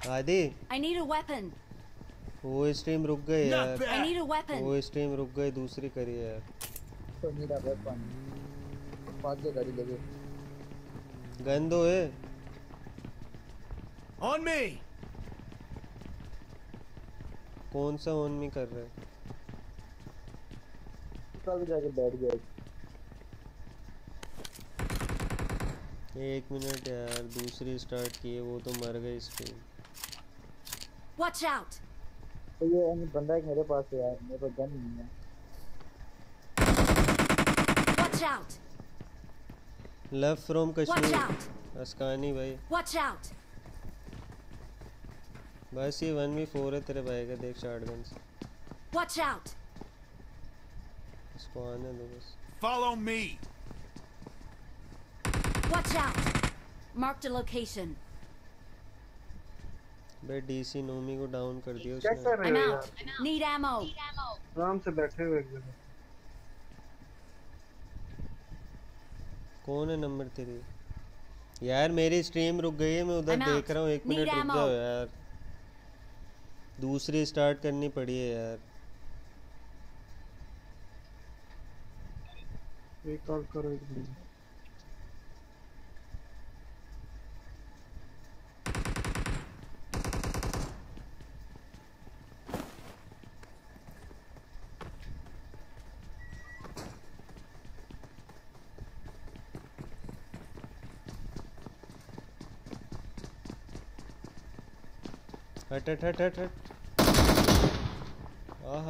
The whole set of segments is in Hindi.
आदि I need a weapon. वो स्ट्रीम रुक गए यार। I need a weapon. वो स्ट्रीम रुक गए, दूसरी करिए यार। तो नहीं रहा वेपन। भाग के गाड़ी लेके। गन दो है। On me. कौन सा ऑन मी कर रहा है? कल जाके बैठ गया। एक मिनट यार, दूसरी स्टार्ट की है, वो तो मर गई स्ट्रीम। Watch out. तो ये बंदा एक मेरे पास है यार, मेरे पास गन नहीं है। Watch out. Love from Watch Kashmir. out. अस्कानी भाई। Watch out. बस ये 1v4 है तेरे भाई का, देख शॉटगन से। Watch out. इसको आने दो बस। Follow me. Watch out. Marked a location. बे डीसी नोमी को डाउन कर दिया क्या उसने। कर रहे I'm हो out. यार? Need ammo. आराम से बैठे हुए एक जगह। कौन है नंबर 3? यार मेरी स्ट्रीम रुक गई है, मैं उधर I'm देख out. रहा हूँ। 1 मिनट Need रुक ammo. जाओ यार, दूसरी स्टार्ट करनी पड़ी है यार। रिकॉल करो एक मिनट। हट हट हट हट हट। आहा,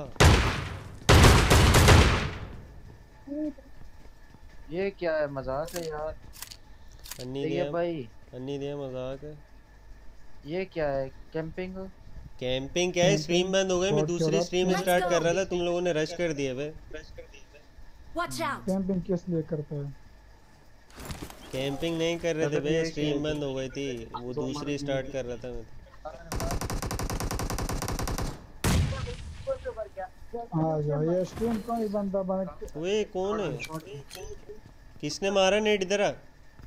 ये क्या है, मजाक है यार। अन्नी ये दिया भाई, अन्नी दिया, मजाक है। ये क्या है, कैंपिंग? कैंपिंग क्या है? स्ट्रीम बंद हो गई, मैं दूसरी स्ट्रीम Let's स्टार्ट go. कर रहा था, तुम लोगों ने रश कर दिया बे। Watch out. कैंपिंग किस लिए करता है? कैंपिंग नहीं कर रहे थे बे, स्ट्रीम बंद हो गई थी, वो दूसरी स्टार्ट कर रहा था मैं। आ जाओ, ये स्ट्रीम का ही बंदा बन। ओए कौन है? किसने मारा नेट? इधर आ।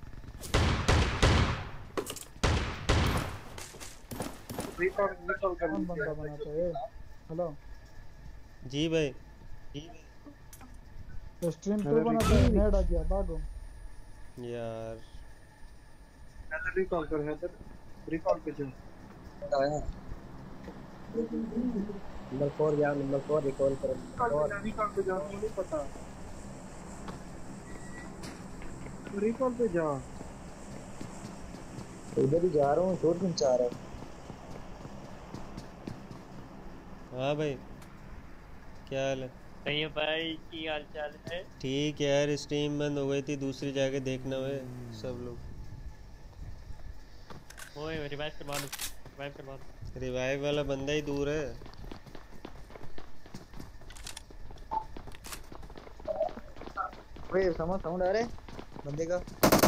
रिकॉल कर कौन बंदा बनाता है? हेलो, जी भाई। तो स्ट्रीम तो बनाता है, नेट आ गया, भागो यार हैदर रिकॉल कर, हैदर रिकॉल पे जाओ। नंबर 4 यार, नंबर 4 रिकॉल करो। रिकॉल पे जाओ, मुझे नहीं पता। रिकॉल पे जाओ। इधर ही जा रहा हूँ, शोर क्यों चाह रहा है? हाँ भाई, क्या हाल है? सही है भाई, की हाल चाल है? ठीक है यार, स्ट्रीम बंद हो गई थी, दूसरी जाके देखना हुए सब लोग। ओए रिवाइव करवा लो, रिवाइव करवा लो। रिवाइव वाला बंदा ही दूर है। ओए साउंड आ रहा है बंदे का।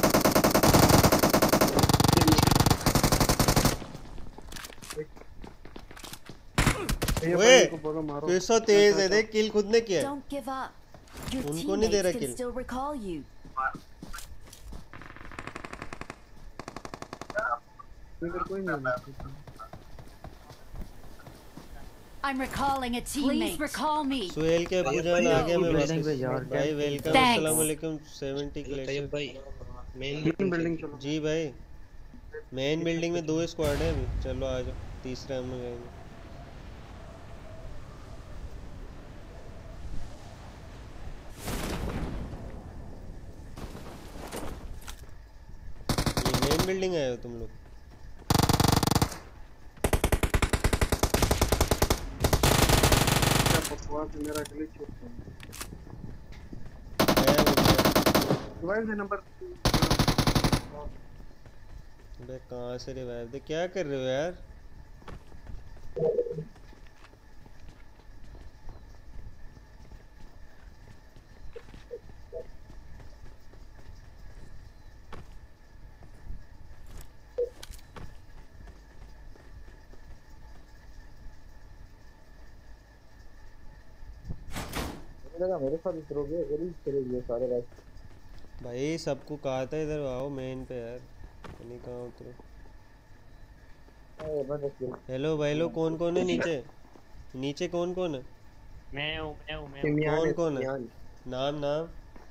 ओए कैसा तेज है, देख किल खुद ने किया है। Don't give up. Your उनको नहीं दे रहा teammates can kill। still recall you. कोई नहीं। I'm recalling a teammate. Please recall me. Suhail के अब्बू जान आ गए, मैं बिल्डिंग पे वापस। यार, भाई वेलकम। Thanks. अस्सलाम वालेकुम। 70 क्लैश भाई मेन बिल्डिंग चलो। जी भाई, मेन बिल्डिंग में 2 स्क्वाड है अभी। चलो आ जाओ, तीसरे हम लोग जाएंगे। ये मेन बिल्डिंग आए हो तुम लोग? क्या बकवास है, मेरा ग्लिच होता है। रिवाइव दे नंबर। अबे कहाँ से रिवाइव दे? क्या कर रहे हो यार? मेरे साथ उतरोगे, अगर ही चलेगी सारे रास्ते। भाई सबको कहा था इधर आओ मेन पे यार, नहीं कहाँ उतरो। हेलो भाई लो, कौन कौन है नीचे? नीचे कौन कौन है? मैं हूँ कौन कौन है? नाम नाम?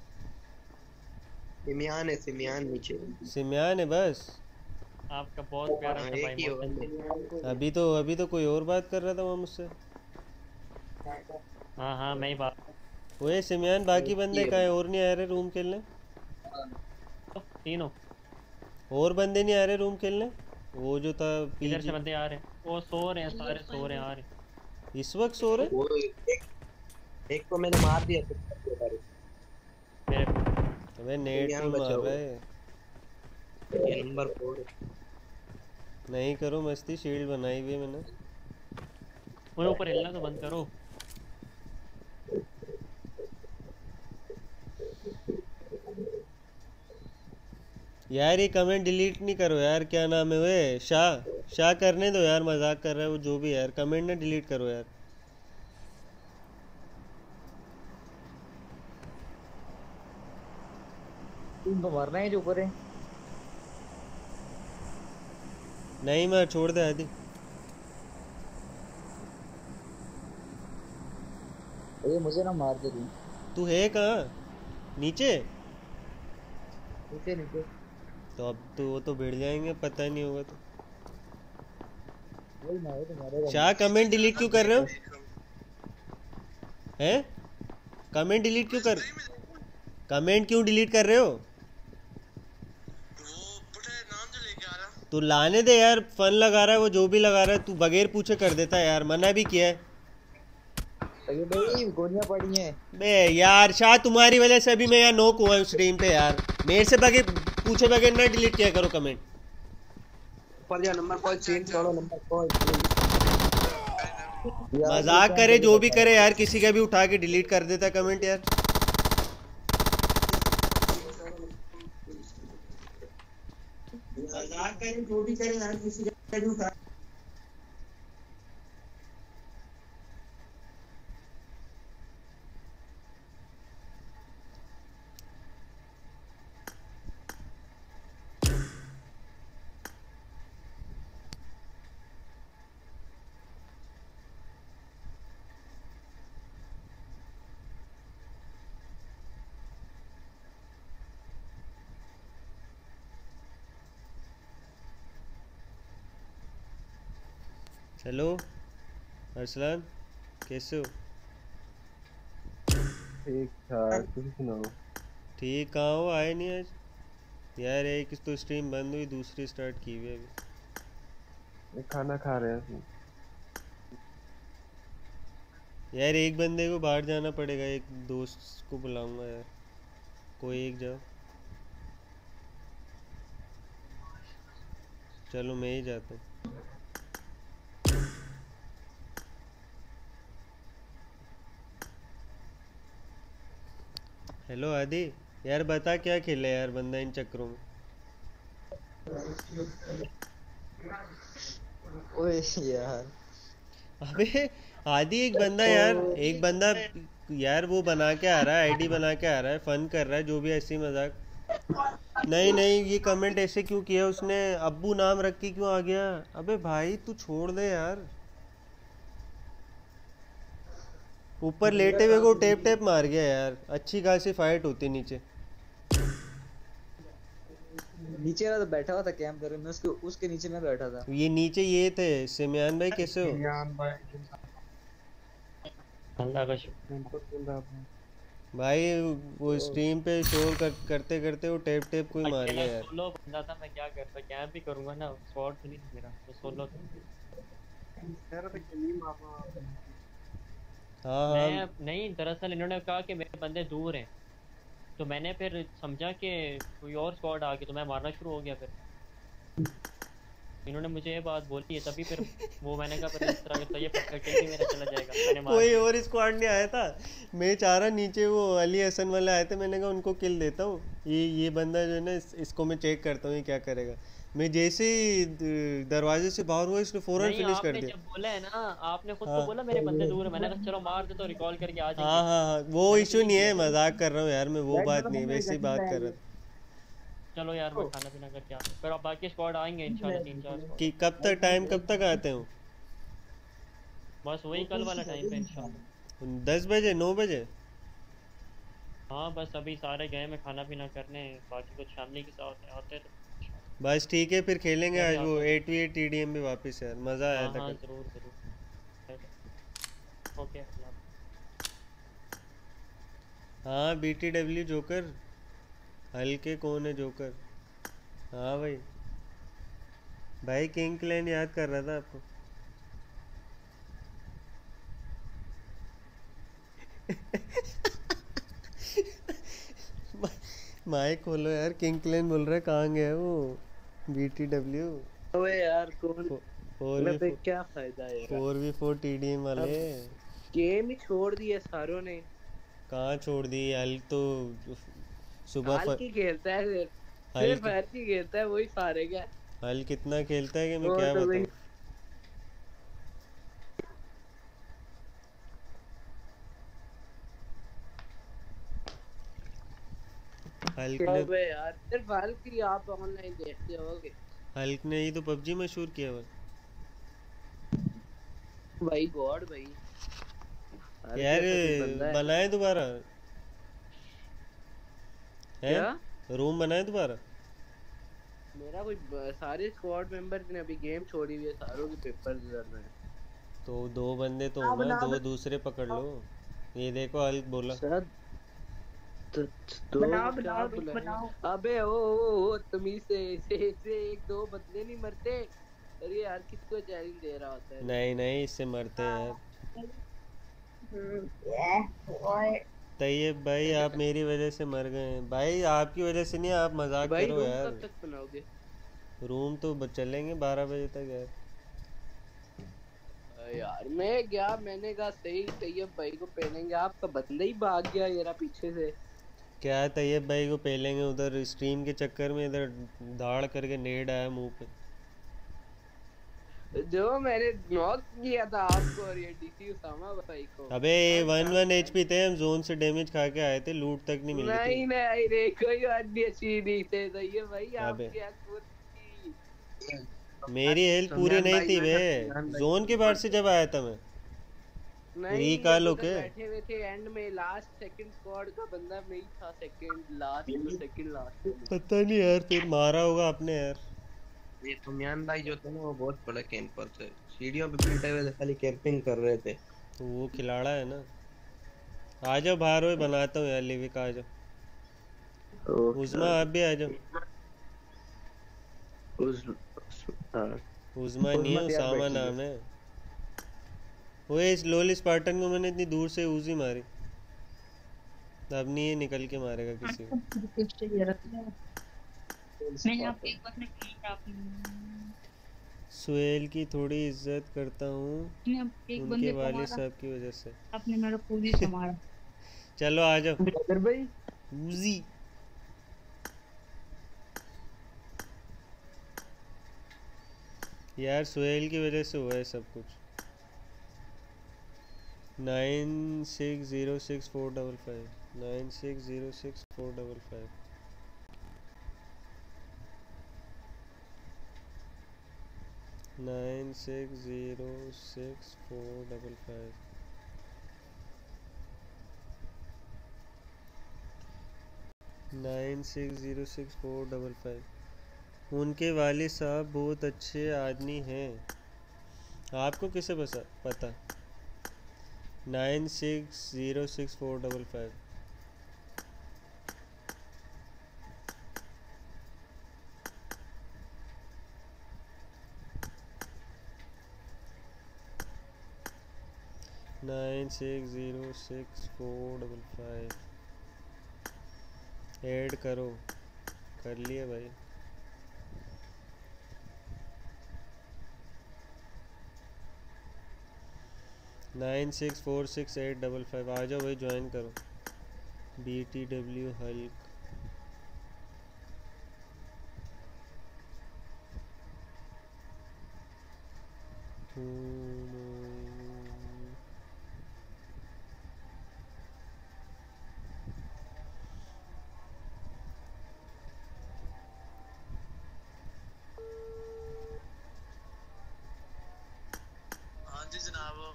सिमियान है, सिमियान नीचे। सिमयान है बस? आपका बहुत प्यारा था भाई मोहसिन। अभी तो कोई और बात कर रहा था वो मुझसे। हाँ मैं ही बात। ओए सिमयान, बाकी बंदे कहाँ है? और नहीं आ रहे रूम खेलने? तीनों और बंदे नहीं आ रहे रूम खेलने? वो जो था इधर से बंदे आ रहे हैं, वो सो रहे हैं, सारे सो रहे हैं, आ रहे हैं इस वक्त सो रहे? वो एक को मैंने मार दिया तो मेरे अबे नेट सिमयान पे मार बचाओ। रहा है। ये नंबर 4 नहीं करो मस्ती, शील्ड बनाई हुई है मैंने। वो ऊपर हिलना तो बंद करो। यार ये कमेंट डिलीट नहीं करो यार। क्या नाम है वे? शाह करने दो यार, मजाक कर रहा है वो जो भी है यार। कमेंट ना डिलीट करो यार। तुम तो मरना है जो ऊपर है। नहीं मार, छोड़ दे आदि। ये मुझे ना मार दे तू। तू है कहाँ? नीचे? नीचे नीचे। तो अब तो वो तो भिड़ जाएंगे, पता नहीं होगा तो। वही ना है तुम्हारे। शाह कमेंट डिलीट क्यों कर रहे हो? हैं? कमेंट डिलीट क्यों कर रहे हो? तू लाने दे यार, फन लगा रहा है वो जो भी लगा रहा है। तू बगैर पूछे कर देता है यार, मना भी किया है। अरे भाई गोलियां पड़ी हैं। बे यार शाह, तुम्हारी वजह से अभी मैं यहाँ नोक हुआ हूँ स्ट्रीम पे यार। मेरे से बगैर पूछे बगैर ना डिलीट किया करो कमेंट। ऊपर जा, नंबर कॉल चेंज करो, नंबर कॉल। मजाक करे जो भी करे यार, किसी का भी उठा के डिलीट कर देता कमेंट यार। मजाक करे जो भी करे यार, किसी का भी उठा। हेलो अरसलान, कैसे हो? ठीक ठाक, तुम सुनाओ। ठीक कहाँ हो? आए नहीं आज यार। एक तो स्ट्रीम बंद हुई, दूसरी स्टार्ट की हुई अभी। ये खाना खा रहे हैं। यार एक बंदे को बाहर जाना पड़ेगा, एक दोस्त को बुलाऊंगा यार। कोई एक जाओ। चलो मैं ही जाता हूँ। हेलो आदि, यार बता क्या खेले यार बंदा इन चक्करों में। ओए यार। अबे आदि, एक बंदा यार वो बना के आ रहा है, आईडी बना के आ रहा है, फन कर रहा है जो भी, ऐसी मजाक। नहीं ये कमेंट ऐसे क्यों किया उसने? अब्बू नाम रख के क्यों आ गया? अबे भाई तू छोड़ दे यार। ऊपर लेटे हुए को टेप मार गया यार। अच्छी खासी फाइट होती नीचे। नीचे वाला तो बैठा हुआ था कैंप कर, मैं उसके नीचे में बैठा था। ये नीचे ये थे। सिमयान भाई कैसे हो? सिमयान भाई अल्लाह का शुक्र। भाई वो स्ट्रीम पे शोर करते करते वो टेप कोई मार गया यार। सोलो बंदा था, मैं क्या करता, क्या भी करूंगा ना। स्क्वाड तो नहीं था मेरा, तो सोलो था। तेरा तो किन्हीं मामा। हाँ मैं नहीं, दरअसल इन्होंने कहा कि मेरे बंदे दूर हैं, तो मैंने फिर समझा कि कोई और स्क्वाड आ गई, तो मैं मारना शुरू हो गया। फिर इन्होंने मुझे ये बात बोली है, तभी फिर वो मैंने कहा फिर इस तरह तो ये पक्का किल भी मेरा चला जाएगा। मैंने मार कोई दिया। और स्क्वाड नहीं आया था। मैं चाह रहा नीचे वो अली हसन वाले आए थे, मैंने कहा उनको किल देता हूँ। ये बंदा जो है ना, इसको मैं चेक करता हूँ ये क्या करेगा। मैं जैसे ही दरवाजे से बाहर हुआ, इसने फौरन फिनिश कर दिया। जब बोला है ना, आपने खुद तो बोला मेरे बंदे दूर है, मैंने कहा चलो मार दे तो रिकॉल करके आ जाएंगे। हाँ वो इशू नहीं है, मजाक कर रहा हूँ यार मैं, वो बात नहीं, वैसी बात कर रहा था। चलो यार मैं खाना पीना करके आता हूँ, फिर अब बाकी स्क्वाड आएंगे इंशाल्लाह 3-4 स्क्वाड। कि कब तक टाइम कब तक आते हो? बस वही कल वाला टाइम पे इंशाल्लाह। 10 बजे 9 बजे? हाँ बस अभी सारे गए मैं खाना पीना करने, बाकी कुछ फैमिली के साथ आते तो बस ठीक है, फिर खेलेंगे मैं भी आज वो आता हूँ। 8v8 TDM भी वापस यार, मज़ा आया हाँ था हाँ कल। ज़रूर ज़रूर। ओके अल्लाह हाफ़िज़। हाँ BTW जोकर, हल्के कौन है जोकर? हाँ भाई, भाई किंग क्लैन याद कर रहा था आपको। माइक खोलो यार, किंग क्लैन बोल रहा है, कहाँ गया वो BTW? अबे यार कौन, फोर वी मतलब क्या फायदा है यार, 4v4 TDM वाले। अब गेम ही छोड़ दिए सारों ने। कहाँ छोड़ दी हल तो, सुबह हाल की खेलता है सिर्फ, हल सिर्फ हाल की खेलता है, वही फारेगा है। हल कितना खेलता है कि मैं वो क्या तो भाई बताऊँ। हल्क ने अबे यार सिर्फ हाल की आप ऑनलाइन देखते होगे। हल्क ने ही तो PUBG मशहूर किया हुआ भाई गॉड भाई, है। हाल यार कैसा कोई बंदा है? बनाए दोबारा क्या? हैं, रूम बनाए दोबारा। मेरा कोई सारे स्क्वाड मेंबर्स ने अभी गेम छोड़ी हुई है, सारों के पेपर चल रहे हैं। तो 2 बंदे तो हो ना, दो दूसरे पकड़ लो। ये देखो हल्क बोला। सर तो बनाओ क्या बनाओ रूम बुलाएंगे? बनाओ। अबे ओ तमीज से एक दो बंदे नहीं मरते। अरे यार किसको चैलेंज दे रहा होता है तू? नहीं नहीं, इससे मरते हैं यार। ओए तैयब भाई आप मेरी वजह से मर गए हैं भाई, आपकी वजह से नहीं, आप मजाक भाई करो रूम यार। कब तक बनाओगे? रूम तो चलेंगे 12 बजे तक यार। यार मैं गया, मैंने कहा सही तैयब भाई को पहनेंगे, आपका बंदा ही भाग गया यार पीछे से। क्या तैयब भाई को पेलेंगे, उधर स्ट्रीम के चक्कर में इधर दाड़ करके नेड आया मुंह पे। जो मैंने नॉक किया था आपको और ये डीसी उसामा भाई को। अबे हाँ, 1 HP थे हम, जोन से डैमेज खा के आए थे, लूट तक नहीं मिली थी। नहीं नहीं रे, कोई बात नहीं, अच्छी नहीं थे तैयब भाई, अबे आपकी हेल्प पूरी थी। मेरी हेल्थ पूरी सुमयान नहीं भाई थी जो बे, है, सुमयान भाई जोन के बाहर से जब आया था मैं नहीं, रिकॉल जब उधर होके। बैठे हुए थे एंड में, लास्ट सेकंड स्क्वाड का बंदा मैं ही था, सेकंड लास्ट, सेकंड लास्ट में। पता नहीं यार, फिर मारा होगा आपने यार। ये सुमयान भाई जो थे ना, वो बहुत बड़े कैंपर थे, सीढ़ियों पे बैठे हुए थे, खाली कैंपिंग कर रहे थे। तो वो खिलाड़ा है ना। आ जाओ बाहर, हो बनाता हूँ यार लिविक, आ जाओ। उज़मा आप भी आ जाओ। उस हाँ, उज़मा नहीं है, उस्मा यार उसामा बैठी है। नाम है। वो इस लोली स्पार्टन को मैंने इतनी दूर से उजी मारी, अब नहीं ये निकल के मारेगा किसी को। मैं यहाँ पे एक बार में एक सुहेल की थोड़ी इज्जत करता हूँ एक उनके बंदे को वालिद मारा, साहब की वजह से। आपने मेरा पूरी संभाला। चलो आ जाओ अगर भाई उजी। यार सुहेल की वजह से हुआ है सब कुछ। 960645 960645 960645 960645। उनके वालिद साहब बहुत अच्छे आदमी हैं। आपको किसे पता? 960645। Nine six zero six four double five. Add करो, कर लिए भाई। Nine six four six eight double five. आ जाओ भाई, ज्वाइन करो। BTW Hulk.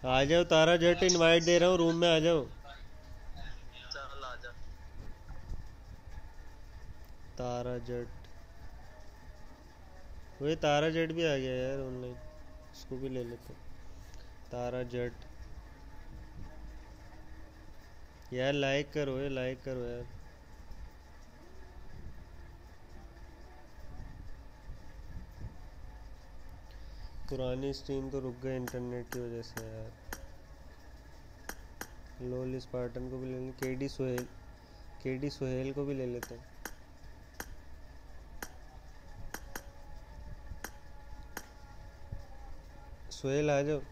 आ जाओ तारा जट, इनवाइट दे रहा हूँ, रूम में आ जाओ। चल आजा। तारा जट, वो तारा जट भी आ गया यार ऑनलाइन, इसको भी ले लेते हैं। तारा जट यार, लाइक करो ये, लाइक करो यार। पुरानी स्ट्रीम तो रुक गई इंटरनेट की वजह से यार। लोल स्पार्टन को भी ले लें, केडी सोहेल को भी ले लेते हैं। सोहेल आ जाओ।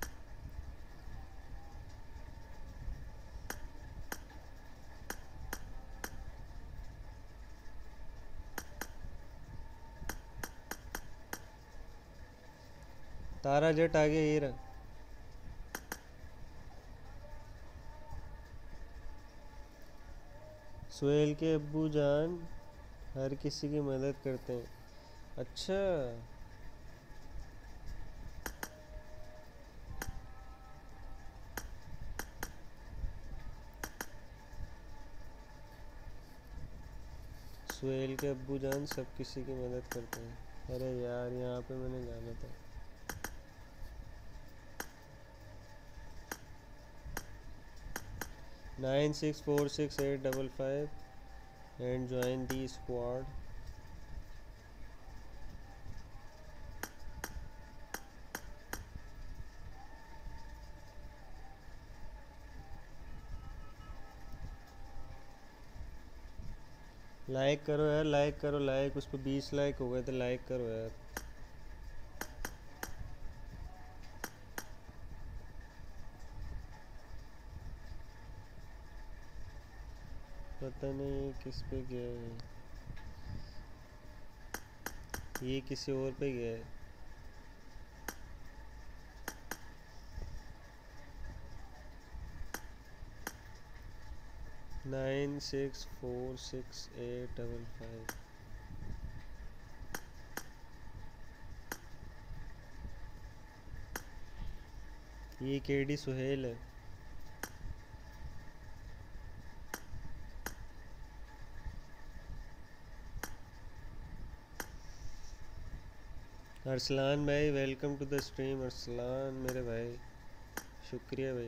तारा जट आ गया, ये रहा। सोहेल के अब्बू जान हर किसी की मदद करते हैं। अच्छा, सोहेल के अब्बू जान सब किसी की मदद करते हैं। अरे यार यहाँ पे मैंने जाना था। Nine 64685 and join the squad. Like करो यार, लाइक करो, लाइक उस पर 20 लाइक हो गए थे, लाइक करो यार। पता नहीं किस पे गया है, ये किसी और पे गया है। नाइन 64685 ये केडी सुहेल है। अरसलान भाई welcome to the stream. Arsalan मेरे भाई, शुक्रिया भाई।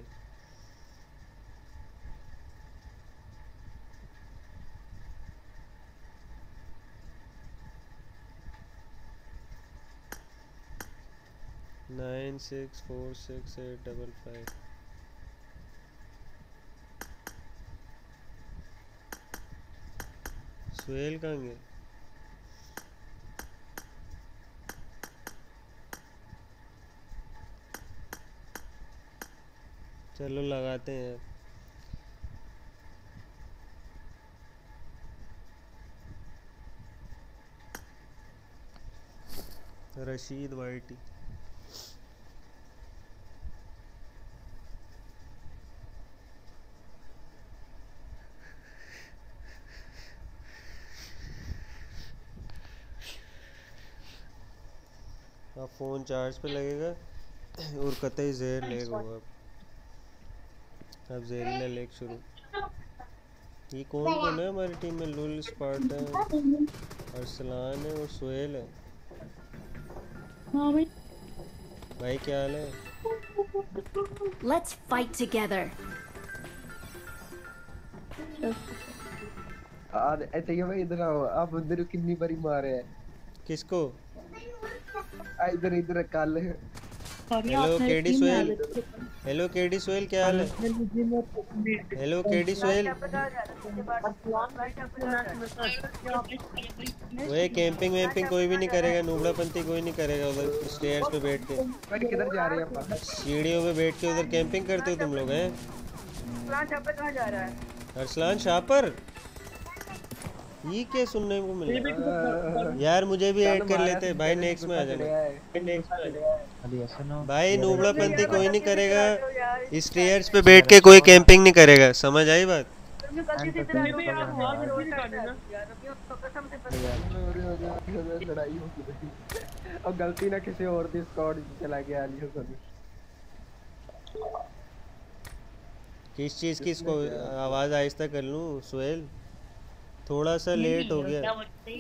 नाइन 64685 सुहेल कहाँ गए? चलो लगाते हैं। रशीद वाइटी अब फ़ोन चार्ज पे लगेगा और कतई जहर लेग होगा। अब जहरीला लेग शुरू। ये कौन कौन है हमारी टीम में? लुल स्पार्टन, अरसलान है और सुहेल है। हाँ भाई। भाई क्या हाल है? Let's fight together. ऐसे ही भाई इधर आओ। आप उधर कितनी बारी मारे हैं? किसको? इधर इधर कल। Hello KD Sohail, hello KD Sohail क्या हाल है? Hello KD Sohail. वो कैंपिंग वैम्पिंग कोई भी नहीं करेगा, नूबड़ापंती कोई नहीं करेगा। उधर स्टेयर्स पे बैठ के, किधर जा रहे हैं? सीढ़ियों पे बैठ के उधर कैंपिंग करते हो तुम लोग हैं? कहाँ जा रहा है? अरसलान शापर, ये क्या सुनने को मिल रहा है यार? मुझे भी ऐड कर लेते भाई, नेक्स्ट में आ जाना भाई। नूबड़ापंती कोई नहीं करेगा, स्टेयर्स पे बैठ के कोई कैंपिंग नहीं करेगा, समझ आई बात? और गलती ना किसी और दी स्क्वाड चला गया। किस चीज़ की इसको आवाज़ आहिस्ता कर लूँ सुहेल? थोड़ा सा लेट हो गया।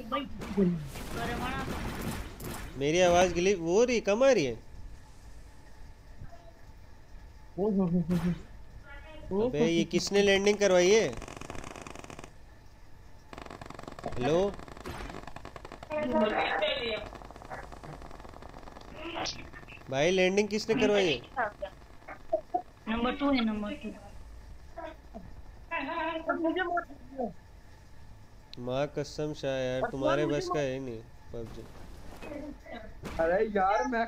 मेरी आवाज़ गिली वो रही कम आ रही है। अबे ये किसने लैंडिंग करवाई है? हेलो भाई लैंडिंग किसने करवाई है? नंबर 2 है, नंबर 2। माँ कसम शाह यार तुम्हारे बस का है नहीं पबजी। अरे यार मैं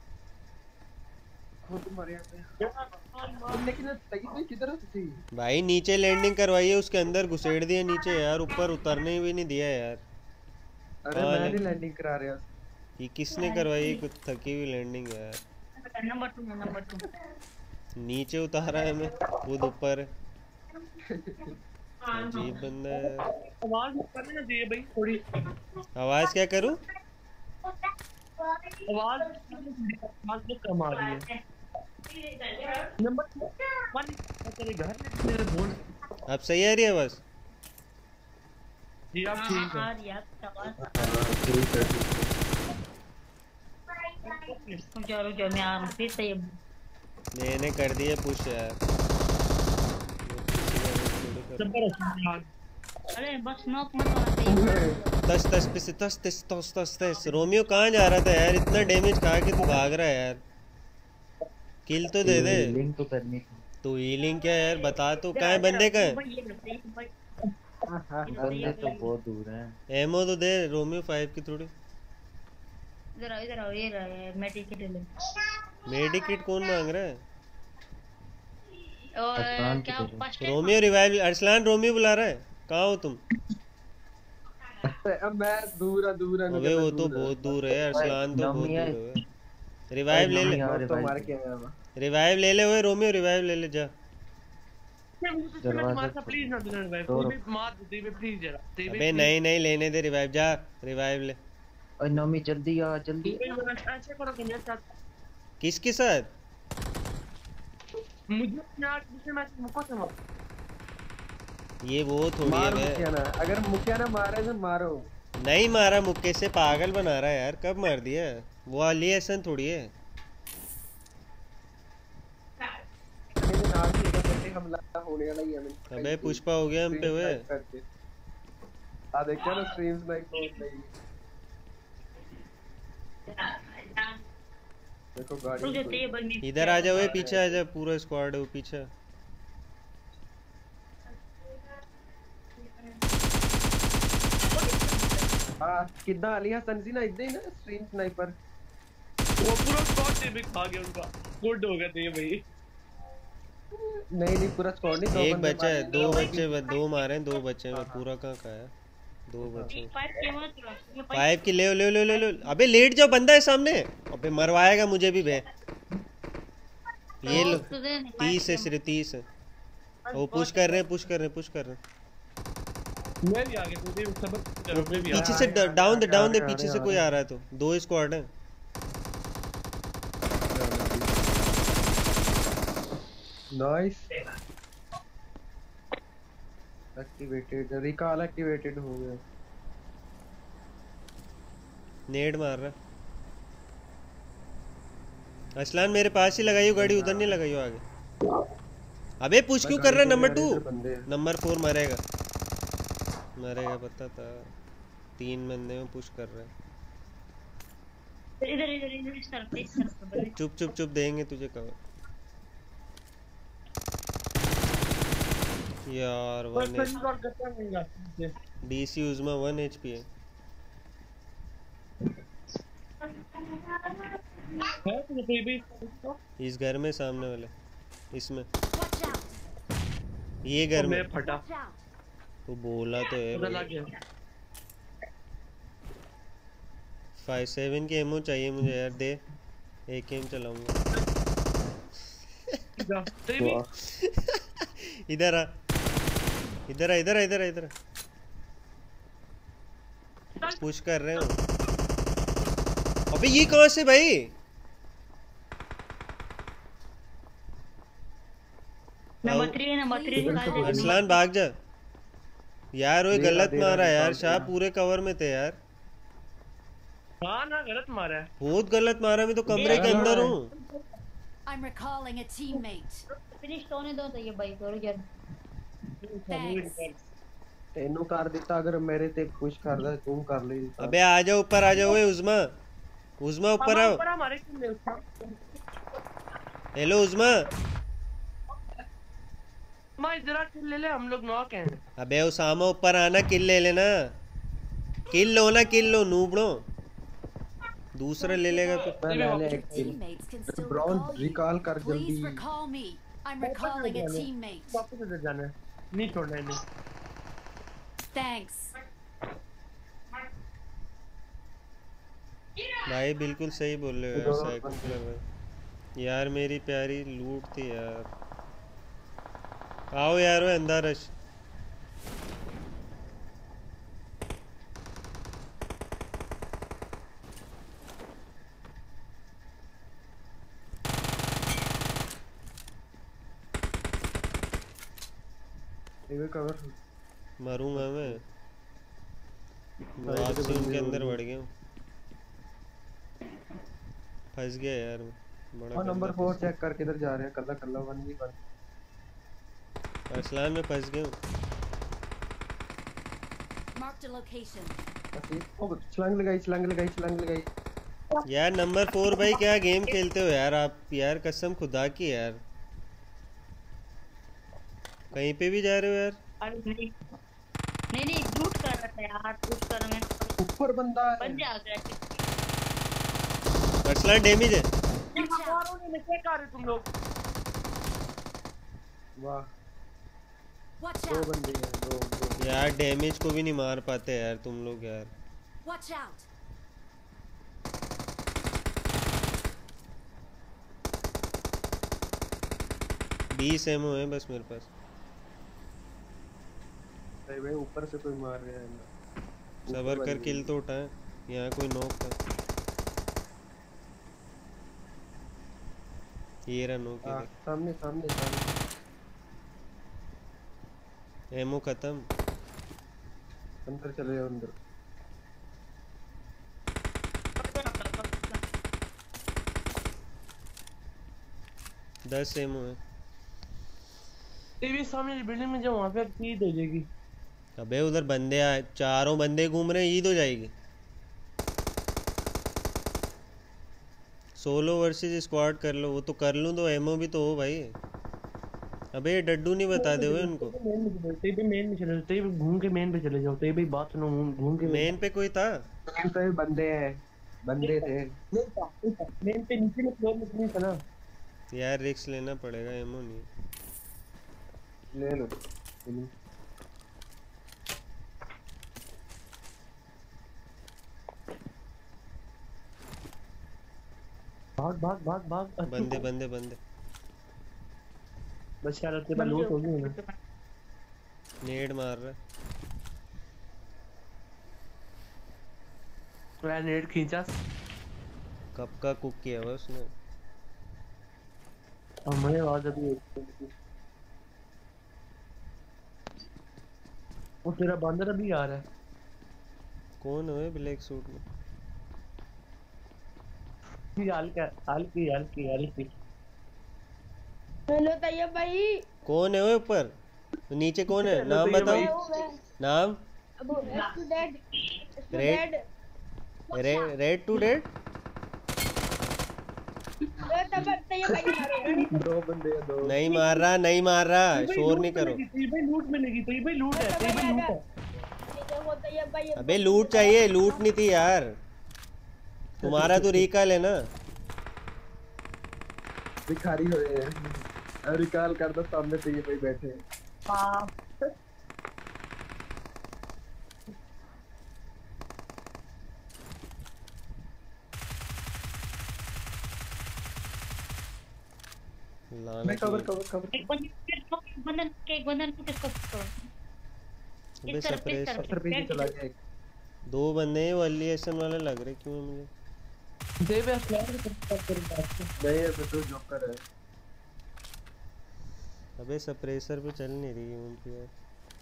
खुद मर गया लेकिन सही किधर थी भाई नीचे लैंडिंग करवाई है उसके अंदर घुसेड़ दिया नीचे यार, ऊपर उतरने भी नहीं दिया यार। अरे मैं नहीं लैंडिंग करा रहा। ये किसने करवाई है? कुछ थकी हुई लैंडिंग यार। नंबर 2 है, नंबर 2। नीचे उतारा है मैं खुद ऊपर। अजीब बंदा है। आवाज करना चाहिए भाई थोड़ी। आवाज क्या करूं? आवाज तो कम आ रही है। नंबर 1 तेरे घर में मेरे बोल। अब सही आ रही है आवाज? जी आप ठीक है। रुको मैं आ रहा हूं फिर से। मैंने कर दिया पुश यार। अरे बस नॉक मत आते। तस तस पिस तस तस तस तस तस। रोमियो कहाँ जा रहा था यार? इतना डैमेज खा के तू भाग रहा है यार। किल तो दे दे। हीलिंग तो करनी थी। तू हीलिंग क्या यार बता तो। कहाँ है बंदे? कहाँ है बंदे? तो बहुत दूर हैं। एमो तो दे रोमियो 5 की थोड़ी। इधर आओ ये रहा मेडिकेट ले। मेडिकेट कौन मांग रहा है? और क्या first Romeo revive. Arsalan Romeo बुला रहा है। कहाँ हो तुम? अब मैं दूर है। अबे वो तो बहुत दूर है अरसलान तो बहुत दूर है। रिवाइव ले ले। तो मार के आया। रिवाइव ले ले ओए रोमियो रिवाइव ले ले जा। दरवाजा प्लीज ना दे रिवाइव। तू भी मार दे प्लीज जरा। अबे नहीं लेने दे रिवाइव। जा रिवाइव ले। ओए नोमी जल्दी आ जल्दी। ऐसे करो कि मेरे साथ। किसके साथ? मुझे यार दूसरे मैच मुको से मार। ये वो थोड़ी है। अगर मुखिया ना मारे तो मारो। नहीं मारा मुक्के से। पागल बना रहा है यार। कब मार दिया? वो अली हसन थोड़ी है। अबे पुष्पा हो गया हम पे हुए। आ देखिए ना स्ट्रीम्स लाइक देखो गाड़ी। इधर आ जाओ पीछे आ जा। पूरा स्क्वाड है वो पीछे। कितना अली हसन सी ना इधर ही ना स्ट्रीम स्नाइपर। वो पूरा स्क्वाड से भी खा गया उनका। गुड हो गया थे भाई। नहीं पूरा स्क्वाड नहीं। एक बच्चा है। दो बच्चे दो मारे हैं। 2 बच्चे में पूरा कहाँ खाया? 2 बच्चे 5 की ले। अबे लेट जाओ बंदा है सामने। अबे मरवाएगा मुझे भी बे। ये लो 30 है सिर्फ 30 है। वो पुश कर रहे हैं। मैं भी आ गया तो सबक करो। मैं भी पीछे से डाउन दे पीछे से कोई आ रहा है तो। 2 स्क्वाड है। Nice activated. रिकॉल एक्टिवेटेड हो गया। नेड मार रहा। असलान मेरे पास ही लगाइयो गाड़ी। उधर नहीं लगाइयो आगे। अबे पुश क्यों कर रहा है? नंबर 2 नंबर 4 मरेगा पता था। 3 बंदे में पुश कर रहा है। इधर इस तरफ। चुप देंगे तुझे कवर। यार 1 डीसी उज़मा 1 HP है। इस घर में सामने वाले इसमें ये घर में फटा। वो बोला तो है। 5.7 की एमओ चाहिए मुझे यार। दे एक एम चलाऊंगा। इधर आ। पुश कर रहे हो। अबे ये कहाँ से भाई? नंबर मत्री ने निकाल दी। अरसलान भाग जा यार, वो गलत मारा यार, शाह पूरे कवर में थे यार। हाँ ना, गलत मारा है, बहुत गलत मारा, मैं तो कमरे के अंदर हूँ। I'm recalling a teammate. Finish होने दो तो ये भाई करो यार। Thanks. तेनू कर दिता, अगर मेरे ते खुश कर दे तू कर ले। अबे आ जाओ ऊपर, आ जाओ। उज़मा ऊपर आओ। ऊपर हमारे किल ले उसका। हेलो उज़मा। मां जरा किल ले ले, हम लोग नॉक हैं। अबे उसामा ऊपर आना, किल ले लेना। किल लो ना, किल लो नूबड़ो। दूसरा ले लेगा तो मैंने एक Teammates can still brawn recall you. Recall कर Please जल्दी। recall me. I'm recalling a teammate. वापस उधर जाना है, नहीं छोड़ना है नहीं। Thanks. भाई बिल्कुल सही बोल रहे हो यार, साइकिल भाई। यार मेरी प्यारी लूट थी यार। आओ यार, वो अंदर रश। ये कवर मरूंगा मैं, वापसी उनके अंदर बढ़ गया हूँ। फंस गया यार मैं, बड़ा नंबर 4 चेक कर, किधर जा रहे हैं? कल्ला कल्ला 1v1। अरसलान में फंस गया हूँ। Marked a location. छलांग लगाई। यार नंबर 4 भाई, क्या गेम खेलते हो यार आप यार, कसम खुदा की यार। कहीं पे भी जा रहे हो यार? नहीं लूट कर रहा था यार, लूट कर मैं ऊपर बंदा है। बंदे आ गए। अरसलान डैमेज है। क्या कर रहे तुम लोग? वाह, Watch दो out. बंदे हैं, दो। यार डैमेज को भी नहीं मार पाते यार तुम लोग यार। Watch out. बीस एमओ है बस मेरे पास। भाई ऊपर से कोई मार रहा है। सबर कर, किल तो उठाए। यहाँ कोई नॉक था। ये रहा नॉक। सामने। एमओ खत्म। अंदर चले जाओ अंदर। दस एमओ है। टीवी सामने बिल्डिंग में, जब वहाँ पे ईद हो जाएगी। अबे उधर बंदे आए, चारों बंदे घूम रहे हैं, ईद हो जाएगी। सोलो वर्सेस स्क्वाड कर लो, वो तो कर लूँ तो एमओ भी तो हो भाई। अबे ये डड्डू नहीं बता दे हुए उनको। मेन में चले जाओ, घूम के मेन पे चले जाओ। तो भाई बात सुनो, घूम के मेन पे कोई था? मेन पे बंदे हैं, बंदे थे। मेन पे नीचे में फ्लोर में नहीं था ना यार। रिस्क लेना पड़ेगा, एमओ नहीं। ले लो। भाग। बंदे बस यार तेरा लूट हो गई ना। नेड मार रहा है। मैं नेट खींचा। कब का कुक किया हुआ उसने। हमारे आवाज अभी वो तेरा बंदर अभी आ रहा है। कौन है ब्लैक सूट में? हल्की। हेलो तैयब भाई। कौन है वो ऊपर? नीचे कौन है? नाम बताओ। नाम? Red two dead. दो बंदे हैं, दो। नहीं मार रहा, शोर नहीं करो। भाई लूट मिलेगी, तो भाई लूट है। अबे लूट चाहिए, लूट नहीं थी यार। तुम्हारा तो रिकॉल है ना। भिखारी हो रहे हैं। रिकॉल कर दो, सामने पे ये भाई बैठे हैं। लाना कवर एक बंदन को किसको करो। अबे पत्थर पे ही चला गया एक। दो बंदे हैं, वो एलिएशन वाले लग रहे क्यों मुझे। दे बे स्लैम के नहीं है तो जोकर है। अबे सप्रेसर पे चल नहीं रही उनकी यार।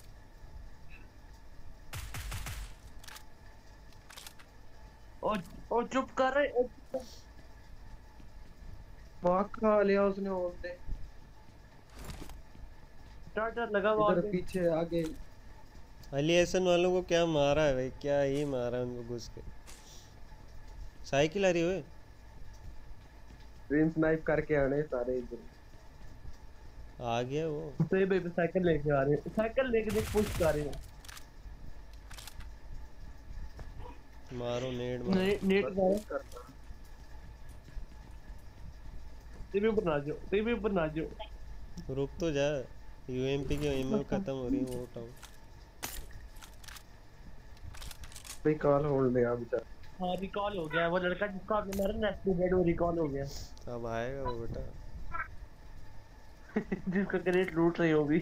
ओ चुप कर रहे। भाग खा लिया उसने ओलते। स्टार्टर लगा हुआ इधर आगे। पीछे आगे। अली हसन वालों को क्या मारा है भाई, क्या ही मारा उनको घुस के। साइकिल आ रही है। ड्रीम स्नाइप करके आने सारे इधर। आ गया वो। तो ये बेबी साइकिल लेके आ रहे हैं, साइकिल लेके देख पुश कर रहे हैं। मारो नेट मारो। नेट मारो। टीवी ऊपर ना जाओ, टीवी ऊपर ना जाओ। रुक तो जा, यूएमपी की एमओ खत्म हो रही है वो उठाओ। भाई कॉल होल्ड में आ बेचारा। हाँ रिकॉल हो गया, वो लड़का जिसको आपने मारा ना डेड, वो रिकॉल हो गया। अब आएगा वो बेटा। जिसका क्रेट लूट रही होगी।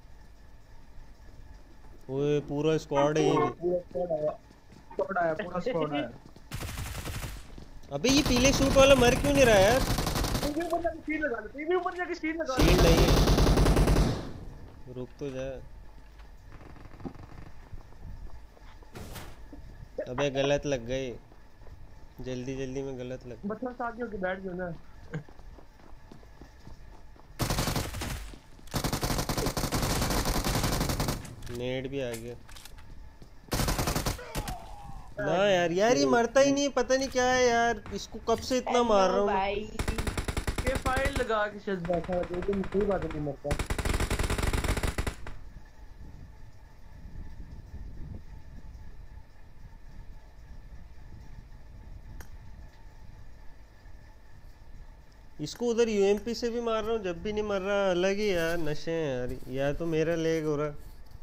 ओए पूरा स्क्वाड है ये भी। पूरा स्क्वाड आया। स्क्वाड आया, पूरा स्क्वाड आया। अबे ये पीले सूट वाला मर क्यों नहीं रहा यार? टीवी ऊपर जाके शील्ड लगा लो, टीवी ऊपर जाके शील्ड लगा लो। शील्ड नहीं है, रुक तो जा। अबे गलत लग गए, जल्दी जल्दी में गलत लग गए। बस आगे होके बैठ जाओ ना। नेट भी आ गया ना यार। यार ये मरता ही नहीं है, पता नहीं क्या है यार, इसको कब से इतना मार रहा हूँ भाई ये फाइल लगा के शायद बैठा है, तो तुम कोई बात नहीं मरता। इसको उधर यूएमपी से भी मार रहा हूँ, जब भी नहीं मर रहा। अलग ही यार नशे हैं यार। या तो मेरा लेग हो रहा,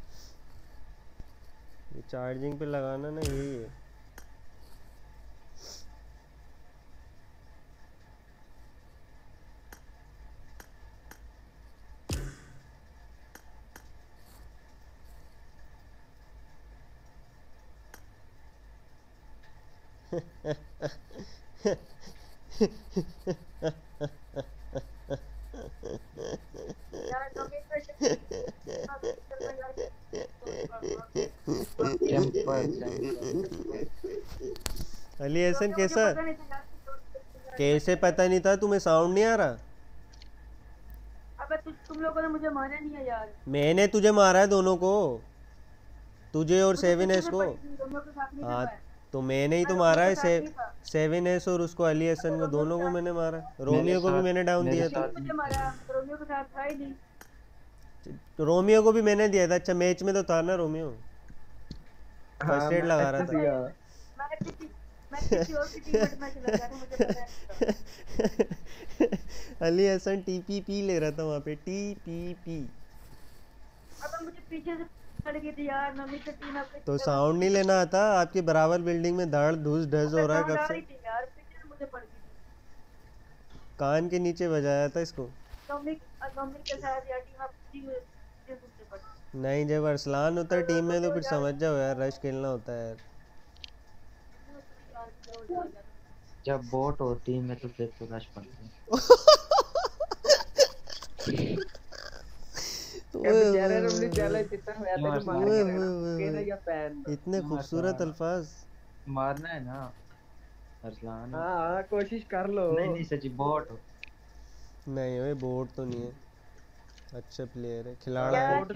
ये चार्जिंग पे लगाना ना यही है। अली हसन कैसा? कैसे पता नहीं था? तुम्हें साउंड नहीं आ रहा? अबे तुम लोगों ने मुझे मारा नहीं है यार। मैंने तुझे मारा है, दोनों को, तुझे और 7S को। हाँ तो मैंने ही तो मारा है, 7S और उसको, अली हसन को, दोनों को मैंने मारा। रोमियो को भी मैंने डाउन दिया था। रोमियो के साथ था ही नहीं। रोमियो को भी मैंने दिया था। अच्छा मैच में तो था ना रोमियो, फर्स्ट एड लगा रहा था। मैं किसी और की टीम में चला गया था, मुझे पता है। अली हसन टीपीपी ले रहा था वहाँ पे, टीपीपी। अब मुझे पीछे से पड़ गई थी यार, नमी की टीम अपने। तो साउंड नहीं लेना आता? आपके बराबर बिल्डिंग में धड़ धूस ढस हो रहा है कब से। यार पीछे से मुझे पड़ गई थी, कान के नीचे बजाया था इसको। नमी के साथ यार टीम अपनी मुझे पड़ गई। नहीं, जब अरसलान होता है टीम में तो फिर समझ जाओ यार, रश खेलना होता है यार। जब बोट होती है मैं तो फिर तो रश पड़ती है। इतने खूबसूरत अल्फाज। मारना है ना अरसलान। हाँ कोशिश कर लो। नहीं सच्ची बोट हो। नहीं भाई बोट तो नहीं है, अच्छा प्लेयर है, खिलाड़ा है।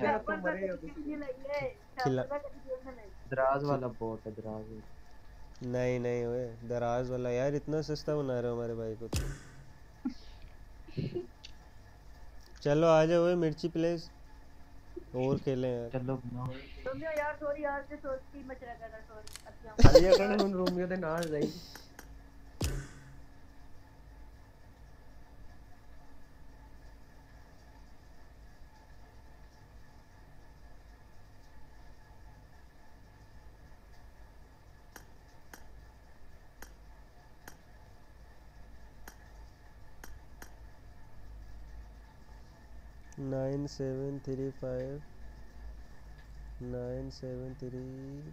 दराज वाला बोट है, दराज। नहीं नहीं ओए, दराज वाला यार, इतना सस्ता बना रहे हो हमारे भाई को तो। चलो आ जाओ ओए मिर्ची प्लेस, और खेलें यार। चलो रोमियो यार सॉरी यार, से सोच की मच रहा था। सॉरी अच्छा अलिया कहने हम रोमियो दे नाल रही। नाइन 735 973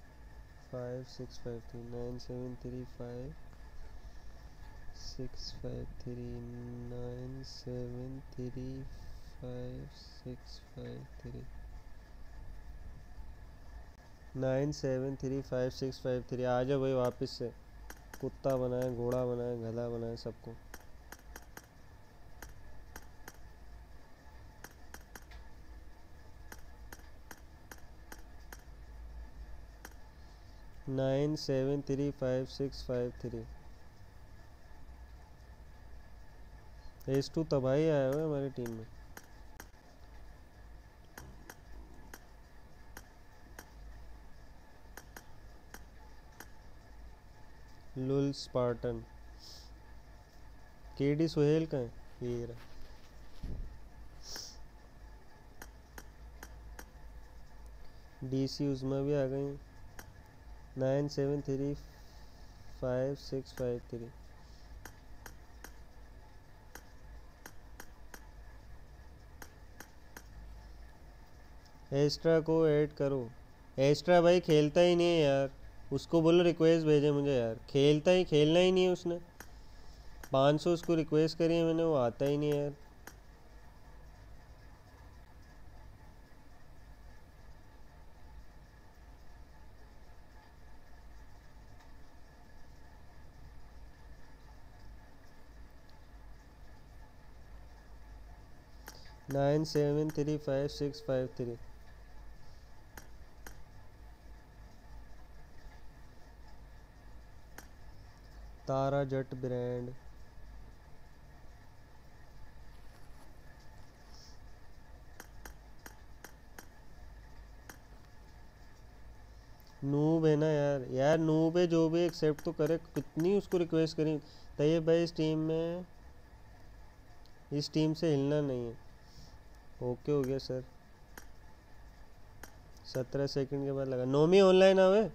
5653 9735 653 973 5653 97356553। आ जाओ भाई वापस से। कुत्ता बनाए, घोड़ा बनाए, गधा बनाए, सबको। नाइन 735653। S2 तबाही आया हुआ है हमारी टीम में। लुल स्पार्टन। केडी सुहेल का है ये रहा। DC उज़मा भी आ गई। 97355653। एस्ट्रा को ऐड करो। एस्ट्रा भाई खेलता ही नहीं है यार, उसको बोलो रिक्वेस्ट भेजे मुझे यार। खेलना ही नहीं है उसने। 500 उसको रिक्वेस्ट करी है मैंने, वो आता ही नहीं है यार। Nine 735653। Tara Jatt brand. Noob है ना यार। यार नूब है, जो भी एक्सेप्ट तो करे। कितनी उसको रिक्वेस्ट करी। तैयब भाई इस टीम से हिलना नहीं है। ओके हो गया सर। 17 सेकंड के बाद लगा। नोमी ऑनलाइन आवे।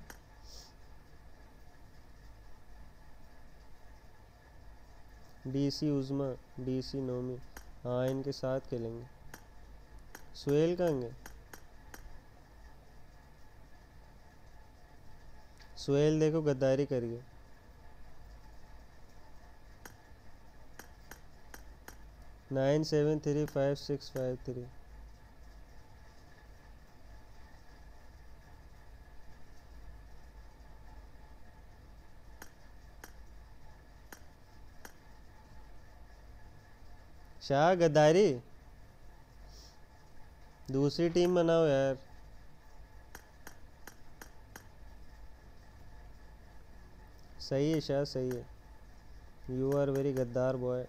DC Uzma, DC Nomi. हाँ इनके साथ खेलेंगे। सुहेल कहाँ गए? सुहेल देखो गद्दारी करिए। नाइन 735653। शाह गद्दारी। दूसरी टीम बनाओ यार। सही है शाह, सही है। यू आर वेरी गद्दार बॉय।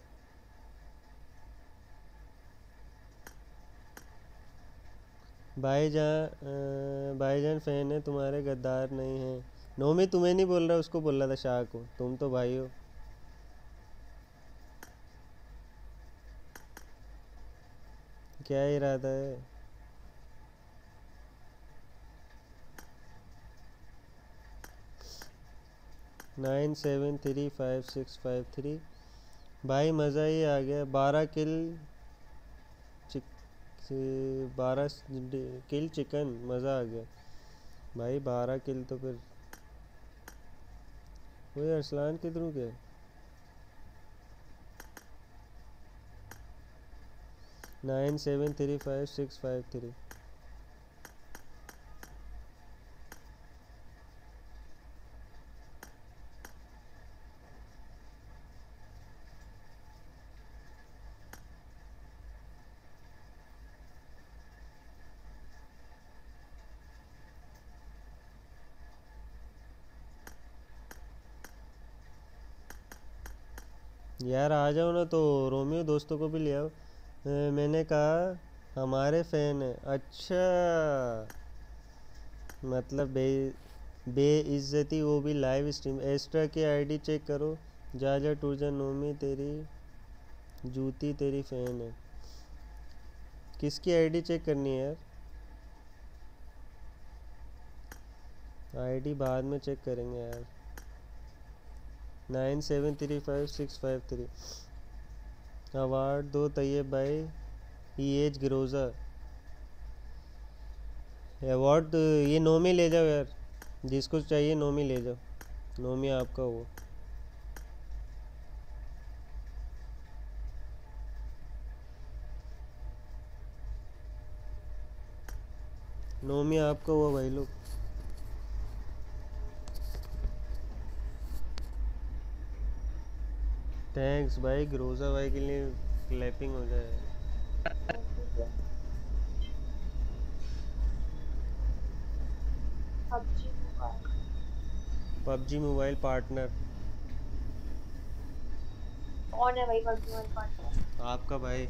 भाईजान फैन है तुम्हारे, गद्दार नहीं है। नोमी तुम्हें नहीं बोल रहा, उसको बोल रहा था शाह को। तुम तो भाई हो। क्या इरादा है? नाइन 735653। भाई मज़ा ही आ गया। 12 किल चिकन। मज़ा आ गया भाई। 12 किल तो फिर। वही अरसलान किधर गया? नाइन 735653। यार आ जाओ ना तो रोमियो दोस्तों को भी ले आओ। मैंने कहा हमारे फैन है। अच्छा मतलब बेइज्जती, वो भी लाइव स्ट्रीम। एस्ट्रा की आईडी चेक करो। जा टूर नोमी तेरी जूती तेरी फैन है। किसकी आईडी चेक करनी है यार? आईडी बाद में चेक करेंगे यार। 97355653। अवार्ड दो तैयब भाई। एज ग्रोजा अवार्ड। ये नोमी ले जाओ यार, जिसको चाहिए नोमी ले जाओ। नोमी आपका वो। नोमी आपका हुआ भाई लोग। थैंक्स भाई, ग्रोजा भाई के लिए क्लैपिंग हो जाए। पबजी मोबाइल पार्टनर कौन है भाई पबजी मोबाइल पार्टनर? आपका भाई।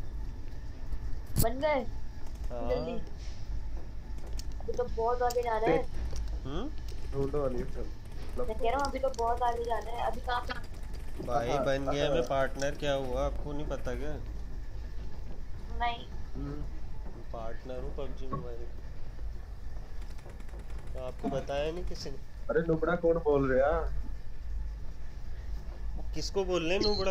बन गए हाँ। जल्दी, अभी तो बहुत आगे जाना है। ढूंढो वाली मैं कह रहा हूँ अभी तो बहुत आगे जाना है। अभी कहाँ भाई बन गया मैं पार्टनर। क्या हुआ आपको नहीं पता क्या? नहीं पार्टनर हूँ पबजी मोबाइल। तो आपको बताया नहीं किसी ने? अरे नुबड़ा कौन बोल रहा? किसको बोल रहे नुबड़ा?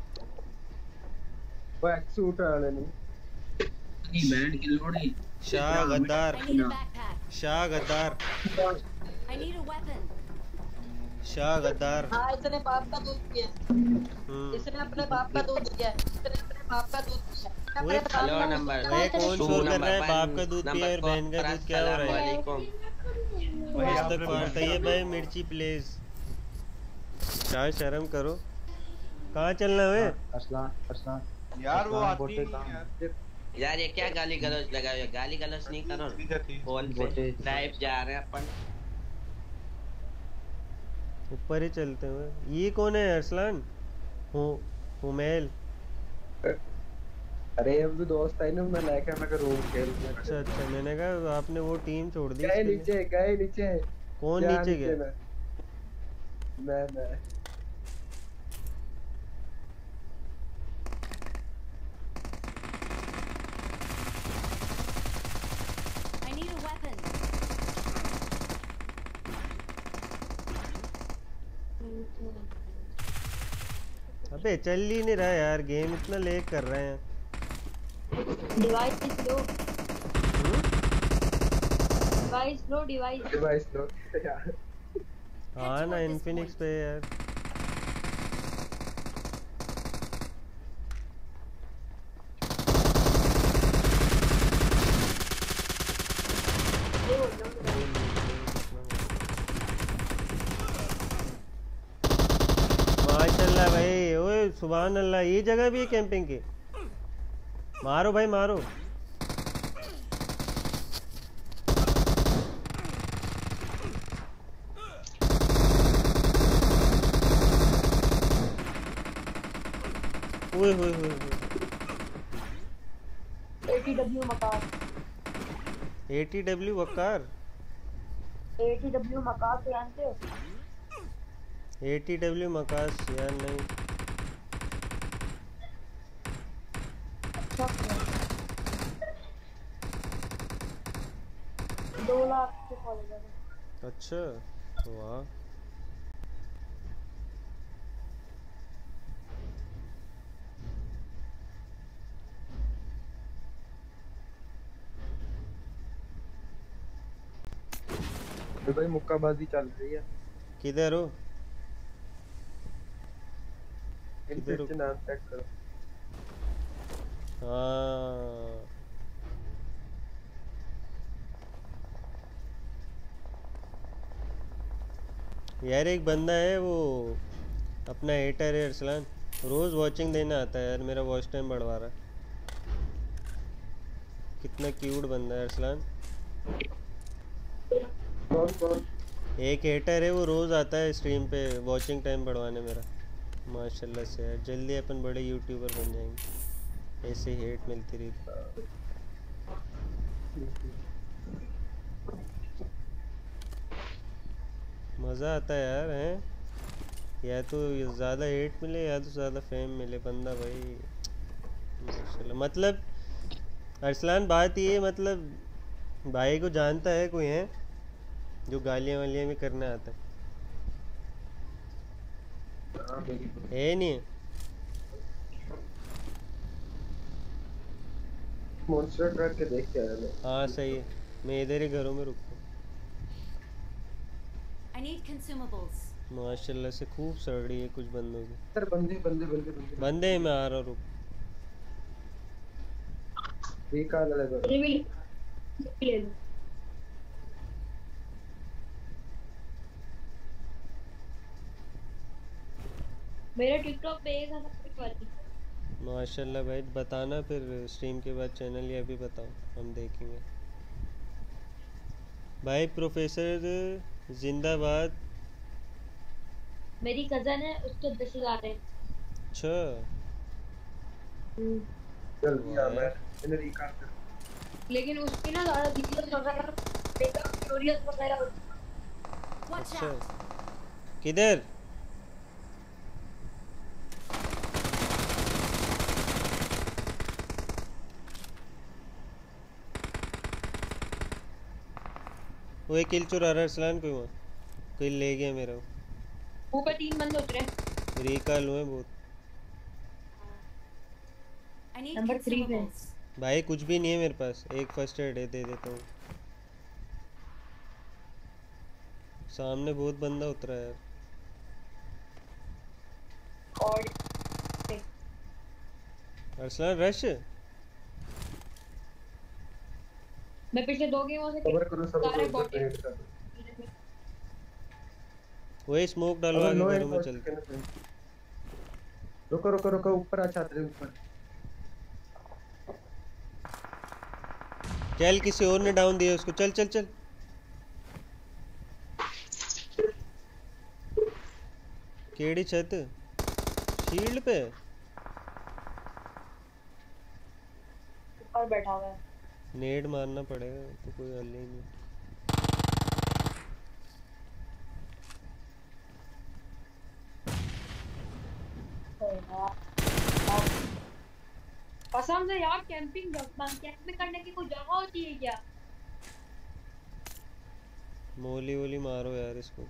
वो एक्सूट वाले नहीं बैंड की लोड़ी। शाह गद्दार, शाह गद्दार, I need a weapon. Shah गद्दार। हाँ इसने बाप का दूध पिया, इसने अपने बाप का दूध पिया, इसने अपने बाप का दूध पिया। हेलो नंबर ये कौन शोर कर रहा है? बाप का दूध पिया और बहन का दूध क्या हो रहा है? ये भाई मिर्ची प्लीज। क्या शर्म करो। कहाँ चलना है? असलान यार वो आती बोटे नहीं यार। यार ये क्या गाली गलौज लगा हुआ? गाली गलौज नहीं करो। फोन पे लाइव जा रहे हैं अपन। ऊपर ही चलते हुए। ये कौन है अरसलान? हुमैल। अरे अब भी दोस्त है ना, मैं लेके मैं रूम खेल। अच्छा अच्छा, मैंने कहा आपने वो टीम छोड़ दी। गए नीचे। कौन नीचे गया? मैं I need a weapon. अबे चल ही नहीं रहा यार, गेम इतना लेग कर रहे हैं। डिवाइस लो, डिवाइस लो यार। हाँ ना इन्फिनिक्स पे यार। माशाल्लाह भाई, ओए सुभान अल्लाह। ये जगह भी है कैंपिंग की। मारो भाई मारो। ओए होए होए। ATW मकार, ATW वकार। ATW मकार तो जानते हो? ATW मकास यार नहीं। अच्छा 2 लाख के फॉलोवर। अच्छा वाह। भाई मुक्काबाजी चल रही है। किधर हो? इनसे नाम चेक करो। हाँ यार, एक बंदा है वो अपना हेटर है अरसलान, रोज वॉचिंग देने आता है यार, मेरा वॉच टाइम बढ़वा रहा है। कितना क्यूट बंदा है अरसलान। कौन? एक हेटर है वो रोज आता है स्ट्रीम पे वॉचिंग टाइम बढ़वाने मेरा। माशाल्लाह से यार, जल्दी अपन बड़े यूट्यूबर बन जाएंगे, ऐसे हेट मिलती रही। मज़ा आता है यार, हैं? या तो ज़्यादा हेट मिले या तो ज़्यादा फेम मिले। बंदा भाई माशाल्लाह। मतलब अरसलान बात ये, मतलब भाई को जानता है कोई है जो गालियाँ वालियाँ भी करने आता है नहीं? मॉन्स्टर ट्रक के देख के आया मैं। हाँ सही है, मैं इधर ही घरों में रुकता हूँ। I need consumables. माशाल्लाह से खूब सड़ रही है कुछ बंदों की। सर बंदे बंदे मैं आ रहा हूँ, रुक। ये कहाँ लगा? ये भी ले लो। मेरे टिकटॉक पे 1000 वाली माशाल्लाह भाई, बताना फिर स्ट्रीम के बाद चैनल, या भी बताओ, हम देखेंगे भाई। प्रोफेसर जिंदाबाद। मेरी कजन है, उसको 10,000 है। अच्छा जल्दी आ, मैं इन्हें रिकॉर्ड कर। लेकिन उसकी ना ज़्यादा वीडियोस वगैरह, मेकअप ट्यूटोरियल्स वगैरह। अच्छा किधर? वो एक किल चुरा रहा है अरसलान, कोई वहाँ कोई ले गया मेरा। ऊपर 3 बंदे उतरे। रिकॉल हुए बहुत। नंबर 3 पे भाई कुछ भी नहीं है मेरे पास, एक फर्स्ट एड है, दे देता हूँ। सामने बहुत बंदा उतरा है और अरसलान। रश मैं पिछले 2 गेमों से कवर करो सब सारे को, बॉट वेट कर। वही स्मोक डालो आगे घरों में चल के। रुको रुको रुको, ऊपर आ, छात्र ऊपर। चल, किसी और ने डाउन दिया उसको, चल चल चल। केड़ी छत? शील्ड पे ऊपर बैठा हुआ है। नेड मारना पड़ेगा, तो कोई हल ही नहीं। कसम से यार, कैंपिंग करने की कोई जगह होती है क्या? मोली वोली मारो यार इसको।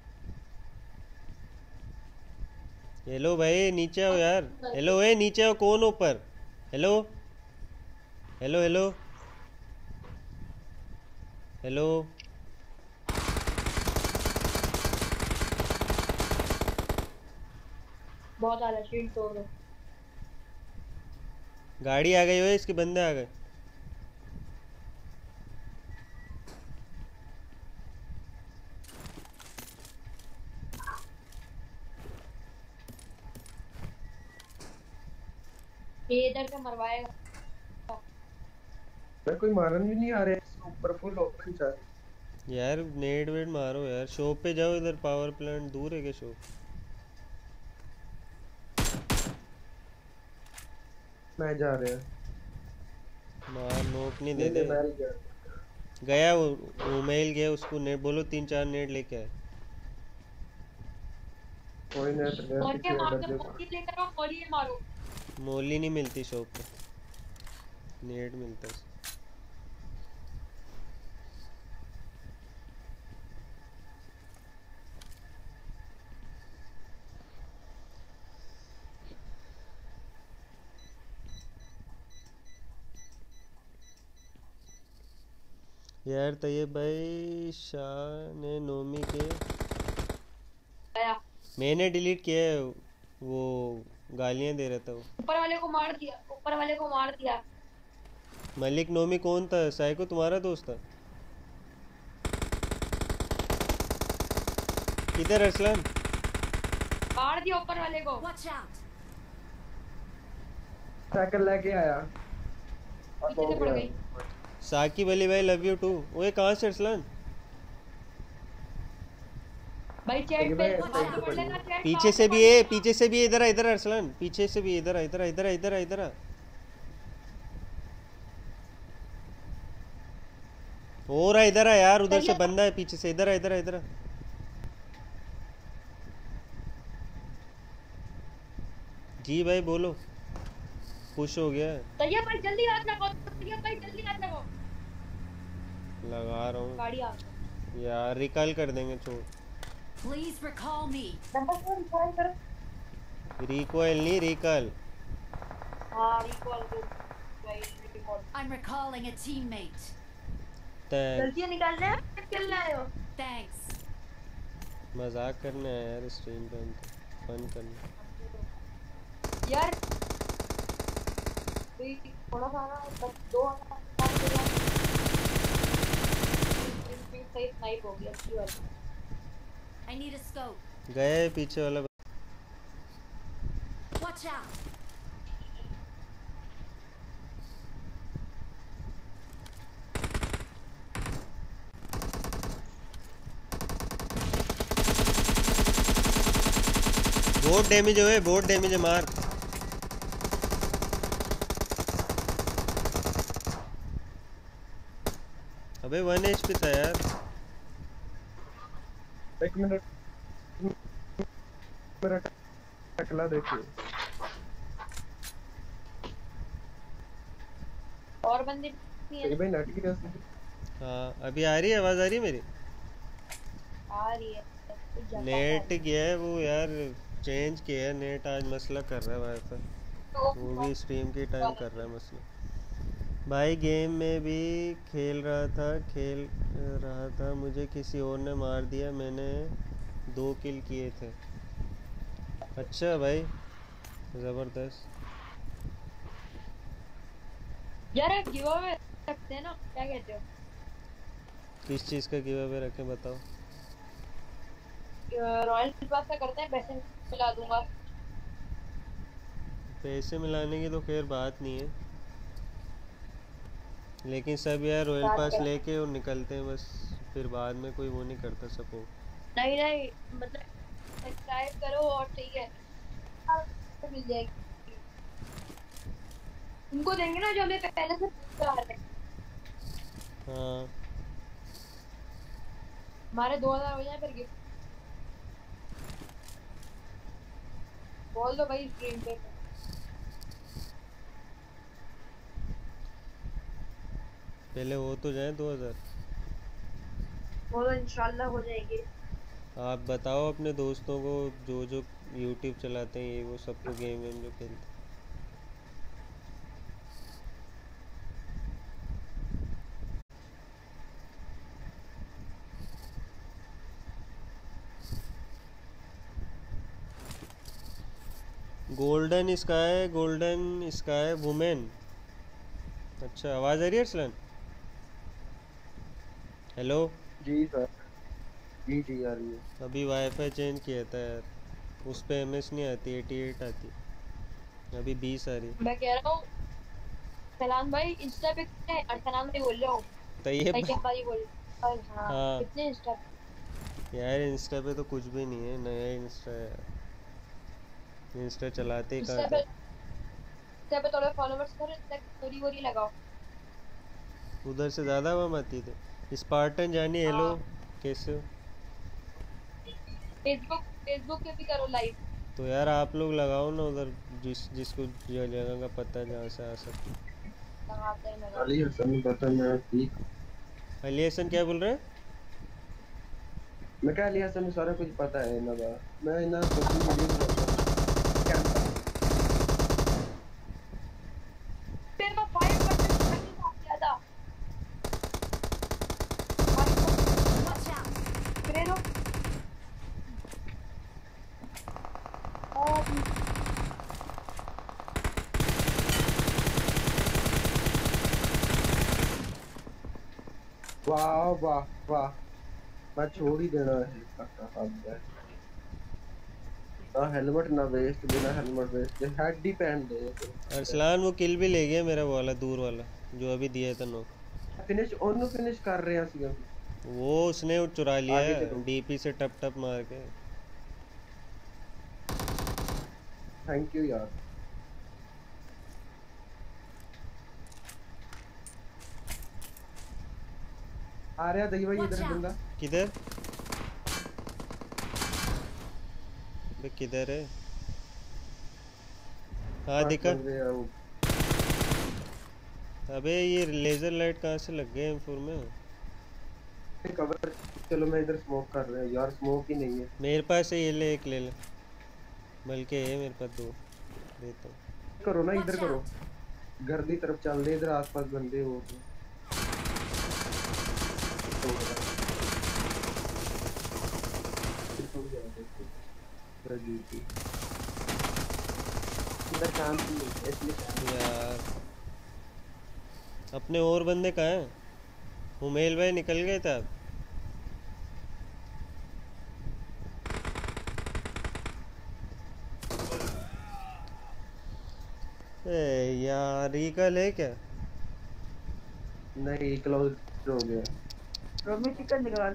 हेलो भाई, नीचे आओ यार। हेलो ए, नीचे आओ। कौन ऊपर? Hello hello hello hello. बहुत ज्यादा शील्ड तोड़ दो। गाड़ी आ गई हो, इसके बंदे आ गए। ये इधर से मरवाएगा। कोई मारन भी नहीं आ रहे, ऊपर फुल ओपन चल यार। नेड वेड मारो यार। शॉप पे जाओ, इधर पावर प्लांट दूर है क्या शॉप? मैं जा रहे हैं। मार, नोक नहीं दे दे। गया गया वो मेल गया, उसको नेट बोलो 3-4 नेट लेके आए। कोई नेट ले, और क्या मार दो, मोली लेकर आओ, मोली मारो। मोली नहीं मिलती शॉप पे, नेट मिलता है। यार तैयब भाई शाह ने नोमी के मैंने डिलीट किया है, वो गालियां दे रहा था वो। ऊपर वाले को मार दिया, ऊपर वाले को मार दिया। मलिक नोमी कौन था? साइको तुम्हारा दोस्त था? किधर अरसलान? मार दिया ऊपर वाले को। साइकिल लेके आया, पीछे से पड़ गई। साकिब अली भाई लव यू टू। ओए कहाँ से अरसलान? भाई चैट पे पढ़ लेना, चैट पीछे से भी है, पीछे से भी इधर इधर अरसलान, पीछे से भी इधर इधर इधर इधर इधर। और इधर यार, उधर से बंदा है पीछे से, इधर इधर इधर। जी भाई बोलो। खुश हो गया? तैयब भाई जल्दी हाथ लगाओ, तैयब भाई जल्दी हाथ लगाओ। लगा रहा हूँ गाड़ी आ गई यार, रिकॉल कर देंगे। छोड़, Please recall me. Number 4 recall करो। रिकॉल नहीं, रिकॉल। हां रिकॉल दो भाई, recall. I'm recalling a teammate. गलतियां निकालना है, खेलना है। Thanks. मजाक करने आया यार स्ट्रीम पे, हम तो फन करने। यार थोड़ा सा ना, बस 2 सही स्नाइप हो गया। अच्छी बात। I need a scope. गए पीछे वाला। Watch out! बहुत डैमेज है, बहुत डैमेज है, मार। अबे 1 HP था यार। एक मिनट, मेरा टकला देखिए। और बंदे नहीं है भाई नेट की कैसे? हाँ अभी आ रही है, आवाज आ रही है मेरी? आ रही है। नेट गया है वो यार, चेंज किया है नेट, आज मसला कर रहा है वाईफाई, वो भी स्ट्रीम के टाइम कर रहा है मसला। भाई गेम में भी खेल रहा था, मुझे किसी और ने मार दिया, मैंने 2 किल किए थे। अच्छा भाई ज़बरदस्त। यार गिव अवे रखते हैं ना, क्या कहते हो? किस चीज़ का गिव अवे रखें बताओ? रॉयल पास का करते हैं, पैसे मिला दूंगा। पैसे मिलाने की तो खैर बात नहीं है, लेकिन सब यार रॉयल पास लेके और निकलते हैं बस, फिर बाद में कोई वो नहीं करता सपोर्ट। नहीं मतलब सब्सक्राइब करो और ठीक है मिल जाएगी। उनको देंगे ना जो हमें पहले से पूछ रहे हैं। हाँ हमारे 2000 हो जाए फिर गिफ्ट बोल दो भाई स्क्रीन पे। पहले हो तो जाए 2000। वो तो इंशाल्लाह हो जाएगी। आप बताओ अपने दोस्तों को जो जो यूट्यूब चलाते हैं, ये वो सबको गेम वेम जो खेलते हैं। Golden sky women. अच्छा आवाज़ आ रही है अरसलान? हेलो जी सर, जी आ रही है। अभी वाईफाई चेंज किया था यार, उस पे MS नहीं आती, 88 आती, अभी 20 आ रही। मैं कह रहा हूँ सलाम भाई इंस्टा पे कितने अरसलान भाई बोल रहा हूँ तैयब भाई बोल। हाँ कितने इंस्टा यार, इंस्टा पे तो कुछ भी नहीं है, नया इंस्टा है, इंस्टा चलाते ही कहाँ था। इंस्टा पे थोड़े फॉलोवर्स करो, स्टोरी वोरी लगाओ। उधर से ज़्यादा आवाम आती थी। स्पार्टन जानी हेलो, कैसे हो? फेसबुक पे भी करो लाइव। तो यार आप लोग लगाओ ना उधर, जिसको जगह का पता है जहाँ से आ सकते। लगाते हैं अली हसन बता, मैं ठीक। अली हसन क्या बोल रहे हैं? मैं क्या अली हसन सारा कुछ पता है ना, मैं ना सोशल मीडिया पे मेरे को 5% किया था। Watch out! फिर वाह वाह वाह, मैं छोड़ ही देना है। हेलमेट ना वेस्ट, बिना हेलमेट वेस्ट हेड ही पहन दे। अरसलान वो किल भी ले गया मेरा, वो वाला दूर वाला जो अभी दिया था नो। फिनिश कर रहे हैं, वो उसने चुरा लिया है डीपी से टप टप मार के। थैंक यू यार। आ रहा दही भाई इधर बंदा। किधर? किधर है? हाँ दिखा। अबे ये लेजर लाइट कहाँ से लग गए M4 में? कवर चलो, मैं इधर स्मोक कर रहा हूँ यार, स्मोक ही नहीं है मेरे पास है, ये ले एक ले ले, बल्कि है मेरे पास 2 देता हूँ। करो ना, इधर करो, घर की तरफ चल दे, इधर आसपास बंदे हो तो। यार अपने और बंदे कहाँ हैं? उमेल भाई निकल गए थे आप? यार रिकल है क्या? नहीं क्लोज हो गया। रोमी चिकन निकाल।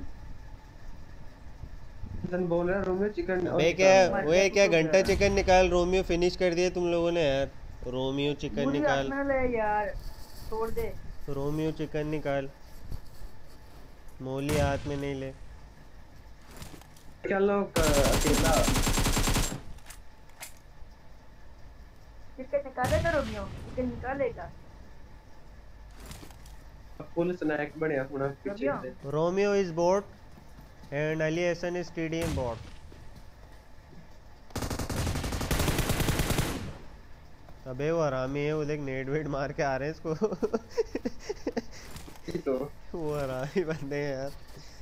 बोल रहा है रोमियो चिकन। अबे क्या वो क्या घंटा चिकन निकाल, रोमियो फिनिश कर दिया तुम लोगों ने यार। रोमियो चिकन निकाल। मुझे ले यार, छोड़ दे। रोमियो चिकन निकाल, मोली हाथ में नहीं ले। चलो अकेला चिकन निकालेगा रोमियो, चिकन निकालेगा। फुल स्नैक बढ़िया होना पीछे से। Romeo is bot and Ali Hassan is TDM bot. अबे वो हरामी है, वो देख नेट वेट मार के आ रहे हैं इसको। तो वो हरामी बंदे हैं यार।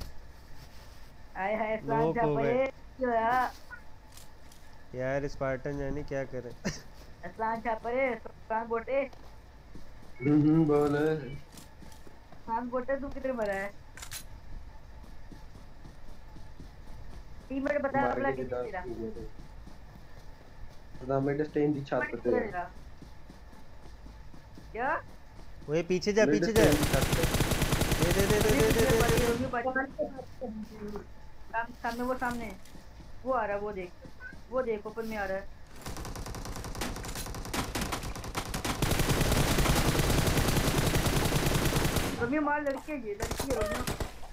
आए हाय स्लान छापरे जो यार स्पार्टन जाने क्या करे। स्लान छापरे स्लान बोटे। बोल स्लान बोटे तू कितने मरा है? टीममेट बता अपना कितना तेरा। टीममेट स्टेन दी छाप पे क्या? वो पीछे जा पीछे जा। दे सामने वो सामने वो आ रहा है, वो देख ओपन में आ रहा है। रोमियो मार, लड़की है ये, लड़की है रोमियो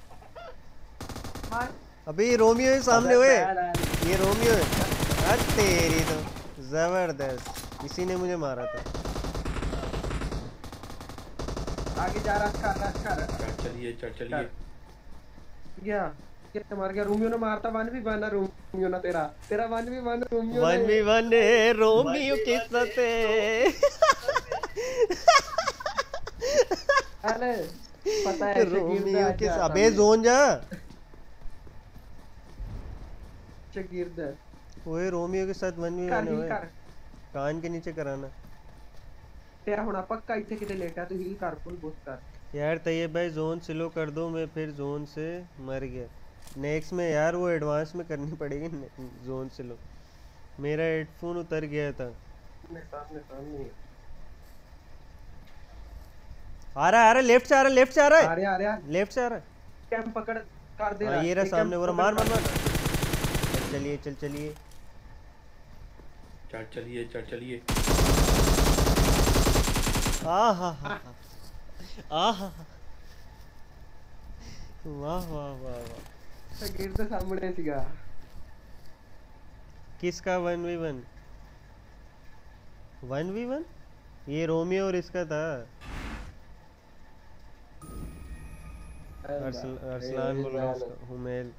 मार। अबे ये रोमियो है सामने हुए, ये रोमियो है। अरे तेरी तो जबरदस्त, इसी ने मुझे मारा था। आगे जा रहा है। चलिए क्या कितना मार गया? रोमियो ने मारता 1v1 ना रोमियो ना तेरा 1v1 रोमियो 1v1 है रोमियो किस्मत है। अरे पता है रोमियो किस अबे जोन जा गिरद। ओए रोमियो के साथ 1v1 है, कान के नीचे कराना। तेरा होना पक्का इथे किते लेटा तू हील कर फुल बूस्ट कर। यार तैयब भाई जोन स्लो कर दो, मैं फिर जोन से मर गया। नेक्स्ट में यार वो एडवांस में करनी पड़ेगी जोन स्लो। मेरा हेडफोन उतर गया था। सामने आ रहा है लेफ्ट से आ रहा है, लेफ्ट से आ रहा है, आ रहा है लेफ्ट से आ रहा है। कैंप पकड़ कर दे रहा है। ये रहा सामने, वो मार मार मार। चलिए चलिए आहा आहा वाह वाह वाह वाह। गिरद सामने सीगा। किसका 1v1? 1v1 ये रोमियो और इसका था अरसलान बोल रहा है हुमैल।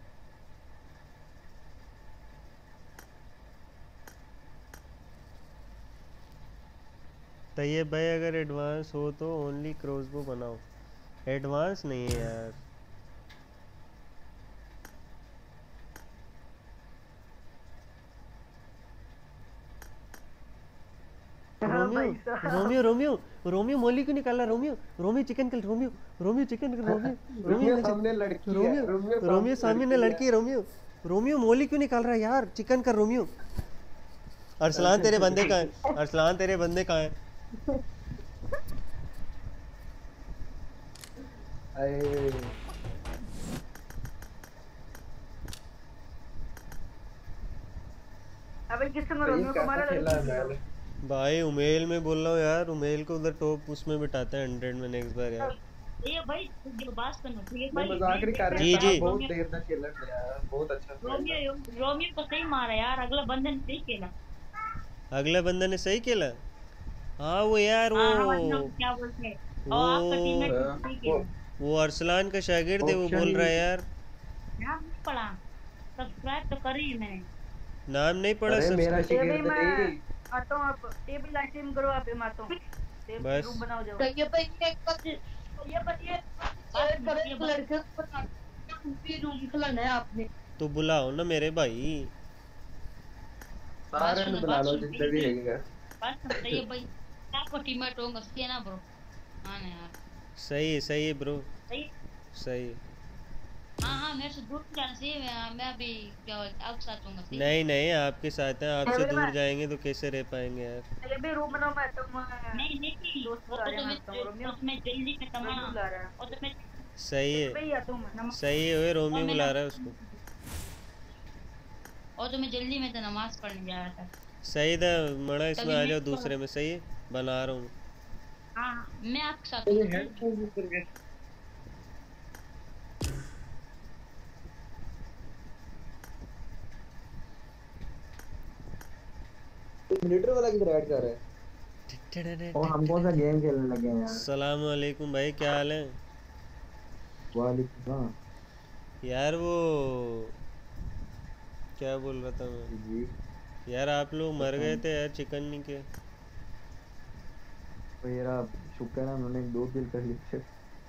तैयब भाई अगर एडवांस हो तो ओनली क्रॉसबो बनाओ। एडवांस नहीं है यार। रोमियो रोमियो रोमियो मोली क्यों निकाला? रोमियो चिकन कर, रोमियो चिकन कर, रोमियो सामने लड़की है, रोमियो सामने लड़की है। रोमियो मोली क्यों निकाल रहा है यार? चिकन कर रोमियो। अरसलान तेरे बंदे कहाँ है? अरसलान तेरे बंदे कहाँ है? अबे किसने रोमियो को मारा? भाई उमेल में बोल रहा हूँ यार, उमेल को उधर टॉप उसमें बिठाते हैं 100 में नेक्स्ट बार यार। ये भाई जो बात सुनो, ये भाई मजाक नहीं कर रहे हैं, बहुत देर तक खेला यार, बहुत अच्छा। रोमियो को सही मारा यार, अगला बंदे ने सही खेला। अगला बंदा ने सही खेला? हाँ वो यार वो क्या बोलते हैं, आपका टीममेट सही खेला। वो अरसलान का शागिर्द है, वो बोल रहा है यार। नाम नहीं पढ़ा, सब्सक्राइब तो करी मैंने। नाम नहीं पढ़ा, मेरा शागिर्द नहीं। आता हूं, आप टेबल लाइटिंग करो, आप मारता हूं, बस रूम बनाओ जाओ। ये लड़के को रूम खिलाना है आपने तो बुलाओ ना मेरे भाई। सारे ने बुला लो जितने भी है। बस ये भाई आपको टीममेट होगा सही है ना ब्रो? हां ना यार, सही है ब्रो, सही। हाँ मेरे से दूर जाना चाहिए। मैं अभी क्या आपके साथ हूँ। नहीं नहीं आपके साथ हैं, आपसे मेरे दूर में- जाएंगे तो कैसे रह पाएंगे यार। चलिए भी रूम बनाओ, मैं तुम नहीं दोस्त वो बुला तो रहे हैं, मैं तुम्हें रोमियो जल्दी में रोमियो बुला रहा है। और तुम्हें सही है भाई या तुम सही है, ओए रोमियो मैं बुला रहा है उसको। और तुम्हें जल्दी में तो नमाज पढ़ने जा रहा था। सही था मड़ा, इसमें तभी आ मैं जाओ इसको- दूसरे में। सही है बना रहा हूँ। हाँ मैं आपके साथ ये हूँ। हेडफोन यूज करके मिलिट्री वाला किधर ऐड कर रहा है? और हम कौन सा गेम खेलने लगे हैं यार? सलाम वालेकुम भाई, क्या हाल है? वालेकुम सलाम यार वो क्या बोल रहा था मैं जी। यार, आप लोग मर गए थे यार चिकन नहीं के। तो यार शुक्र है उन्होंने 2 किल कर लिए थे।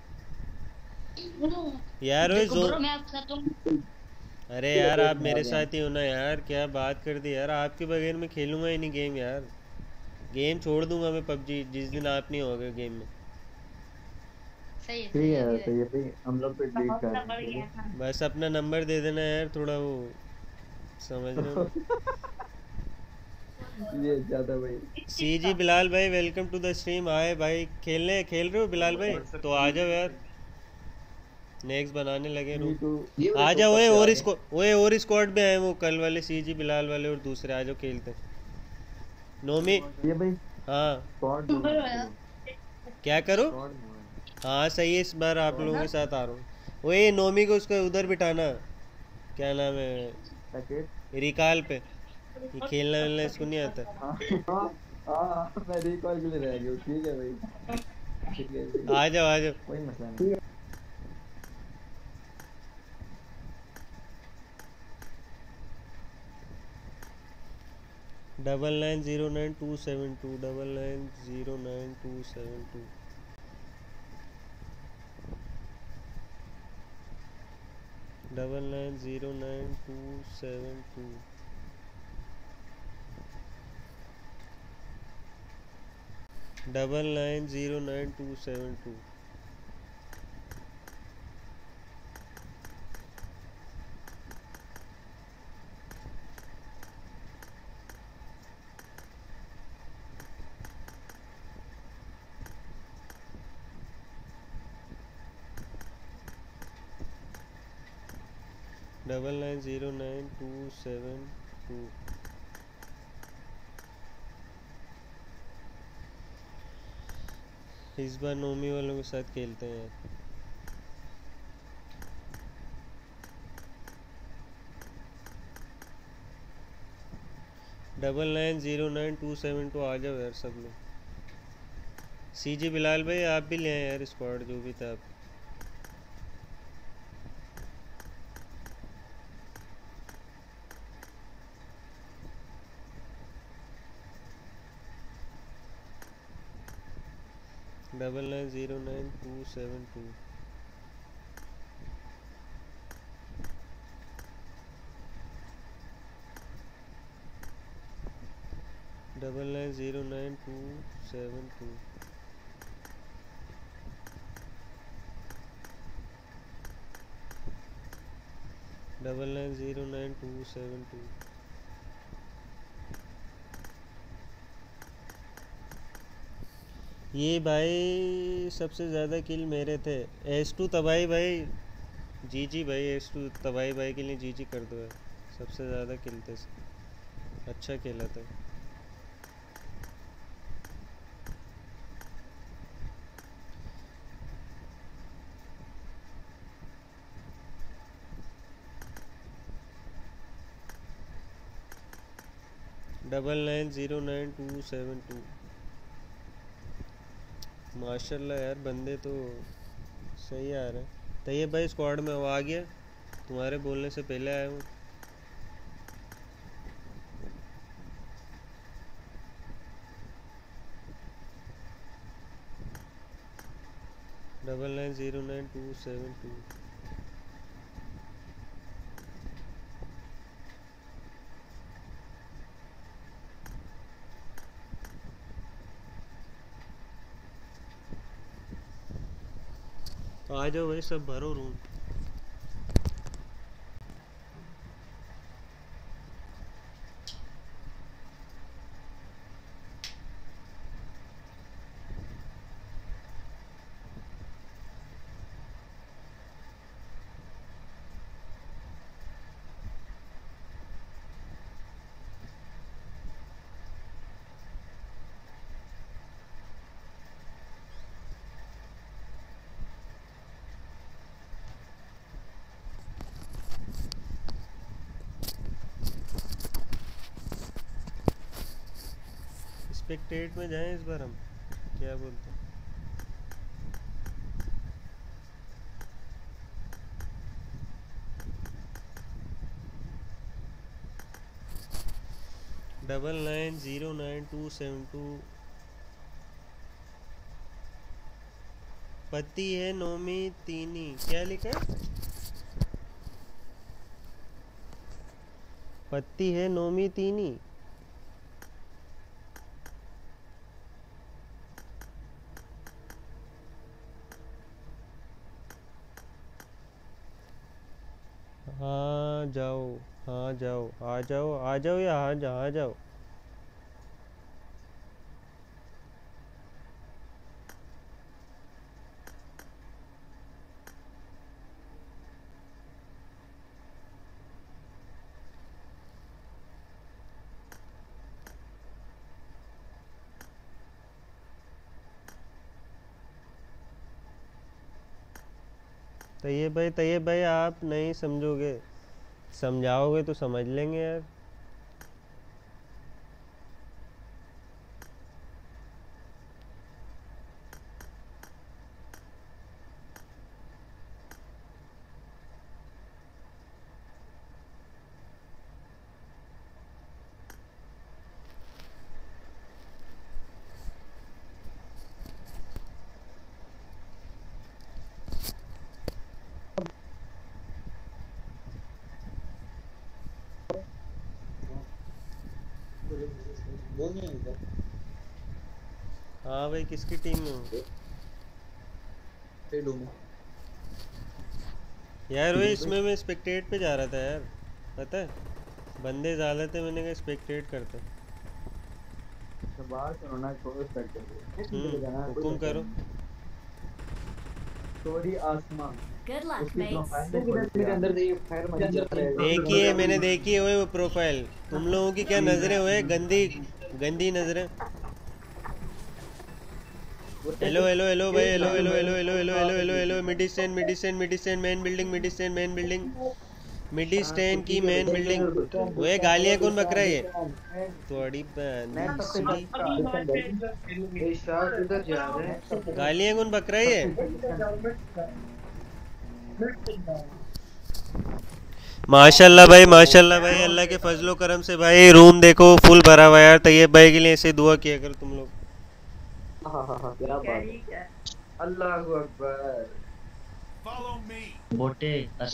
यार ओए जो मैं आपके साथ हूँ। अरे यार आप मेरे साथ ही हो ना यार, क्या बात कर दी यार। आपके बगैर मैं खेलूंगा ही नहीं गेम यार। गेम छोड़ दूंगा मैं पबजी जिस दिन आप नहीं होगे गेम में। सही ठीक है तो ये भी हम लोग पे डील कर रहे हैं। बस अपना नंबर दे देना यार, थोड़ा वो समझ रहे हो। ये ज्यादा भाई। सीजी बिलाल भाई वेलकम टू द स्ट्रीम। आए भाई खेल रहे हो बिलाल भाई? तो आ जाओ यार, नेक्स्ट बनाने लगे रूम। आ जाओ। ओए और स्क्वाड में आए वो कल वाले सीजी बिलाल वाले और दूसरे। आ जाओ खेलते नोमी। ये भाई हाँ क्या करो? हाँ सही है, इस बार आप लोगों के साथ आ रहा हूँ। ओए नोमी को उसको उधर बिठाना, क्या नाम है, रिकाल पे। ये खेलना वेलना इसको नहीं आता। मैं रिकॉल के लिए रह गया। ठीक है भाई, ठीक है आ जाओ कोई मसला नहीं। 99092729909272 9909272992 9909272992 99092729 99092729 इस बार नोमी वालों के साथ खेलते हैं यार। डबल 990927 आ जाओ यार सब लोग। सीजी बिलाल भाई आप भी ले आए यार स्क्वाड जो भी था। आप 990927 990927 990927 ये भाई सबसे ज़्यादा किल मेरे थे। S2 तबाही भाई, जी भाई S2 तबाही भाई के लिए जी कर दो यार। सबसे ज़्यादा किल थे, अच्छा खेला था। डबल 990927 माशाल्लाह यार बंदे तो सही आ रहे हैं। तैयब भाई स्क्वाड में वो आ गया, तुम्हारे बोलने से पहले आया हूँ। डबल 990927 आ जाओ भाई सब भरो रूम। स्पेक्टेट में जाएं इस बार हम, क्या बोलते हैं? डबल 9909272 पति है नोमी तीनी, क्या लिखा है? पति है नोमी तीनी। हाँ जाओ, हाँ जाओ, आ जाओ, आ जाओ या हाँ आ जाओ। तैयब भाई आप नहीं समझोगे, समझाओगे तो समझ लेंगे यार। हाँ भाई, किसकी टीम में हो यार? वही इसमें मैं स्पेक्टेट पे जा रहा था यार, पता है बंदे ज़्यादा थे, मैंने कहा स्पेक्टेट करते। हुक्म करो। Good luck, mates. देखिए मैंने देखी है वो प्रोफाइल। तुम लोगों की क्या नजरें हुए, गंदी गंदी नजरें। हेलो हेलो हेलो भाई, hello hello hello hello hello hello hello hello. Midstein Midstein Midstein main building, Midstein main building, Midstein की मेन बिल्डिंग। वो गालियाँ कौन बक रहा है ये? थोड़ी गालियाँ कौन बक रहा है ये? माशाल्लाह भाई, माशाल्लाह भाई, अल्लाह के फजलो करम से भाई रूम देखो फुल भरा हुआ यार। तैयब भाई के लिए ऐसे दुआ किया करो तुम लोग। क्या बात है। अल्लाहु अकबर। बोटे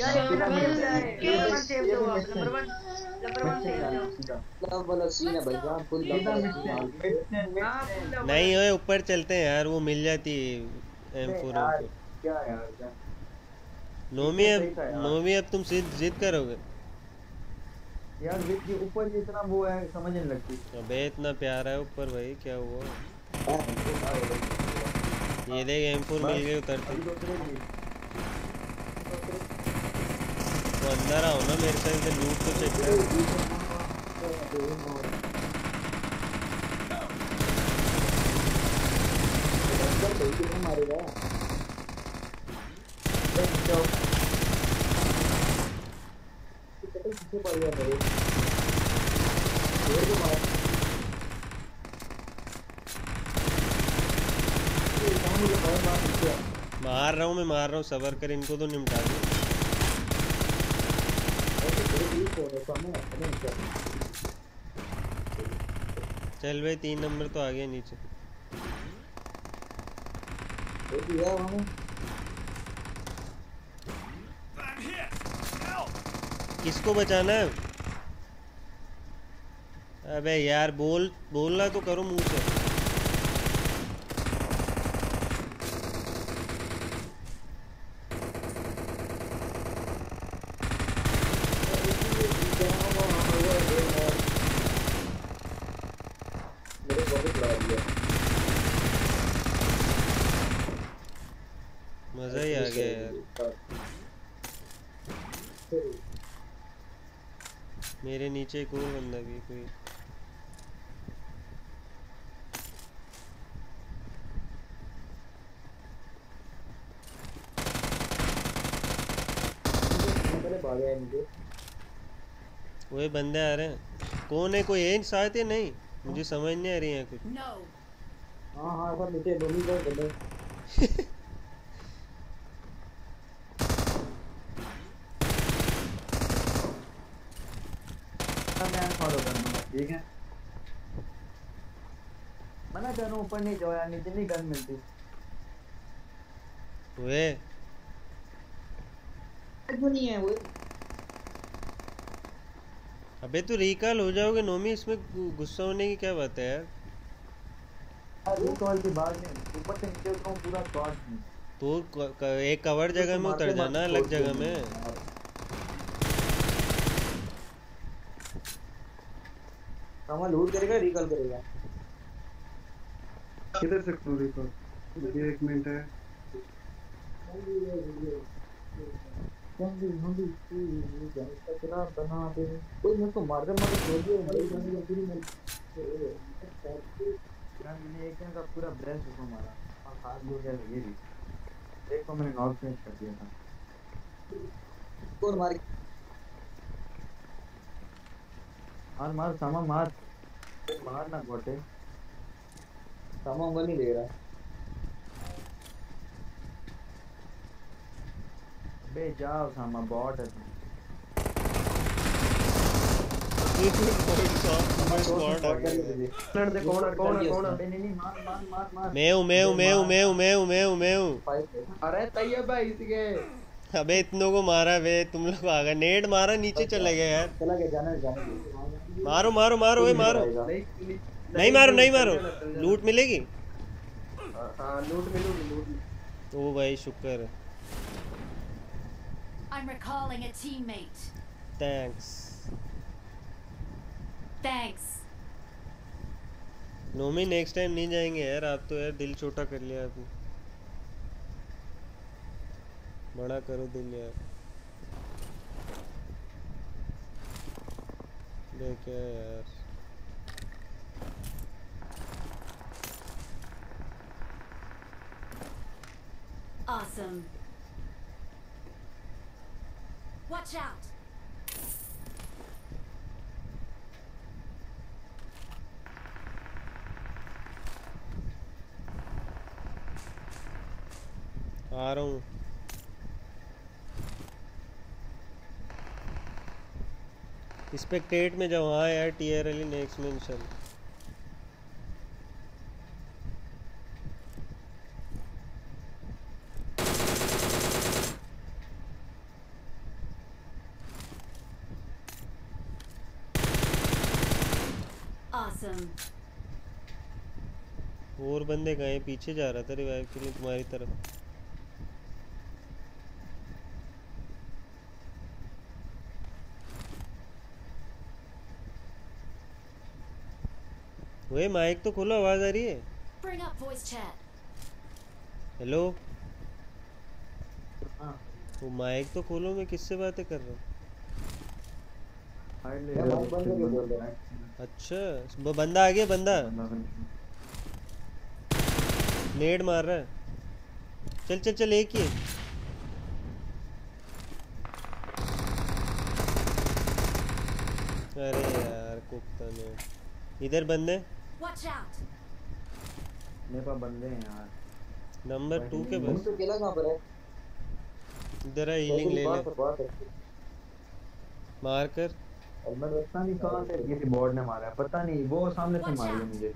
नहीं ओए, ऊपर चलते हैं यार, वो मिल जाती है M4। क्या यार, नोमी अब तुम जिद करोगे यार? ऊपर जितना वो है समझ नहीं लगती। अबे इतना प्यारा है ऊपर भाई, क्या हुआ? ये देख M4 मिल गए उतरते। तो अंदर आओ ना मेरे साथ, इधर लूट तो चेक कर। मार रहा हूँ मैं, मार रहा हूँ, सबर कर, इनको तो निपटा दो। चल भाई 3 नंबर तो आ गया नीचे। किसको बचाना है? अबे यार बोलना तो करो मुंह से। मजा ही आ गया यार। मेरे नीचे एक और बंदा भी कोई। वही बंदे आ रहे हैं। कौन है, कोई है साथ या नहीं? मुझे समझ नहीं आ रही है कुछ। No. हाँ सब नीचे दोनों को बंदे मैं फॉलो करूंगा ठीक है। मना कर रहा हूं ऊपर नहीं जाओ यार, नीचे नहीं गन मिलती। वे क्यों नहीं है वो? अबे तू रिकॉल हो जाओगे नोमी, इसमें गुस्सा होने की क्या बात है यार। रिकॉल की बात नहीं, ऊपर से नीचे उतरूं पूरा शॉट नहीं। तो एक कवर जगह में उतर जाना, अलग जगह में। सामान लूट करेगा रिकॉल करेगा। किधर से करूं रिकॉल? ये 1 मिनट है। कितना बना दे कोई मुझको मार दे छोड़ दियो मर जाने की नहीं मैंने एक का पूरा ब्रेस्ट उसको मारा और हाथ लूट गया ये भी देखो मैंने नॉक चेंज कर दिया था। कौन मार मार मार सामा मार मार ना गोटे सामा वो नहीं दे रहा। बे जाओ सामा बॉट है मैं हूँ। अरे तैयब भाई इसके अबे इतनों को मारा बे, तुम लोग आ गए। नेट मारा नीचे चला गया यार। चला गया जाने मारो मारो मारो ओए मारो। नहीं मारो नहीं मारो, लूट मिलेगी। हाँ लूट मिलेगी लूट। ओ भाई शुक्र है। I'm recalling a teammate. Thanks. Thanks. Nomi next time नहीं जाएंगे यार, आप तो यार दिल छोटा कर लिया आपने। बड़ा करो दिल यार। देख यार Awesome. Watch out. आ रहा हूँ। स्पेक्टेट में जाओ। हाँ यार टीआर अली नेक्स्ट में इंशाल्लाह। Awesome. और बंदे गए, पीछे जा रहा था रिवाइव के लिए तुम्हारी तरफ। वे माइक तो खोलो, आवाज आ रही है। Bring up voice chat. Hello वो माइक तो खोलो, मैं किससे बातें कर रहा हूँ। अच्छा वो बंदा आ गया। बंदा नेड मार रहा है। चल चल चल एक ही है। अरे यार कुत्ता ने इधर बंदे। Watch out. मेरे पास बंदे हैं यार। नंबर 2 के बस। तो अकेला कहां पर है? इधर है, हीलिंग ले ले। मार कर। और मैं पता नहीं कहां से किसी बॉर्ड ने मारा है, पता नहीं वो सामने से मारी है मुझे।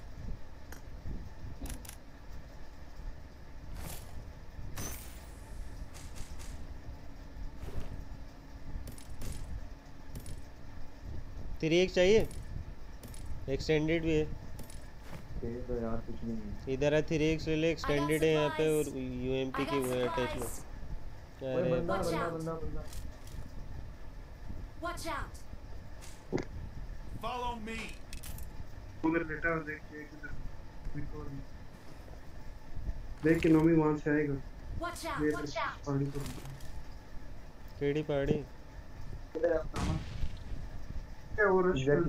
तेरी एक चाहिए? एक्सटेंडेड भी है। तो यार कुछ नहीं है। इधर है 3x ले ले, एक्सटेंडेड है यहाँ पे और यूएमपी की वो है अटैचमेंट। अरे बंदा Watch out. Follow me. उधर लेटा और देख के इधर देख के नोमी वहां से आएगा। Watch out. Watch out. पहाड़ी पर केड़ी पहाड़ी? इधर है सामान। क्या हो रहा है?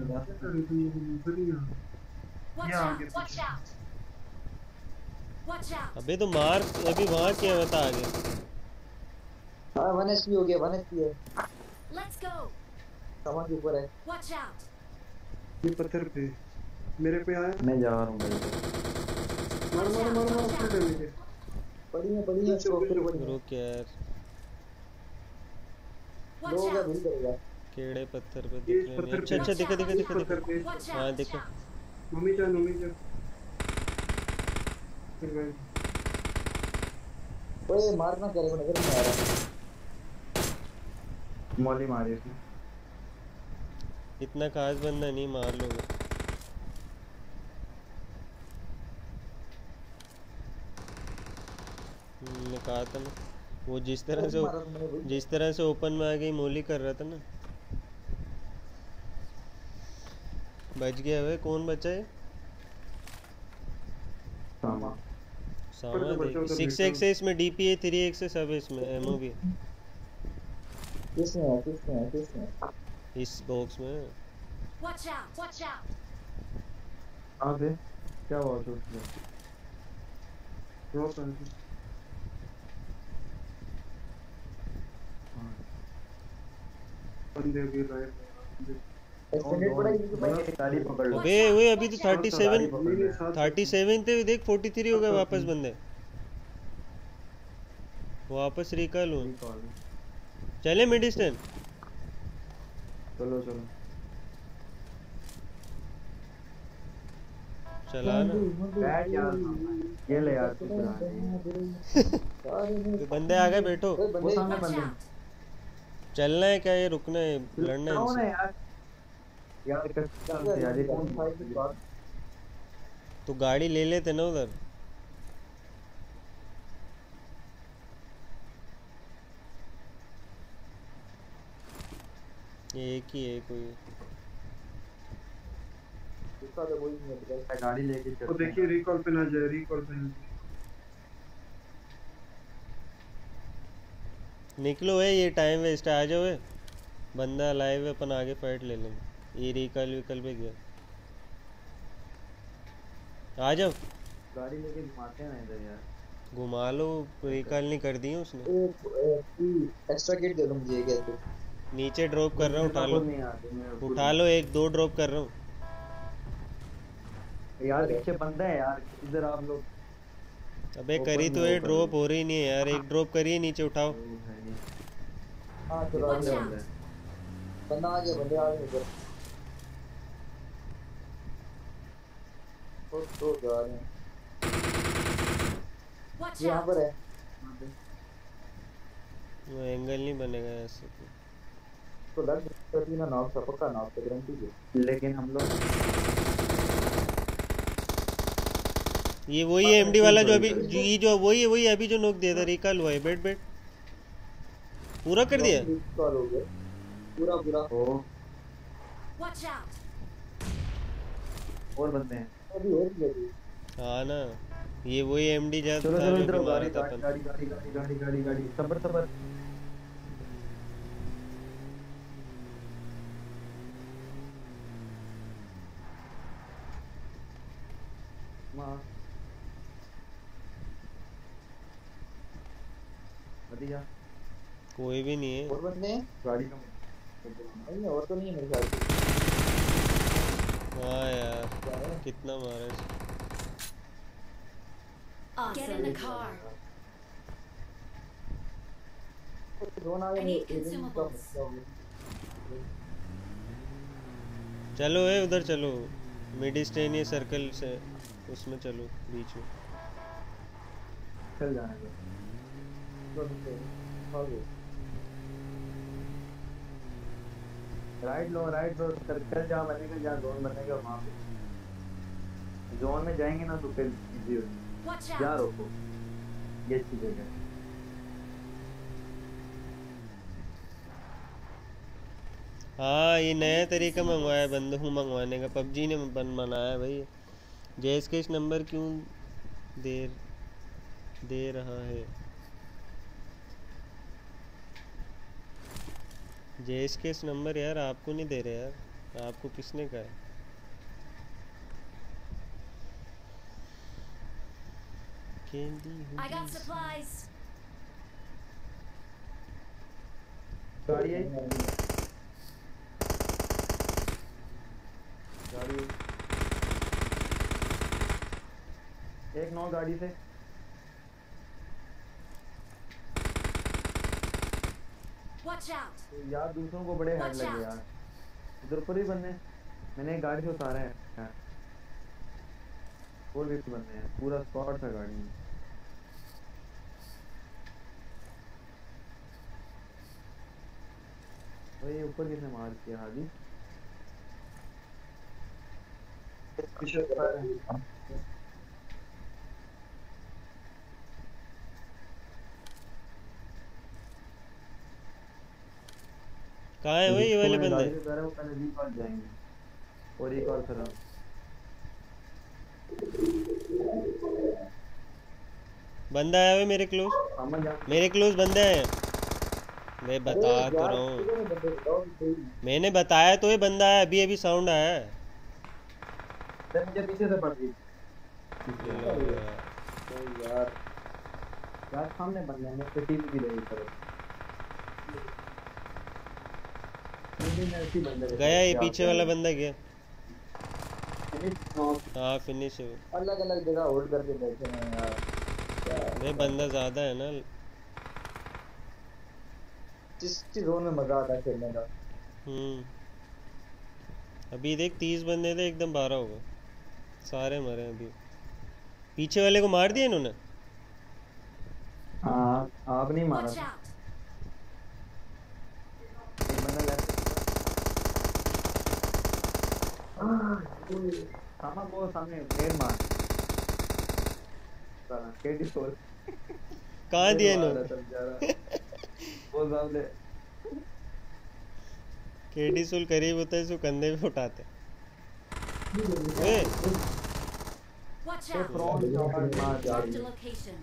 Watch out. Watch out. Watch out. अबे तो मार अभी वहाँ क्या बता आगे। हां 1 एचपी हो गया, 1 एचपी है। Let's go. सामान के ऊपर है। Watch out. ये पत्थर पे मेरे पे आया। मैं जा रहा हूँ भाई। मार मार मार मार उसने कर ली। बढ़िया स्टॉपर बढ़िया। रुक यार, Watch out! भूल करेगा। केड़े पत्थर पे ये दिख रहे पत्थर हैं। अच्छा पे- अच्छा, दिखा दिखा दिखा पत्थर पे। दिखा। Watch हाँ out! दिखा। मम्मी जा फिर भाई ओए मारना करे वो नजर नहीं आ रहा। मौली मारी उसने। इतना खास बंदा नहीं, मार लोगे। मैं कहा था ना, वो जिस तरह से ओपन में आ गई मोली कर रहा था ना। बच गया है। कौन बचा है? सामा देख 6x है इसमें, DP है 3x है, सब है इसमें, एमओ भी है। किसने इस बॉक्स में। Watch out! Watch out! कहाँ पे क्या हुआ उसमें? ड्रॉप है। बंदे भी राइट। गाड़ी पकड़ लो। अबे ओए अभी तो 37 थे, देख 43 हो गए वापस बंदे। वापस रिकॉल हो। चले मिड ईस्टर्न। चलो चला ना। बैठ यार। ये ले यार तू तो बंदे आ गए, बैठो। वो सामने Watch बंदे। out! चलना है क्या, ये रुकना है, लड़ना है कौन है इनसे। यार कसम से यार ये कौन? तो गाड़ी ले लेते ना उधर। ये एक ही है कोई। गाड़ी लेके चल। वो देखिए रिकॉल पे ना जाए, रिकॉल पे ना जाए। निकलो है, ये टाइम वेस्ट है। आ जाओ है, बंदा लाइव है, अपन आगे फाइट ले लेंगे। ये रिकॉल विकल पे गया। आ जाओ, गाड़ी लेके घुमाते हैं ना इधर यार। घुमा लो। रिकॉल नहीं कर दी है उसने। एक्स्ट्रा किट दे दो मुझे क्या तो। नीचे ड्रॉप कर रहा हूँ, उठा लो। 1-2 ड्रॉप कर रहा हूँ यार। पीछे बंदा है यार, इधर आप लोग। अबे करी तो ये ड्रॉप हो रही नहीं है यार। एक ड्रॉप करिए, नीचे उठाओ। हाँ चलो Watch out! बंदा आ गया इधर। तो जा रहे हैं। Watch यहाँ out! पर है। वो एंगल नहीं बनेगा ऐसे तो लग सकती ना नॉक पक्का नॉक पे गारंटी है। लेकिन हम लोग ये वही है एमडी वाला जो अभी जो वही अभी जो नोक दिया था। रिकॉल हुआ है। बैठ पूरा कर दिया। कॉल हो गया पूरा हो। Watch out! और बंदे हैं अभी और भी। हाँ ना, ये वही एमडी जा चलो था चलो जो इधर कि मारा गाड़ी था अपन। गाड़ी सबर मां बढ़िया। कोई भी नहीं है। और बंदे हैं गाड़ी का नहीं और तो नहीं है मेरे ख्याल से। हाँ यार, कितना मारा इसको। Get in the car. I need consumables. चलो है उधर, चलो मिड ईस्टर्न ये सर्कल से उसमें चलो, बीच में चल जाने दो। राइट लो सर्कल जहाँ बनेगा, जहाँ जोन बनेगा वहाँ पे। जोन में जाएंगे ना तो फिर इजी हो। क्या रोको, ये अच्छी जगह। हाँ ये नया तरीका मंगवाया बंदूक मंगवाने का। पबजी ने बनाया भाई। जेएस के इस नंबर क्यों दे रहा है? जेएस के इस नंबर यार आपको नहीं दे रहे यार, आपको किसने कहा है? I got supplies. गाड़ी है। एक नौ गाड़ी से। Watch out! यार दूसरों को बड़े हेड Watch लगे out! यार। उधर पर ही बंदे, मैंने एक गाड़ी से उतारे हैं। और भी बंदे हैं, पूरा स्क्वाड था गाड़ी में। भाई ऊपर किसने मार किया हादी? कहाँ है ये वाले बंदे? गाड़ी से उतारा वो पहले भी पास जाएंगे और एक और तरफ। बंदा आया हुआ मेरे क्लोज, मेरे क्लोज बंदे हैं। मैं बता तो रहा हूँ, मैंने बताया तो ये बंदा है, अभी अभी साउंड आया है। मुझे पीछे से पड़ गई यार। यार सामने बंदे हैं, तो टीवी भी रही तरफ गया, ये पीछे वाला बंदा गया। हाँ फिनिश है। अलग अलग जगह होल्ड करके बैठे हैं यार। ये बंदा ज्यादा है ना, जिस जोन में मजा आता है खेलने का। अभी देख 30 बंदे थे, एकदम 12 हो गए, सारे मरे अभी। पीछे वाले को मार दिया इन्होंने। हाँ आप नहीं मारा। एक बंदा लेफ्ट सामा वो सामने नेड मार साला केडी सोल कहाँ दिया इन्होंने? वो सामने केडी सोल करीब होता है, इसको कंधे पे उठाते। Watch out! Marked a location.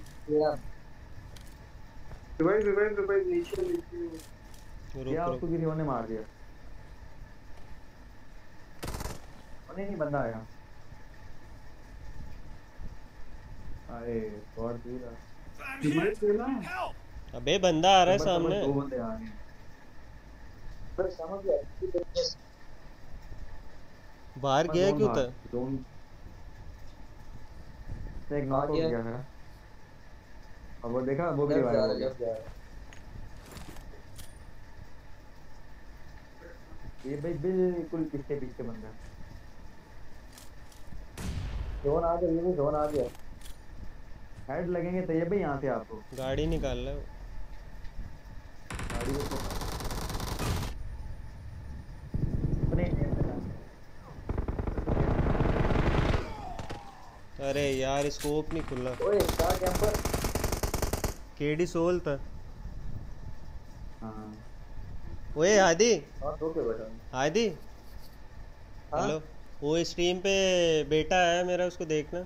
Revive नीचे या उसको किसी और ने मार दिया। नहीं बंदा आया। अरे और दूर अबे बंदा आ रहा है सामने। दो बंदे आ रहे हैं। पर समझ गया बाहर गया क्यों था? एक नॉक हो गया है। अब वो देखा, वो भी रिवाइव हो गया। ये भाई बिल्कुल पीछे पीछे बंदा है। जोन आ गया, ये भी जोन आ गया। हेड लगेंगे तो ये भी यहाँ से आपको गाड़ी निकाल लो। गाड़ी को अरे यार स्कोप नहीं खुला। ओए क्या कैंपर केडी सोल था। हाँ ओए आदि, आदि हेलो, वो स्ट्रीम पे बेटा है मेरा, उसको देखना।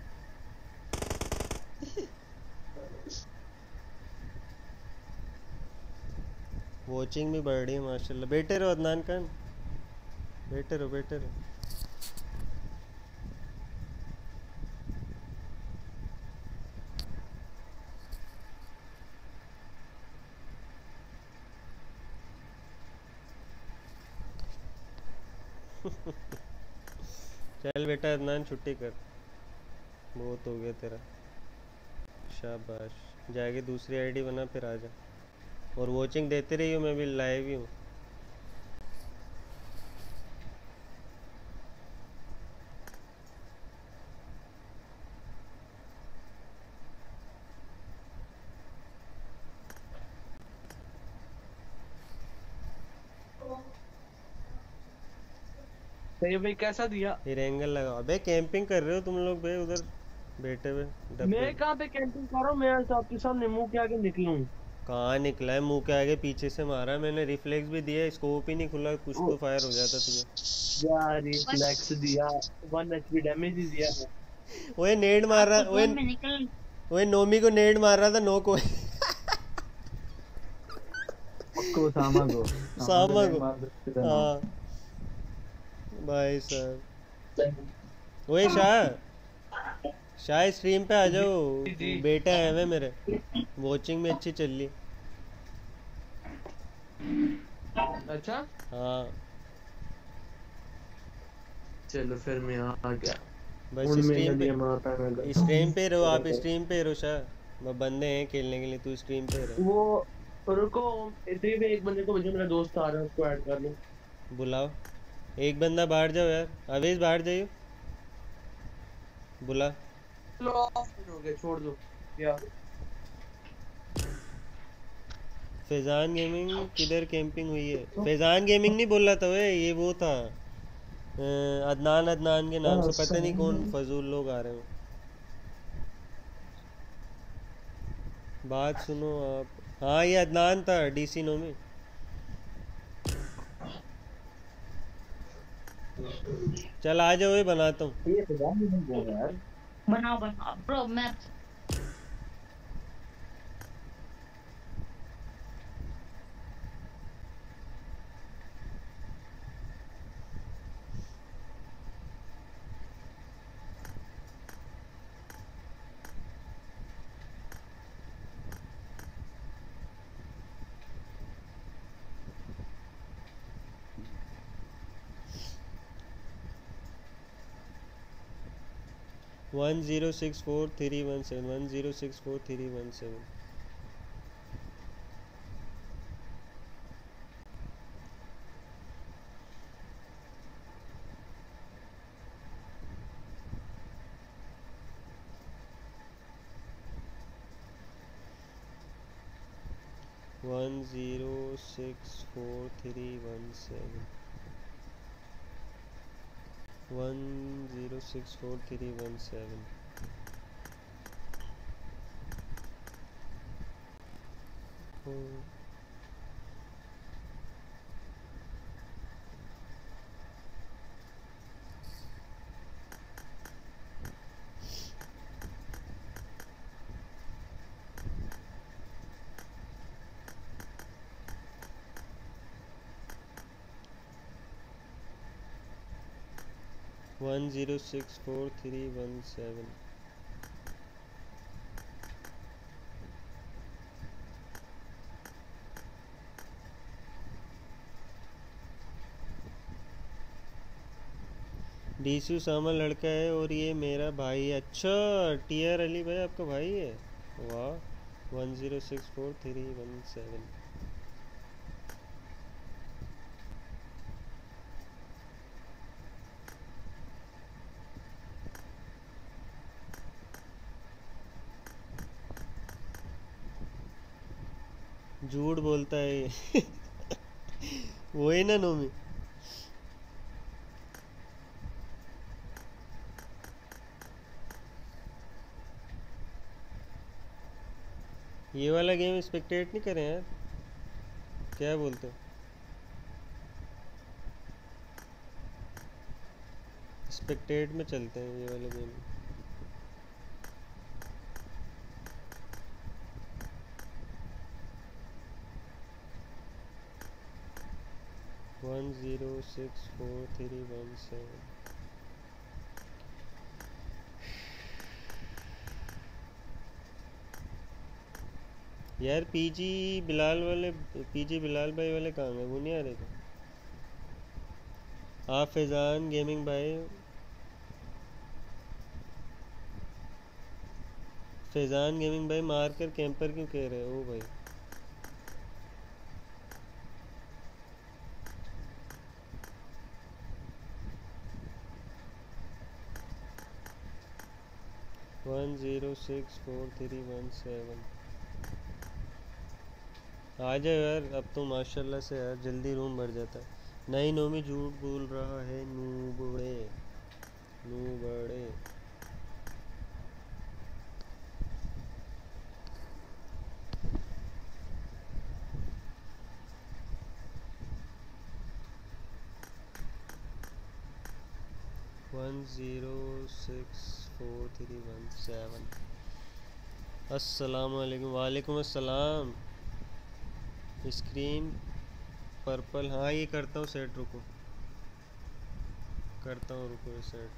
वॉचिंग भी बढ़ रही है माशाल्लाह। बैठे रहो अदनान खान, बैठे रहो बैठे रहो। चल बेटा अदनान छुट्टी कर, बहुत हो गया तेरा। शाबाश, जाके दूसरी आईडी बना फिर आ जा, और वॉचिंग देते रहिए, मैं भी लाइव ही हूँ। ये भाई कैसा दिया? फिर एंगल लगा। अबे कैंपिंग कर रहे हो तुम लोग बे उधर बैठे हुए। मैं कहाँ पे कैंपिंग कर रहा हूँ? मैं आपके सामने मुंह के आगे निकला हूँ। कहाँ निकला है? मुंह के आगे पीछे से मारा मैंने, रिफ्लेक्स भी दिया, स्कोप ही नहीं खुला, कुछ तो फायर हो जाता तुझे। यार रिफ्लेक्स दिया, 1 HP डैमेज ही दिया है। ओए नेड मार रहा, ओए नोमी को नेड मार रहा था, नो को सामा को हाँ भाई साहब। ओए शाह स्ट्रीम पे आ जाओ, बेटा है वे मेरे, वॉचिंग में अच्छी चल रही। अच्छा हाँ चलो फिर मैं आ गया। बस उनमें स्ट्रीम गलियां मारता है मैं पे, स्ट्रीम पे रहो आप, स्ट्रीम पे रहो शाह। वो बंदे हैं खेलने के लिए, तू स्ट्रीम पे रहो। वो रुको, इतने में एक बंदे को मुझे मेरा दोस्त आ रहा है, उसको ऐड कर लो। बुलाओ एक बंदा, बाहर जाओ यार, अवेश बाहर जाइए, बुला। लो हो गया, छोड़ दो यार। फैजान गेमिंग किधर कैंपिंग हुई है? फैजान गेमिंग नहीं बोल रहा था वे, ये वो था अदनान, अदनान के नाम से, पता नहीं कौन फजूल लोग आ रहे हो। बात सुनो आप। हाँ ये अदनान था, DC नो में। चल आ जाओ, ये बनाता हूँ। ये फैजान गेमिंग बोल रहा है यार। बनाओ बनाओ ब्रो, मैं 1064 317, 1064 317। One zero six four three one seven 1064 317। One 1064 317। डीसू सामा लड़का है और ये मेरा भाई है। अच्छा टीआर अली भाई आपका भाई है, वाह। 1064 317। 'झूठ बोलता है ये वही ना नोमी। ये वाला गेम स्पेक्टेट नहीं करें यार, क्या बोलते हो? स्पेक्टेट में चलते हैं ये वाला गेम। वन 1064 317। यार पीजी बिलाल भाई वाले कहाँ गए? वो नहीं आ रहे थे? आप फैजान गेमिंग भाई, फैजान गेमिंग भाई मार कर कैंपर क्यों कह रहे हो भाई? वन 1064 317। आ जाओ यार, अब तो माशाल्लाह से यार जल्दी रूम भर जाता है। नहीं नोमी झूठ बोल रहा है, नूबड़े नूबड़े। 1064 317। अस्सलाम वालेकुम। वालेकुम अस्सलाम। स्क्रीन पर्पल, हाँ ये करता हूँ सेट, रुको करता हूँ, रुको ये सेट।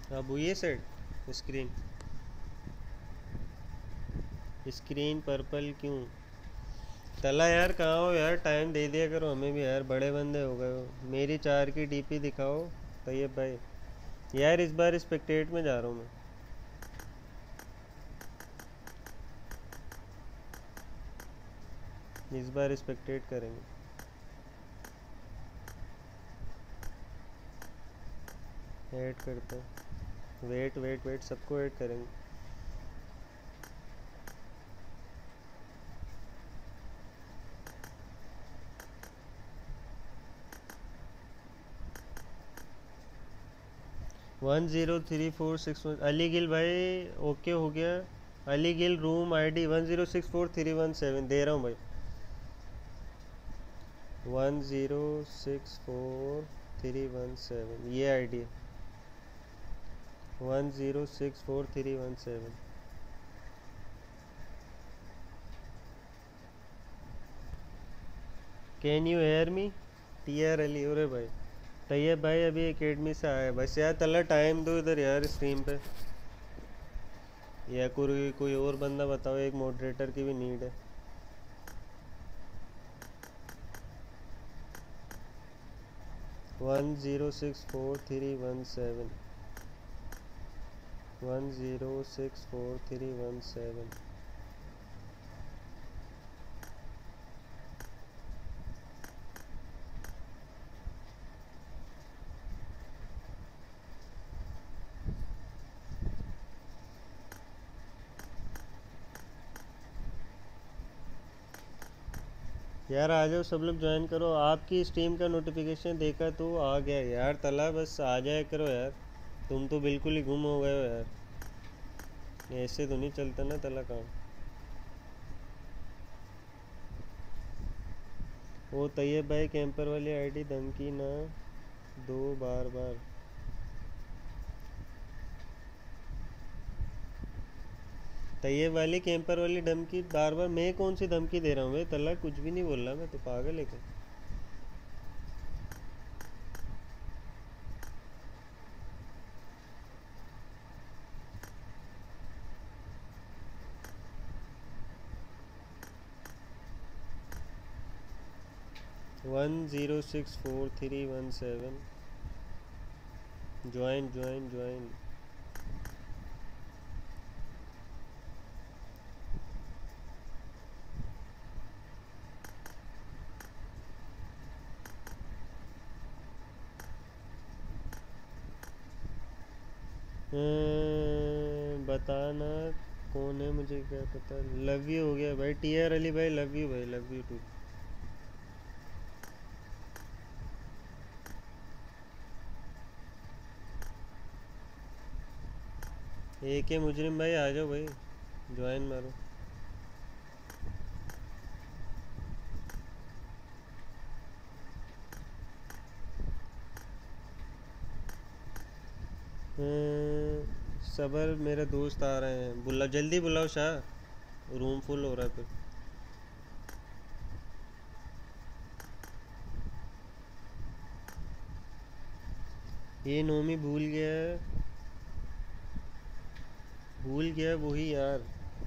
अब हुई है सेट स्क्रीन पर्पल क्यों? तला यार कहाँ हो यार, टाइम दे दिया करो हमें भी यार, बड़े बंदे हो गए हो। मेरी 4 की डीपी दिखाओ तैयब भाई। यार इस बार स्पेक्टेट में जा रहा हूँ मैं। इस बार स्पेक्टेट करेंगे। ऐड करते हैं, वेट सबको ऐड करेंगे। वन 103461 अली गिल भाई ओके हो गया। अली गिल रूम आईडी 10643117 दे रहा हूँ भाई। 10643117 ये आईडी है 10643117। Can you hear me TR Ali? अरे भाई तैयब भाई अभी एकेडमी से आया। बस यार तला टाइम दो इधर यार स्ट्रीम पे, या कोई और बंदा बताओ, एक मॉडरेटर की भी नीड है। वन 10643117 10643117। यार आ जाओ सब लोग ज्वाइन करो। आपकी स्ट्रीम का नोटिफिकेशन देखा तो आ गया यार तला, बस आ जाया करो यार। तुम तो बिल्कुल ही गुम हो गए हो यार, ऐसे तो नहीं चलता ना तला काम। वो तैयब भाई कैंपर वाली आईडी धमकी ना दो बार। तैयब वाली कैंपर वाली धमकी बार मैं कौन सी धमकी दे रहा हूँ भाई तला? कुछ भी नहीं बोल रहा मैं तो, पागल है क्या? One 10643117 join. बताना कौन है, मुझे क्या पता। लव यू हो गया भाई टीआर अली भाई, लव यू भाई, लव यू टू। एक है मुजरिम भाई, आ जाओ भाई ज्वाइन मारो। सबर मेरे दोस्त आ रहे हैं, बुला जल्दी बुलाओ शाह, रूम फुल हो रहा है फिर। ये नोमी भूल गया वही यार।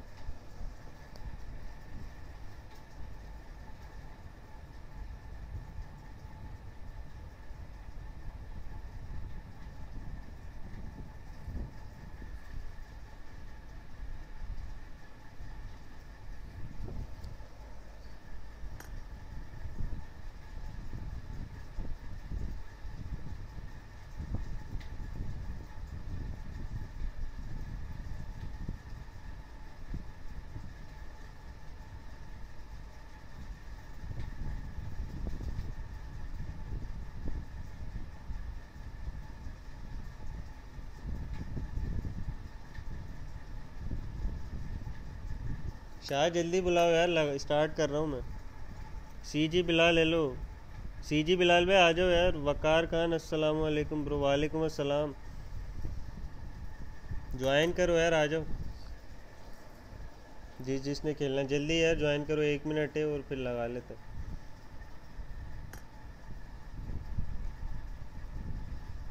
शाह जल्दी बुलाओ यार, स्टार्ट कर रहा हूँ मैं। CG Bilal hello, CG Bilal भाई आ जाओ यार। वकार खान अस्सलाम वालेकुम ब्रो। वालेकुम अस्सलाम। ज्वाइन करो यार, आ जाओ जिसने खेलना जल्दी यार ज्वाइन करो। 1 मिनट है और फिर लगा लेते।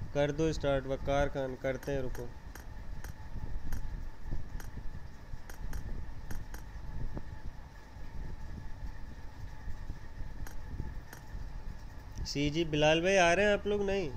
कर दो स्टार्ट। वकार खान करते हैं, रुको। सीजी बिलाल भाई आ रहे हैं आप लोग? नहीं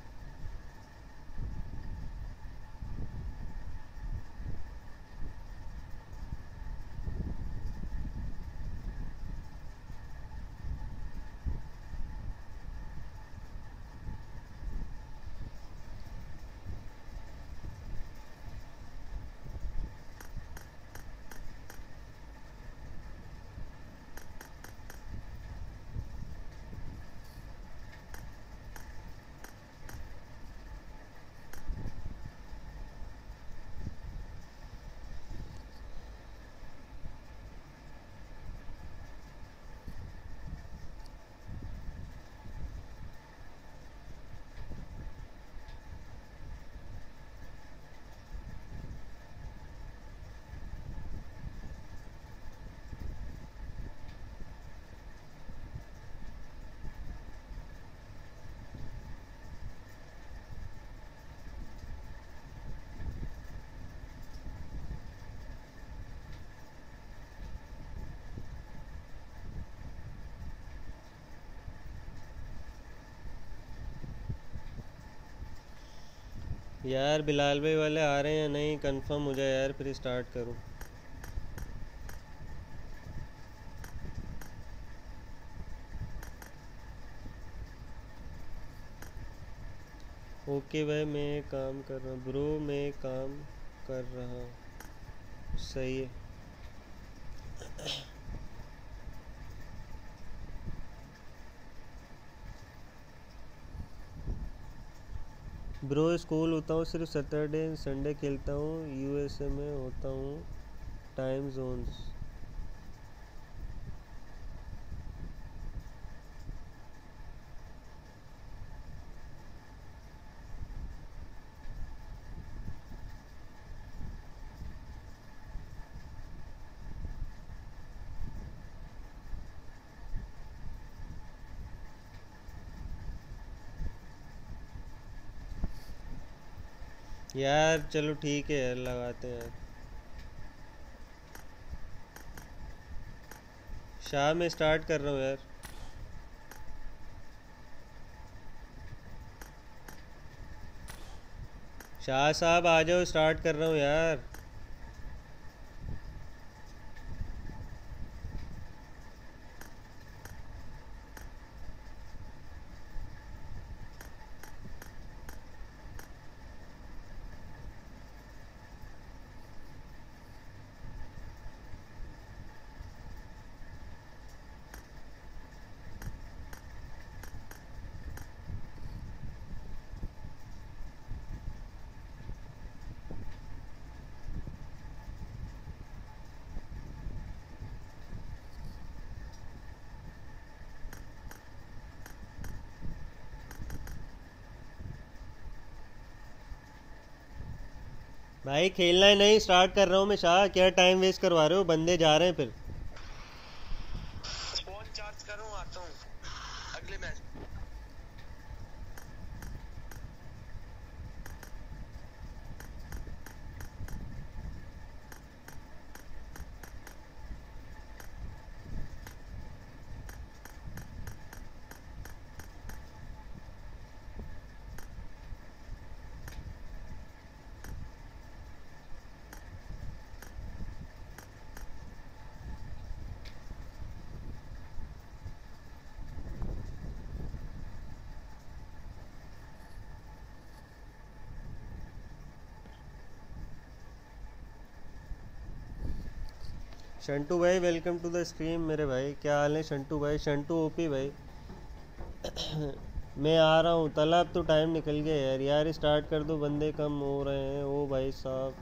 यार, बिलाल भाई वाले आ रहे हैं या नहीं कंफर्म हो जाए यार, फिर स्टार्ट करूं। ओके भाई, मैं काम कर रहा हूँ ब्रो, मैं काम कर रहा हूँ। सही है। ब्रो स्कूल होता हूँ, सिर्फ सैटरडे संडे खेलता हूँ, यूएसए में होता हूँ, टाइम जोन्स। यार चलो ठीक है यार, लगाते हैं यार। शाह में स्टार्ट कर रहा हूँ यार। शाह साहब आ जाओ, स्टार्ट कर रहा हूँ यार। भाई खेलना है नहीं, स्टार्ट कर रहा हूँ मैं। शाह क्या टाइम वेस्ट करवा रहे हो, बंदे जा रहे हैं फिर। फोन चार्ज करूँ, आता हूँ अगले मैच। शंटू भाई वेलकम टू द स्ट्रीम मेरे भाई। क्या हाल है शंटू भाई? शंटू ओपी भाई। मैं आ रहा हूँ। तालाब तो टाइम निकल गया यार। यार स्टार्ट कर दो, बंदे कम हो रहे हैं। ओ भाई साहब,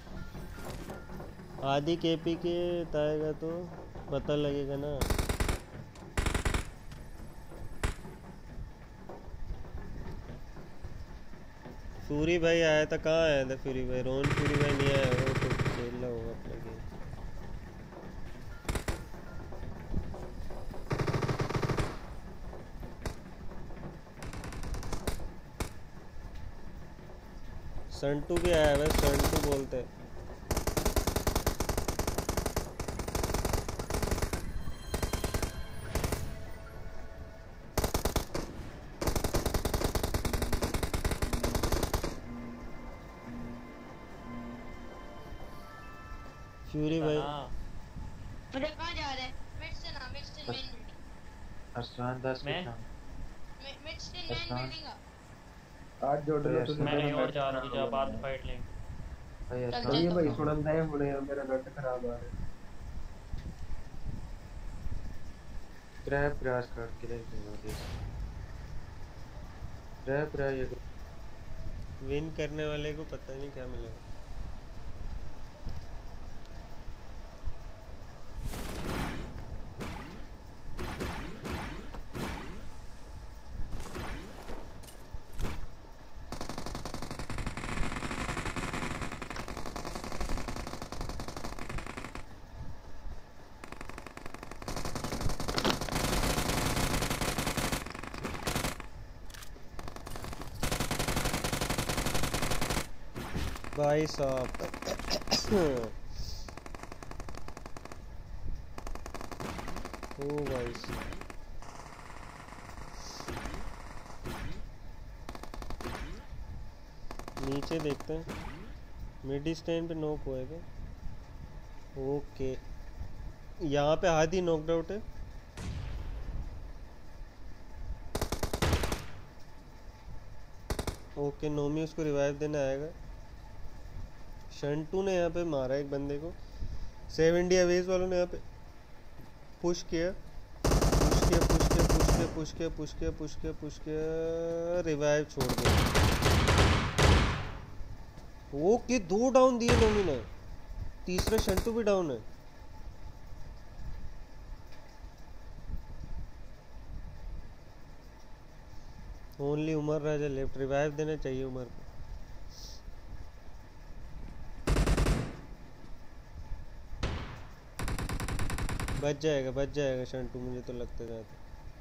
आदि केपी के बताएगा तो पता लगेगा ना। सूरी भाई आया था, कहाँ आया था सूरी भाई? रोहन सूरी भाई नहीं आया, वो तो खेल रहा होगा अपना गेम। संटू भी आया है, संटू बोलते हैं। फ्यूरी भाई मुझे कहाँ जा रहे हैं? Midstein main building. आसान 10 मैं मिडस्टन मेन बिल्डिंग का। आज जोड़ लो तो मैं नहीं और जा रहा हूँ, जब बाद फाइट लेंगे। ये भाई सुनंदा है होने मेरा नेट खराब आ रहा है। क्रैप ग्रास काट के ले दूंगा क्रैप ये विन करने वाले को पता नहीं क्या मिलेगा। भाई साहब ओ भाई साहब नीचे देखते हैं, मिड स्टैंड पे नॉक होएगा। ओके यहाँ पे हादी नॉकड आउट है। ओके नोमी उसको रिवाइव देने आएगा। शंटू ने यहाँ पे मारा एक बंदे को। 70 अवेज वालों ने यहाँ पे पुश किया रिवाइव छोड़ दिया। ओके 2 डाउन दिए नोमी ने, तीसरा शंटू भी डाउन है। Only Umar Raja left, revive देना चाहिए उमर को। बच जाएगा शंटू, मुझे तो लगता जाता।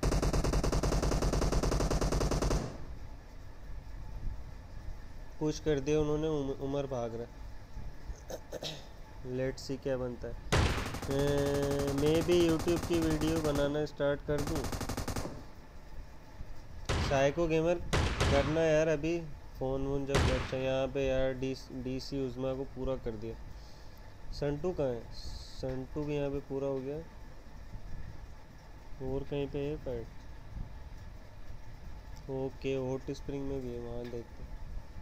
पुश कर दिया उन्होंने, उमर भाग रहा। लेट्स सी क्या बनता है। मैं भी यूट्यूब की वीडियो बनाना स्टार्ट कर दूं। साइको गेमर करना यार, अभी फ़ोन वोन जब अच्छा यहाँ पे यार डीसी उज़मा को पूरा कर दिया। संटू कहाँ है? संटू भी यहाँ पे पूरा हो गया। और कहीं पे है फाइट? ओके हॉट स्प्रिंग में भी है, वहाँ देखते हैं।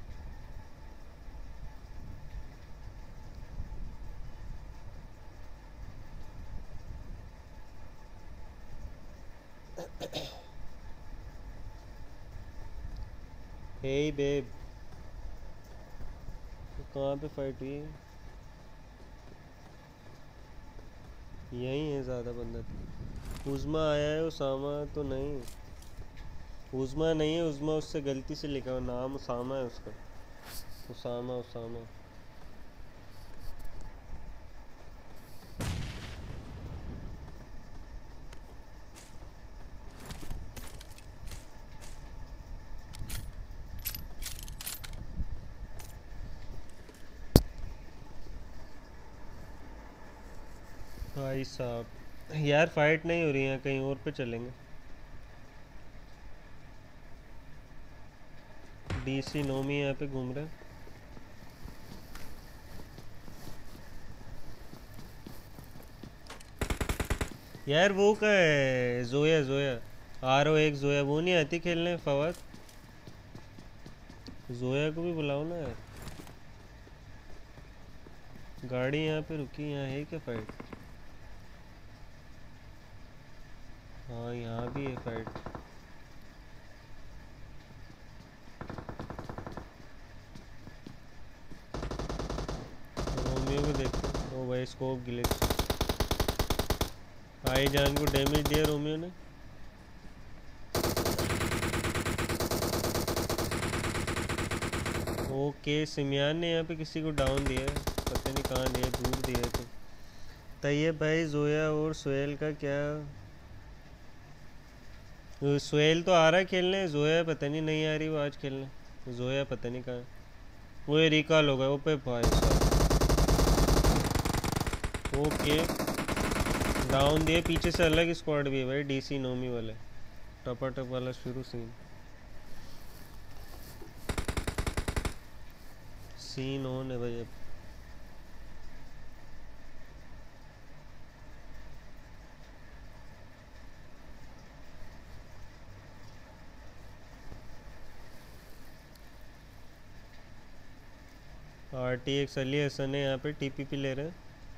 हे बेब, कहाँ पे फाइट हुई? यहीं है ज़्यादा बंदा। उज़मा आया है, उसामा तो नहीं। उज़मा नहीं है, उज़मा उससे गलती से लिखा हुआ, नाम उसामा है उसका। उसामा। भाई साहब यार फाइट नहीं हो रही है, कहीं और पे चलेंगे। डीसी नोमी यहाँ पे घूम रहे हैं। यार वो क्या है, जोया RO1 जोया, वो नहीं आती खेलने फवाद? जोया को भी बुलाओ ना यार। गाड़ी यहाँ पे रुकी, यहाँ है क्या फाइट? हाँ यहाँ भी है फाइट। रोमियो को देखते हैं। ओ भाई स्कोप ग्लिच। आई जान को डैमेज दिया रोमियो ने। ओके सिमियान ने यहाँ पे किसी को डाउन दिया है, पता नहीं कहाँ दिया, दूर दिया है। तो तैयब भाई जोया और सोहेल का क्या? सोहेल तो आ रहा है खेलने, जोया पता नहीं आ रही वो आज खेलने। जोया पता नहीं कहाँ है। वो रिकॉल हो गया ओपे भाई साहब। ओके डाउन दिए। पीछे से अलग स्क्वाड भी है भाई, डीसी नोमी वाले। टपाटप वाला शुरू सीन ऑन है भाई। अब RTX अली हसन है यहाँ पे, TPP ले रहे हैं।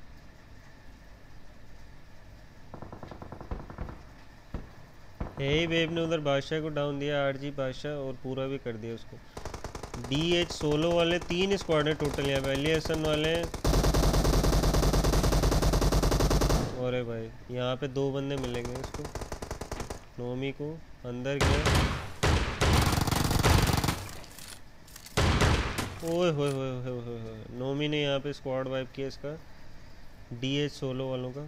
यही वेव ने उधर बादशाह को डाउन दिया, RG बादशाह, और पूरा भी कर दिया उसको। DH सोलो वाले 3 स्क्वाड है टोटल यहाँ पे। अली हसन वाले, अरे भाई यहाँ पे 2 बंदे मिलेंगे इसको। नोमी को अंदर गया, ओए होए होए होए होए होए। नोमी ने यहाँ पे स्क्वाड वाइप किया इसका, DH सोलो वालों का।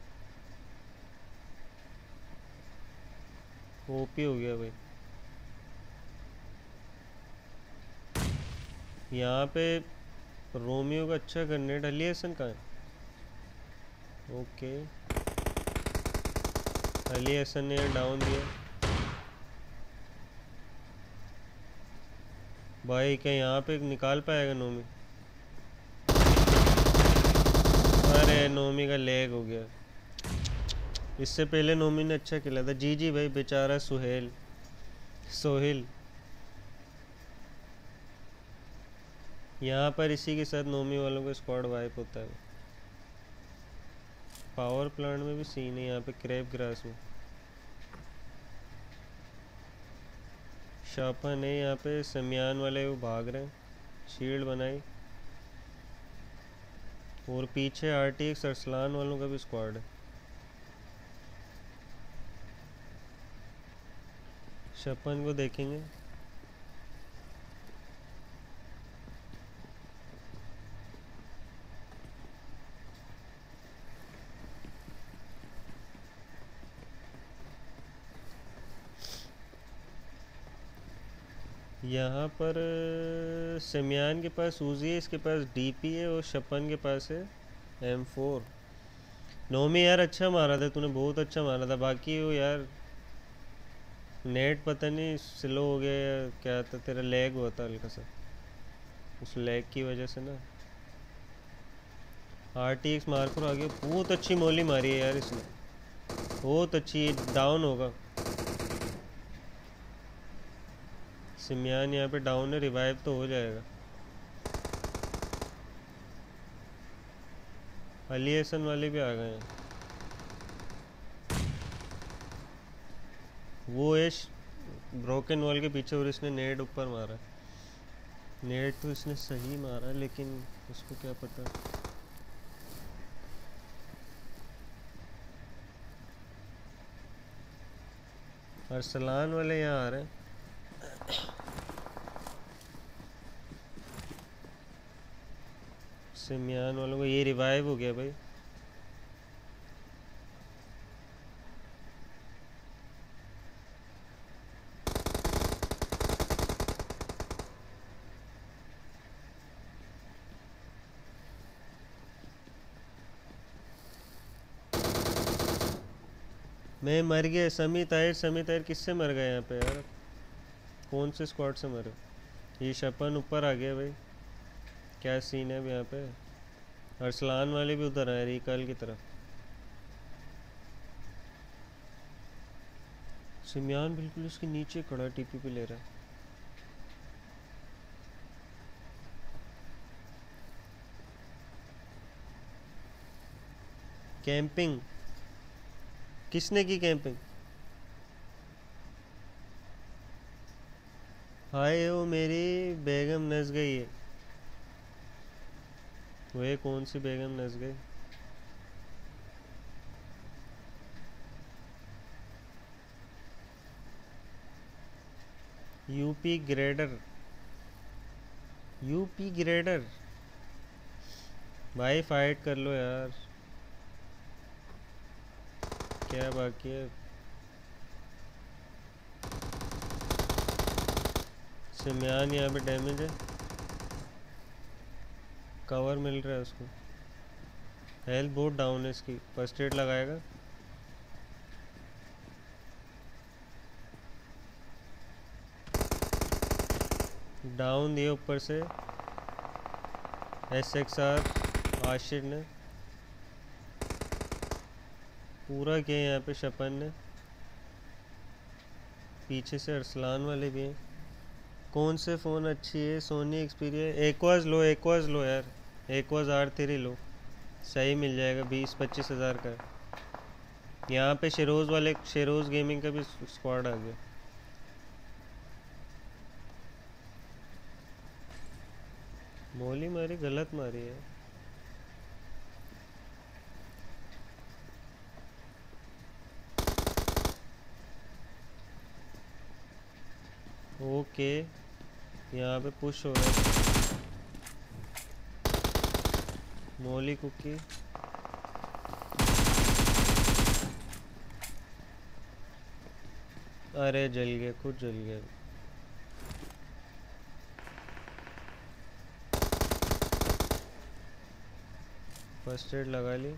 ओपी हो गया भाई। यहाँ पे रोमियो का अच्छा ग्रेनेड। अली हसन कहाँ है? ओके अली हसन ने डाउन दिया भाई। क्या यहाँ पे निकाल पाएगा नोमी? अरे नोमी का लेग हो गया। इससे पहले नोमी ने अच्छा खेला था। जी भाई बेचारा सोहेल। यहाँ पर इसी के साथ नोमी वालों का स्क्वाड वाइप होता है। पावर प्लांट में भी सीन है यहाँ पे, क्रैप ग्रास में। शापन है यहाँ पे, समियान वाले वो भाग रहे हैं। शील्ड बनाई, और पीछे RTX अरसलान वालों का भी स्क्वाड है। शपन को देखेंगे। यहाँ पर समियान के पास उजी है, इसके पास DP है, और शपन के पास है M4। नोमी यार अच्छा मारा था तूने, बहुत अच्छा मारा था। बाकी वो यार नेट पता नहीं स्लो हो गया या क्या था, तेरा लैग हुआ था हल्का सा, उस लैग की वजह से ना। RTX मार्कर आ गया। बहुत अच्छी मोली मारी है यार इसने, बहुत अच्छी। डाउन होगा सिमियान यहाँ पे, डाउन है। रिवाइव तो हो जाएगा। अली हसन वाले भी आ गए हैं। वो है ब्रोकन वॉल के पीछे, और इसने नेट ऊपर मारा। नेट तो इसने सही मारा, लेकिन उसको क्या पता। अरसलान वाले यहाँ आ रहे हैं। सिमियान वालों को ये रिवाइव हो गया भाई। मैं मर गया। समी ताहिर किससे मर गए यहाँ पे यार? कौन से स्क्वाड से मरे? ये शपन ऊपर आ गया भाई। क्या सीन है अब यहाँ पे? अरसलान वाले भी उधर आए रिकॉल की तरफ। सिमियान बिल्कुल इसके नीचे खड़ा TPP ले रहा है। कैंपिंग किसने की? कैंपिंग हाय वो मेरी बेगम नस गई है। वह कौन सी बेगम नस गई? यूपी ग्रेडर भाई फाइट कर लो यार, क्या बाकी है? सिमियान यहाँ पे डैमेज है। कवर मिल रहा है उसको। हेल्थ बहुत डाउन है इसकी, फर्स्ट एड लगाएगा। डाउन दिए ऊपर से SXR आशिर ने, पूरा किया यहाँ पे शपन ने। पीछे से अरसलान वाले भी हैं। कौन से फ़ोन अच्छी है? Sony Xperia. एक्वाज लो, एक्वाज लो यार, एक्वाज R3 लो, सही मिल जाएगा, 20-25 हज़ार का। यहाँ पे शेरोज़ वाले, शेरोज़ गेमिंग का भी स्क्वाड आ गया। मोली मारी, गलत मारी है। ओके, यहाँ पे पुश हो रहा है। मोली कुकी, अरे जल गया, खुद जल गया। फर्स्ट एड लगा ली।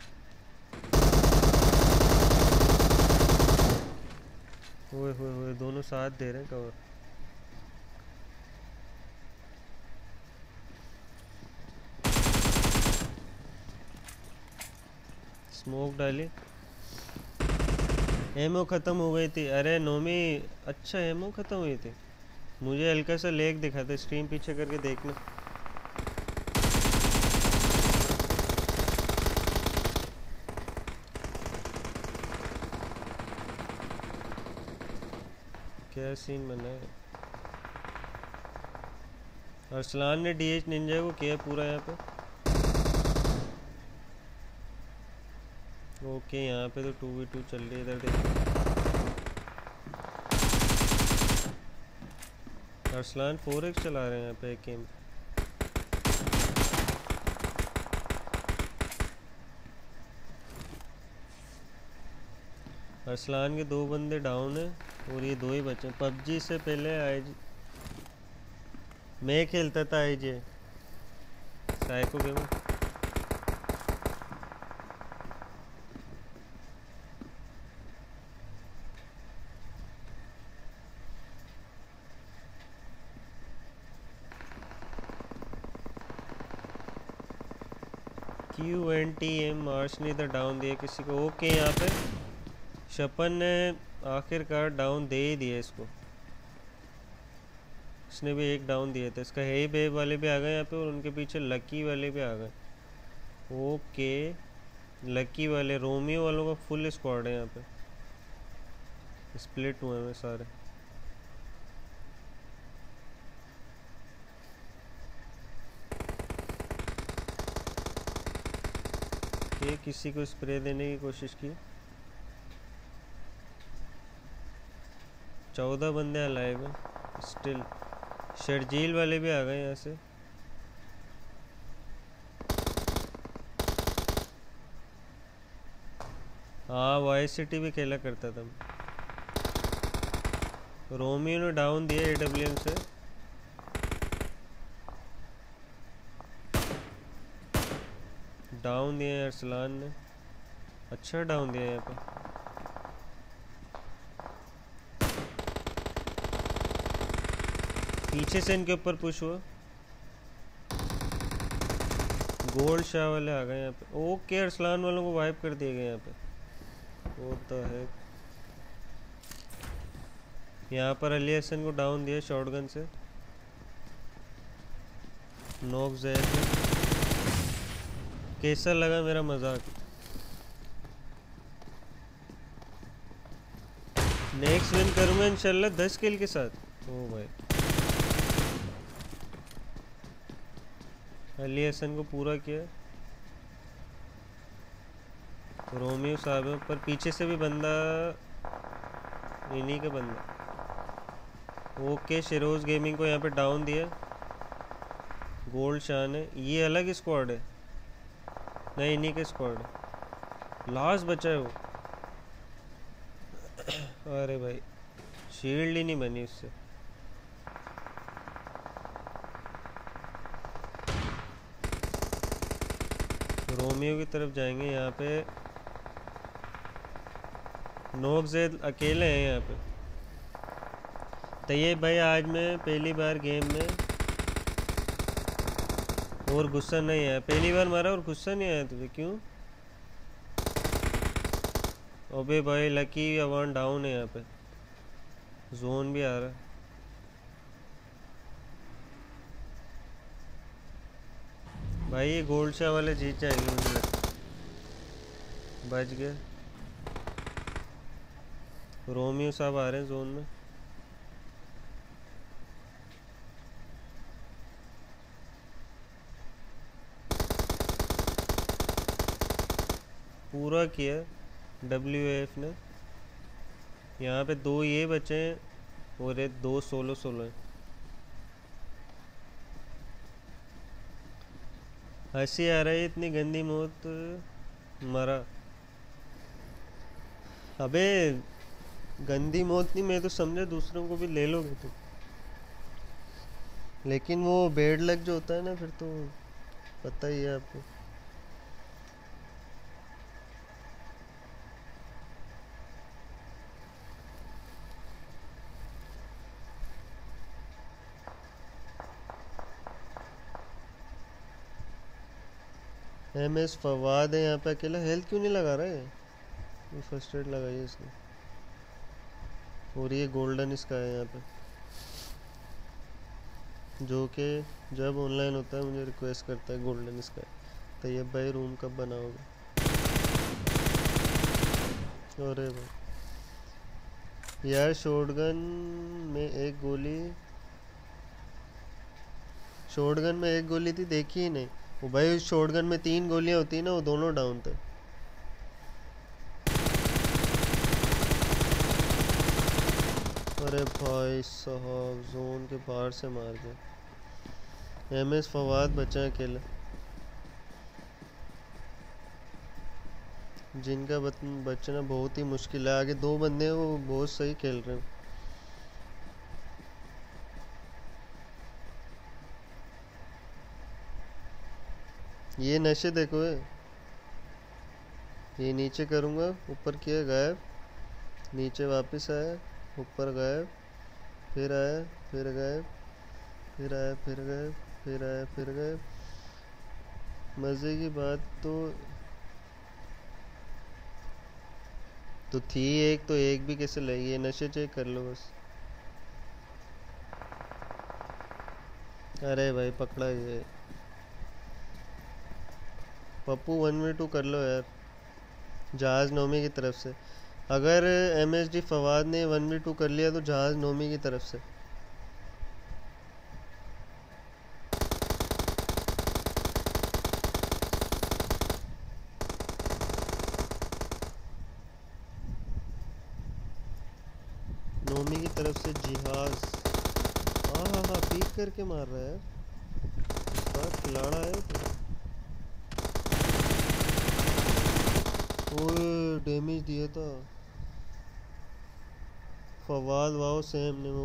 ओए होए होए, दोनों साथ दे रहे हैं कवर। स्मोक डाली, एमओ ख़त्म हो गई थी। अरे नोमी, अच्छा एमओ ख़त्म हुई थी। मुझे हल्का सा लेग दिखा था, स्ट्रीम पीछे करके देखना। क्या सीन बना है। अरसलान ने DH निंजा को किया पूरा यहाँ पे। ओके, यहाँ पे तो 2v2 चल रही है। इधर देखो, अरसलान 4x चला रहे हैं यहाँ पे एक गेम। अरसलान के 2 बंदे डाउन है और ये 2 ही बचे। पबजी से पहले IG मैं खेलता था, IG psycho game. QNTM March ने इधर डाउन दिया किसी को। ओके, यहाँ पे शपन ने आखिरकार डाउन दे ही दिया इसको। इसने भी एक डाउन दिया था। इसका हे बेब वाले भी आ गए यहाँ पे और उनके पीछे लकी वाले भी आ गए। ओके, लकी वाले, रोमियो वालों का फुल स्क्वाड है यहाँ पे। स्प्लिट हुए हैं सारे। ये किसी को स्प्रे देने की कोशिश की। 14 बंदे अलाइव हैं स्टिल। शर्जील वाले भी आ गए यहाँ से। हाँ, वाई सिटी भी खेला करता था। रोमियो ने डाउन दिया AWM से। डाउन दिया अरसलान ने, अच्छा डाउन दिया यहाँ पे। पीछे से इनके ऊपर पुश हुआ। गोल्ड शाह वाले आ गए यहाँ पे। ओके, अरसलान वालों को वाइप कर दिया गया यहाँ पे। वो तो है। यहाँ पर अली हसन को डाउन दिया शॉटगन से। नॉक जैद। कैसा लगा मेरा मजाक? नेक्स्ट विन करूँगा इंशाल्लाह 10 किल के साथ। ओ भाई, अली हसन को पूरा किया। रोमियो साहब है पर पीछे से भी बंदा, इन्हीं का बंदा। ओके, शेरोज गेमिंग को यहाँ पे डाउन दिया। गोल्ड शान है, ये अलग स्क्वाड है। नहीं, इन्हीं के स्क्वाड है। लास्ट बचा है वो। अरे भाई, शील्ड ही नहीं बनी उससे। रोमियो की तरफ जाएंगे। यहाँ पे नोकजेद अकेले हैं यहाँ पे। तैयब भाई आज मैं पहली बार गेम में और गुस्सा नहीं आया। पहली बार मारा और गुस्सा नहीं आया तुझे, क्यों? अबे भाई लकी अवान डाउन है यहाँ पे, जोन भी आ रहा है। भाई ये गोल्ड शाह वाले जीत जाएंगे मुझे, बच गए। रोमियो साहब आ रहे हैं जोन में। पूरा किया WAF ने। यहाँ पे 2 ये बचे हैं और 2 सोलो हैं। हंसी आ रही है, इतनी गंदी मौत। मरा। अबे गंदी मौत नहीं, मैं तो समझा दूसरों को भी ले लोगे तुम, लेकिन वो बेड लग जो होता है ना, फिर तो पता ही है आपको। MS फवाद है यहाँ पे अकेला। हेल्थ क्यों नहीं लगा रहा है? ये फर्स्ट एड लगाइए इसने। और ये गोल्डन इसका है यहाँ पे, जो कि जब ऑनलाइन होता है मुझे रिक्वेस्ट करता है गोल्डन इसका। तैयब भाई रूम कब बनाओगे? अरे भाई यार शॉटगन में एक गोली थी, देखी ही नहीं वो भाई। शॉटगन में 3 गोलियां होती है ना, वो दोनों डाउन थे। अरे भाई साहब जोन के बाहर से मार गए। MS फवाद बचा अकेला, जिनका बचना बहुत ही मुश्किल है। आगे 2 बंदे हैं, वो बहुत सही खेल रहे हैं। ये नशे देखो है। ये नीचे करूँगा, ऊपर किया गायब, नीचे वापस आया, ऊपर गायब, फिर आया, फिर गायब, फिर आया, फिर गायब, फिर आया, फिर गायब। मज़े की बात तो थी एक, तो एक भी कैसे लगी? ये नशे चेक कर लो बस। अरे भाई पकड़ा ये। पप्पू 1v2 कर लो यार, जहाज नोमी की तरफ से। अगर MSD फवाद ने 1v2 कर लिया तो जहाज नोमी की तरफ से। नोमी की तरफ से जिहाज। हाँ पीक करके मार रहा है यार, खिलाड़ा है तो। ओए डैमेज दिया था फवाद। वाओ सेम ने।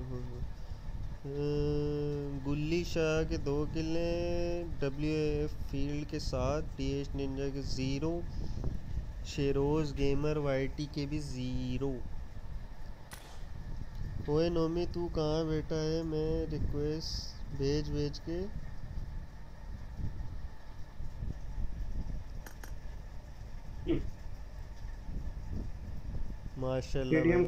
गुल्ली शाह के 2 किले, WAF फील्ड के 7, DH निंजा के 0, शेरोज गेमर YT के भी 0। ओए नोमी तू कहाँ बैठा है? मैं रिक्वेस्ट भेज के माशाल्लाह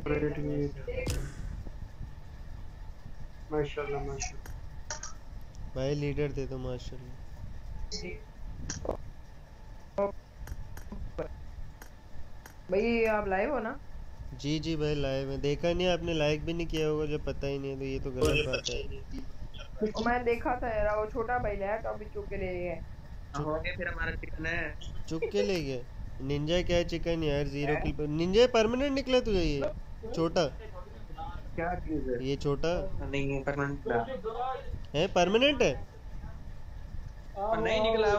भाई लीडर दे दो माशाल्लाह। भाई आप लाइव हो ना? जी भाई लाइव है। देखा नहीं आपने? लाइक भी नहीं किया होगा जब पता ही नहीं है, तो ये तो गलत बात है। तो मैं देखा था यार, वो छोटा भाई लाया तो अभी चुप के ले गए। फिर हमारा चिकन है, चुप के ले गए। निंजा क्या चिकन यार, 0 किल पर। निंजा परमानेंट निकला तुझे ये छोटा? क्या चीज है ये छोटा? नहीं है परमानेंट है, परमानेंट है नहीं निकला,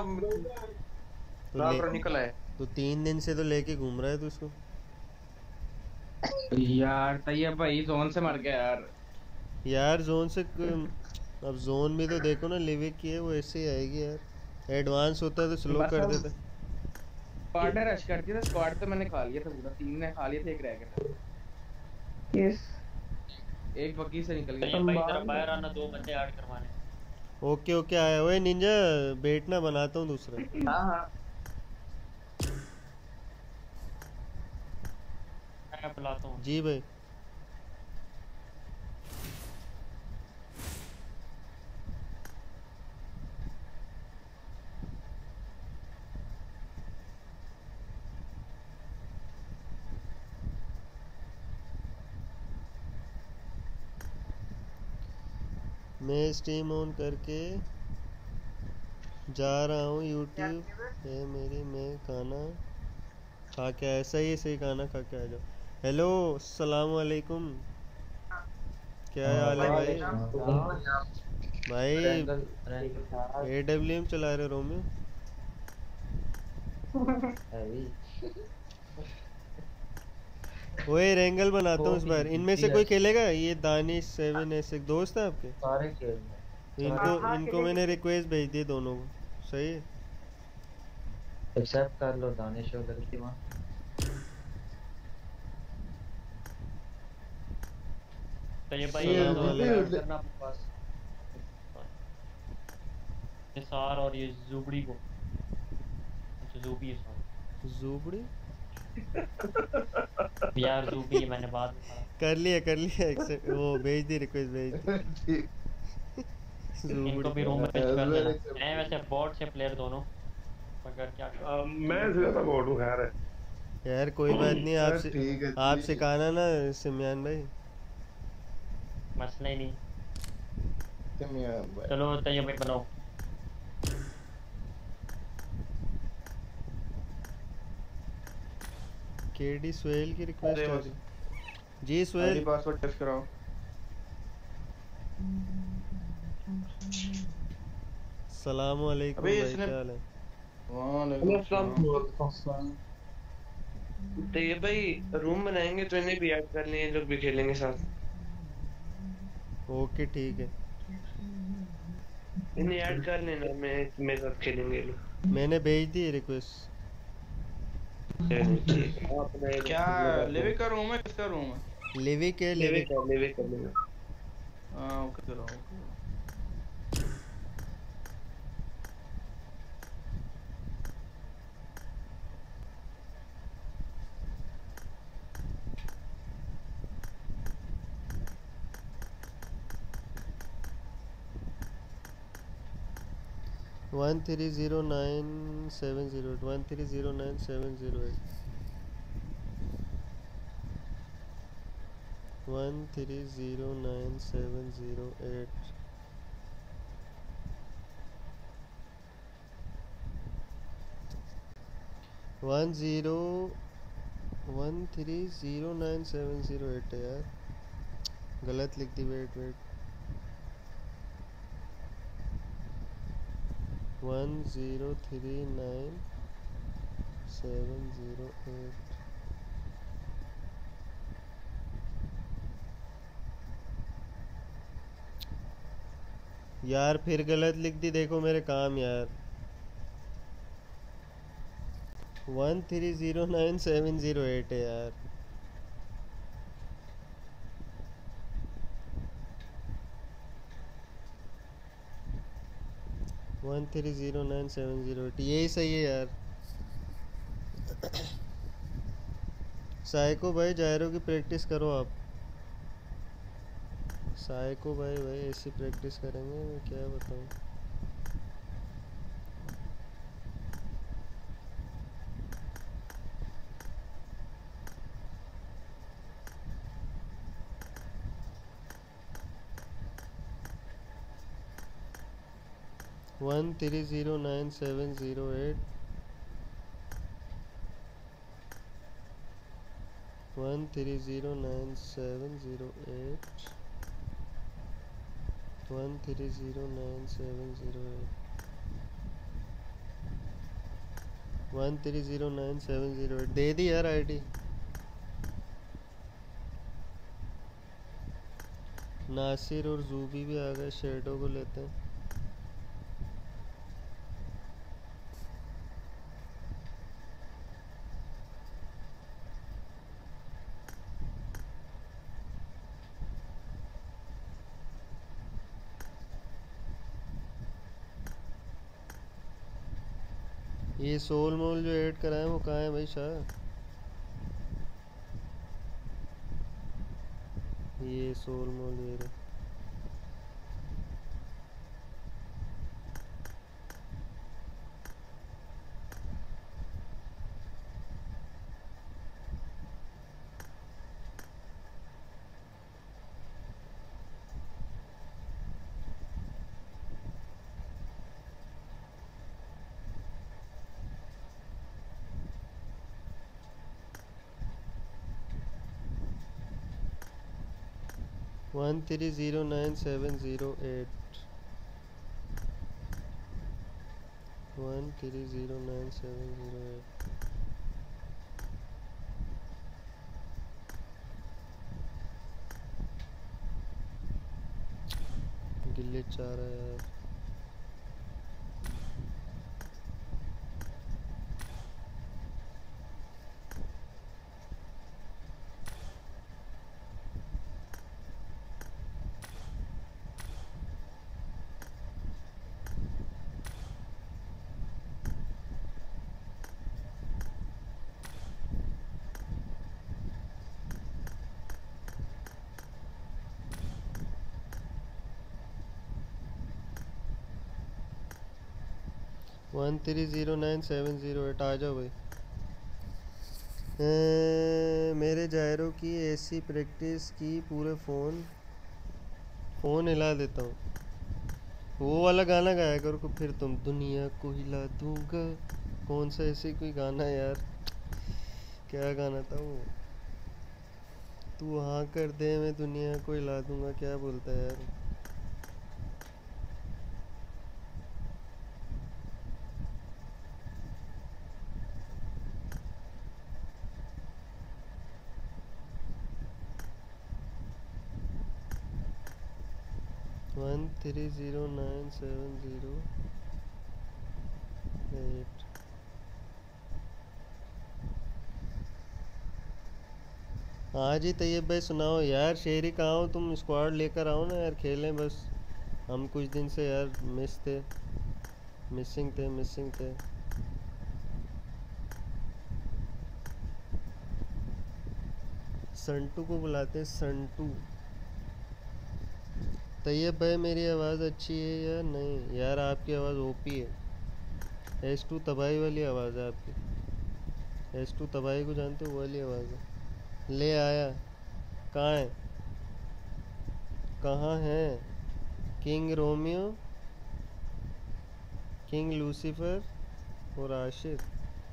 तो निकला है। तो 3 दिन से तो लेके घूम रहा है तू उसको। यार तैयब भाई जोन से मर गया यार जोन से अब जोन में तो देखो ना, लिविक की है वो ऐसे ही आएगी यार। एडवांस होता है तो स्लो कर देता। स्क्वाड ने रश कर दिया था, स्क्वाड तो मैंने खा लिया था पूरा, 3 ने खा लिया था, एक रह गया था। यस एक बग्गी से निकल तो गया। ये भाई तरफ बाहर आना, 2 बंदे ऐड करवाने। ओके ओके आया। ओए निंजा बैठना, बनाता हूँ दूसरा। हाँ हाँ मैं बुलाता हूँ। जी भाई। मैं स्ट्रीम ऑन करके जा रहा हूँ यूट्यूब है मेरी, मैं खाना खा के आया। सही सही खाना खा के आ जाओ। हेलो अस्सलाम वालेकुम, क्या हाल है भाई? भाई AWM चला रहे रोमियो? ओए रेंगल बनाता हूँ इस बार। इनमें से कोई खेलेगा? ये दानिश 7S एक दोस्त है आपके? सारे खेल इनको मैंने रिक्वेस्ट भेज दी दोनों को। सही है, एक्सेप्ट कर लो दानिश और लड़की वहाँ। तो ये भाई करना अपने पास ये सार और ये जुबड़ी को, जुबी है सार। जुबड़ी यार जुबी मैंने बाद में कर लिया एक्सेप्ट। वो भेज दी रिक्वेस्ट, भेज दी। इनको भी रूम में कर देना। मैं वैसे बॉट से प्लेयर दोनों, मगर क्या मैं ज्यादा बोर्ड हूँ खैर। यार कोई बात नहीं, आप सिखाना ना सिमयान भाई, मसला ही नहीं। चलो तैयार भाई बनाओ। केडी सोहेल की रिक्वेस्ट आ रही। जी सोहेल पासवर्ड टेस्ट कराओ। सलाम वालेकुम भाई, क्या हाल है? तो ये भाई रूम बनाएंगे तो इन्हें भी ऐड कर लें, ये लोग भी खेलेंगे साथ। ओके ठीक है, इन्हें ऐड कर लेना, मैं मेरे साथ खेलेंगे लोग। मैंने भेज दी रिक्वेस्ट। क्या लिविक का रूम है, किसका रूम है? लिविक है, लिविक कर लेना। हाँ ओके चलो। 130970 130970 130970 130970 है यार, गलत लिख दी। वेट 103970 यार फिर गलत लिख दी, देखो मेरे काम यार। 130970 है यार। वन 130970 यही सही है यार। साइको भाई जायरो की प्रैक्टिस करो आप। साइको भाई ऐसी प्रैक्टिस करेंगे, मैं क्या बताऊं। वन 130970 130970 130970 दे दी यार आईडी। नासिर और जूबी भी आ गए, शेडो को लेते हैं। ये सोल मोल जो ऐड कराए वो कहाँ है भाई शाह? ये सोल मोल ये रहे। वन 130970 8 130970 8 गिलिच आ रहा है यार। वन 130970 8 आ जाओ भाई। मेरे जायरो की ऐसी प्रैक्टिस की पूरे फ़ोन हिला देता हूँ। वो वाला गाना गाया करो फिर तुम दुनिया को हिला दूंगा। कौन सा ऐसे कोई गाना यार, क्या गाना था वो? तू हाँ कर दे मैं दुनिया को हिला दूंगा, क्या बोलता है यार? वन 130970 8 हाँ जी तैयब भाई सुनाओ यार। शेरी कहाँ हो तुम? स्क्वाड लेकर आओ ना यार, खेलें बस। हम कुछ दिन से यार मिसिंग थे। संटू को बुलाते हैं, संटू। तैयब भाई मेरी आवाज़ अच्छी है या नहीं? यार आपकी आवाज़ ओपी है। S2 तबाही वाली आवाज़ है आपकी। S2 तबाही को जानते हो? वो वाली आवाज़ है। ले आया। कहाँ है किंग रोमियो, किंग लूसीफर और आशिक?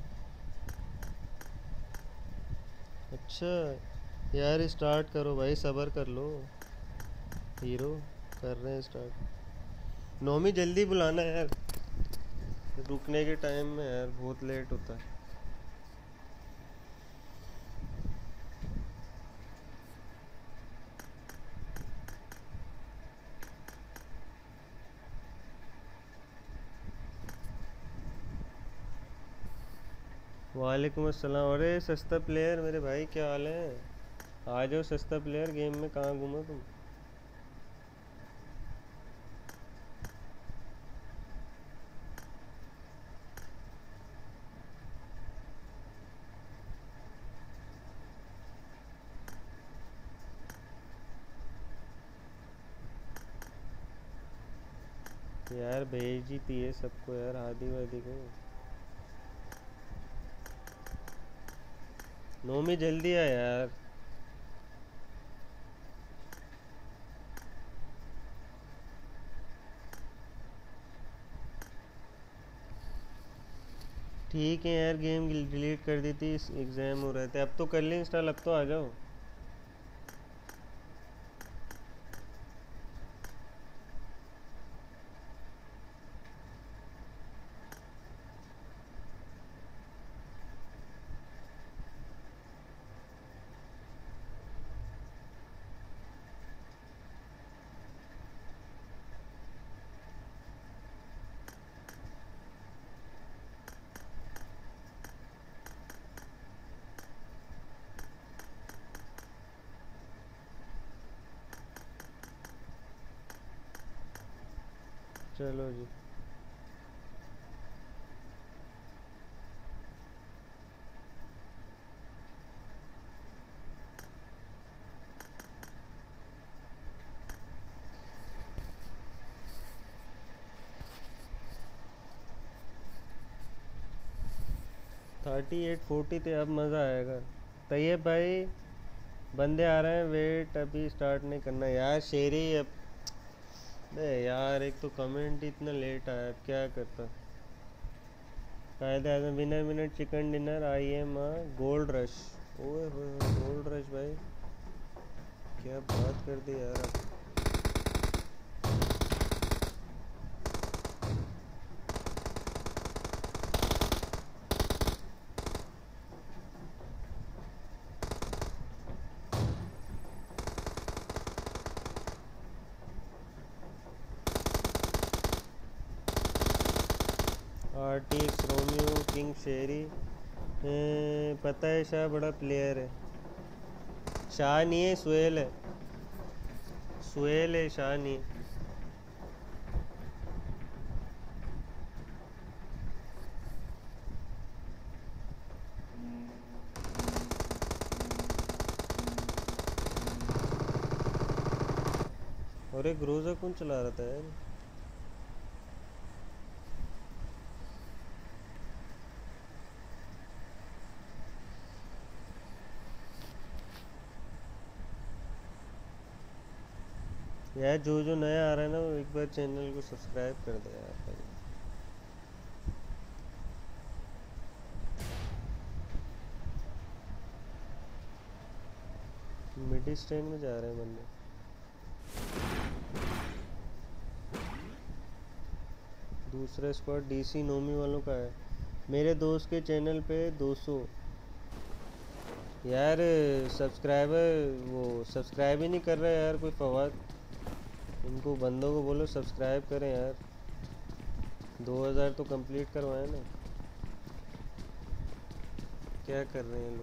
अच्छा यार स्टार्ट करो भाई, सब्र कर लो। हीरो कर रहे हैं स्टार्ट। नोमी जल्दी बुलाना यार, रुकने के टाइम में यार बहुत लेट होता है। वालेकुम अस्सलाम। अरे सस्ता प्लेयर मेरे भाई क्या हाल है? आ जाओ सस्ता प्लेयर, गेम में कहाँ घूमो तुम? यार भेज ही दिए सबको यार, हादी वादी को। नोमी जल्दी आ यार। ठीक है यार, गेम डिलीट कर दी थी, एग्ज़ाम हो रहे थे। अब तो कर लें इंस्टॉल, अब तो आ जाओ। चलो जी। 38-40 थे, अब मज़ा आएगा। तैयब भाई बंदे आ रहे हैं, वेट अभी स्टार्ट नहीं करना यार। शेरी अब बे यार, एक तो कमेंट इतना लेट आया, अब क्या करता। Quaid-e Azam winner winner chicken dinner I am gold rush. ओए होए गोल्ड रश भाई, क्या बात कर दी यार आप। आर्टिक्स रोमियो किंग शेरी, पता है शाह बड़ा प्लेयर है। शाह नहीं है, सुहेल है, सुहेल है, शाह नहीं है। और एक ग्रोजा कौन चला रहा था यार? यार जो नया आ रहा है ना, वो एक बार चैनल को सब्सक्राइब कर दे यार भाई। मिड स्टैंड में जा रहे हैं बंदे। दूसरा स्क्वाड डीसी नोमी वालों का है। मेरे दोस्त के चैनल पे 200 यार सब्सक्राइबर, वो सब्सक्राइब ही नहीं कर रहा है यार कोई फवाद। इनको बंदों को बोलो सब्सक्राइब करें यार, 2000 तो कंप्लीट करवाए ना। क्या कर रहे हैं लोग?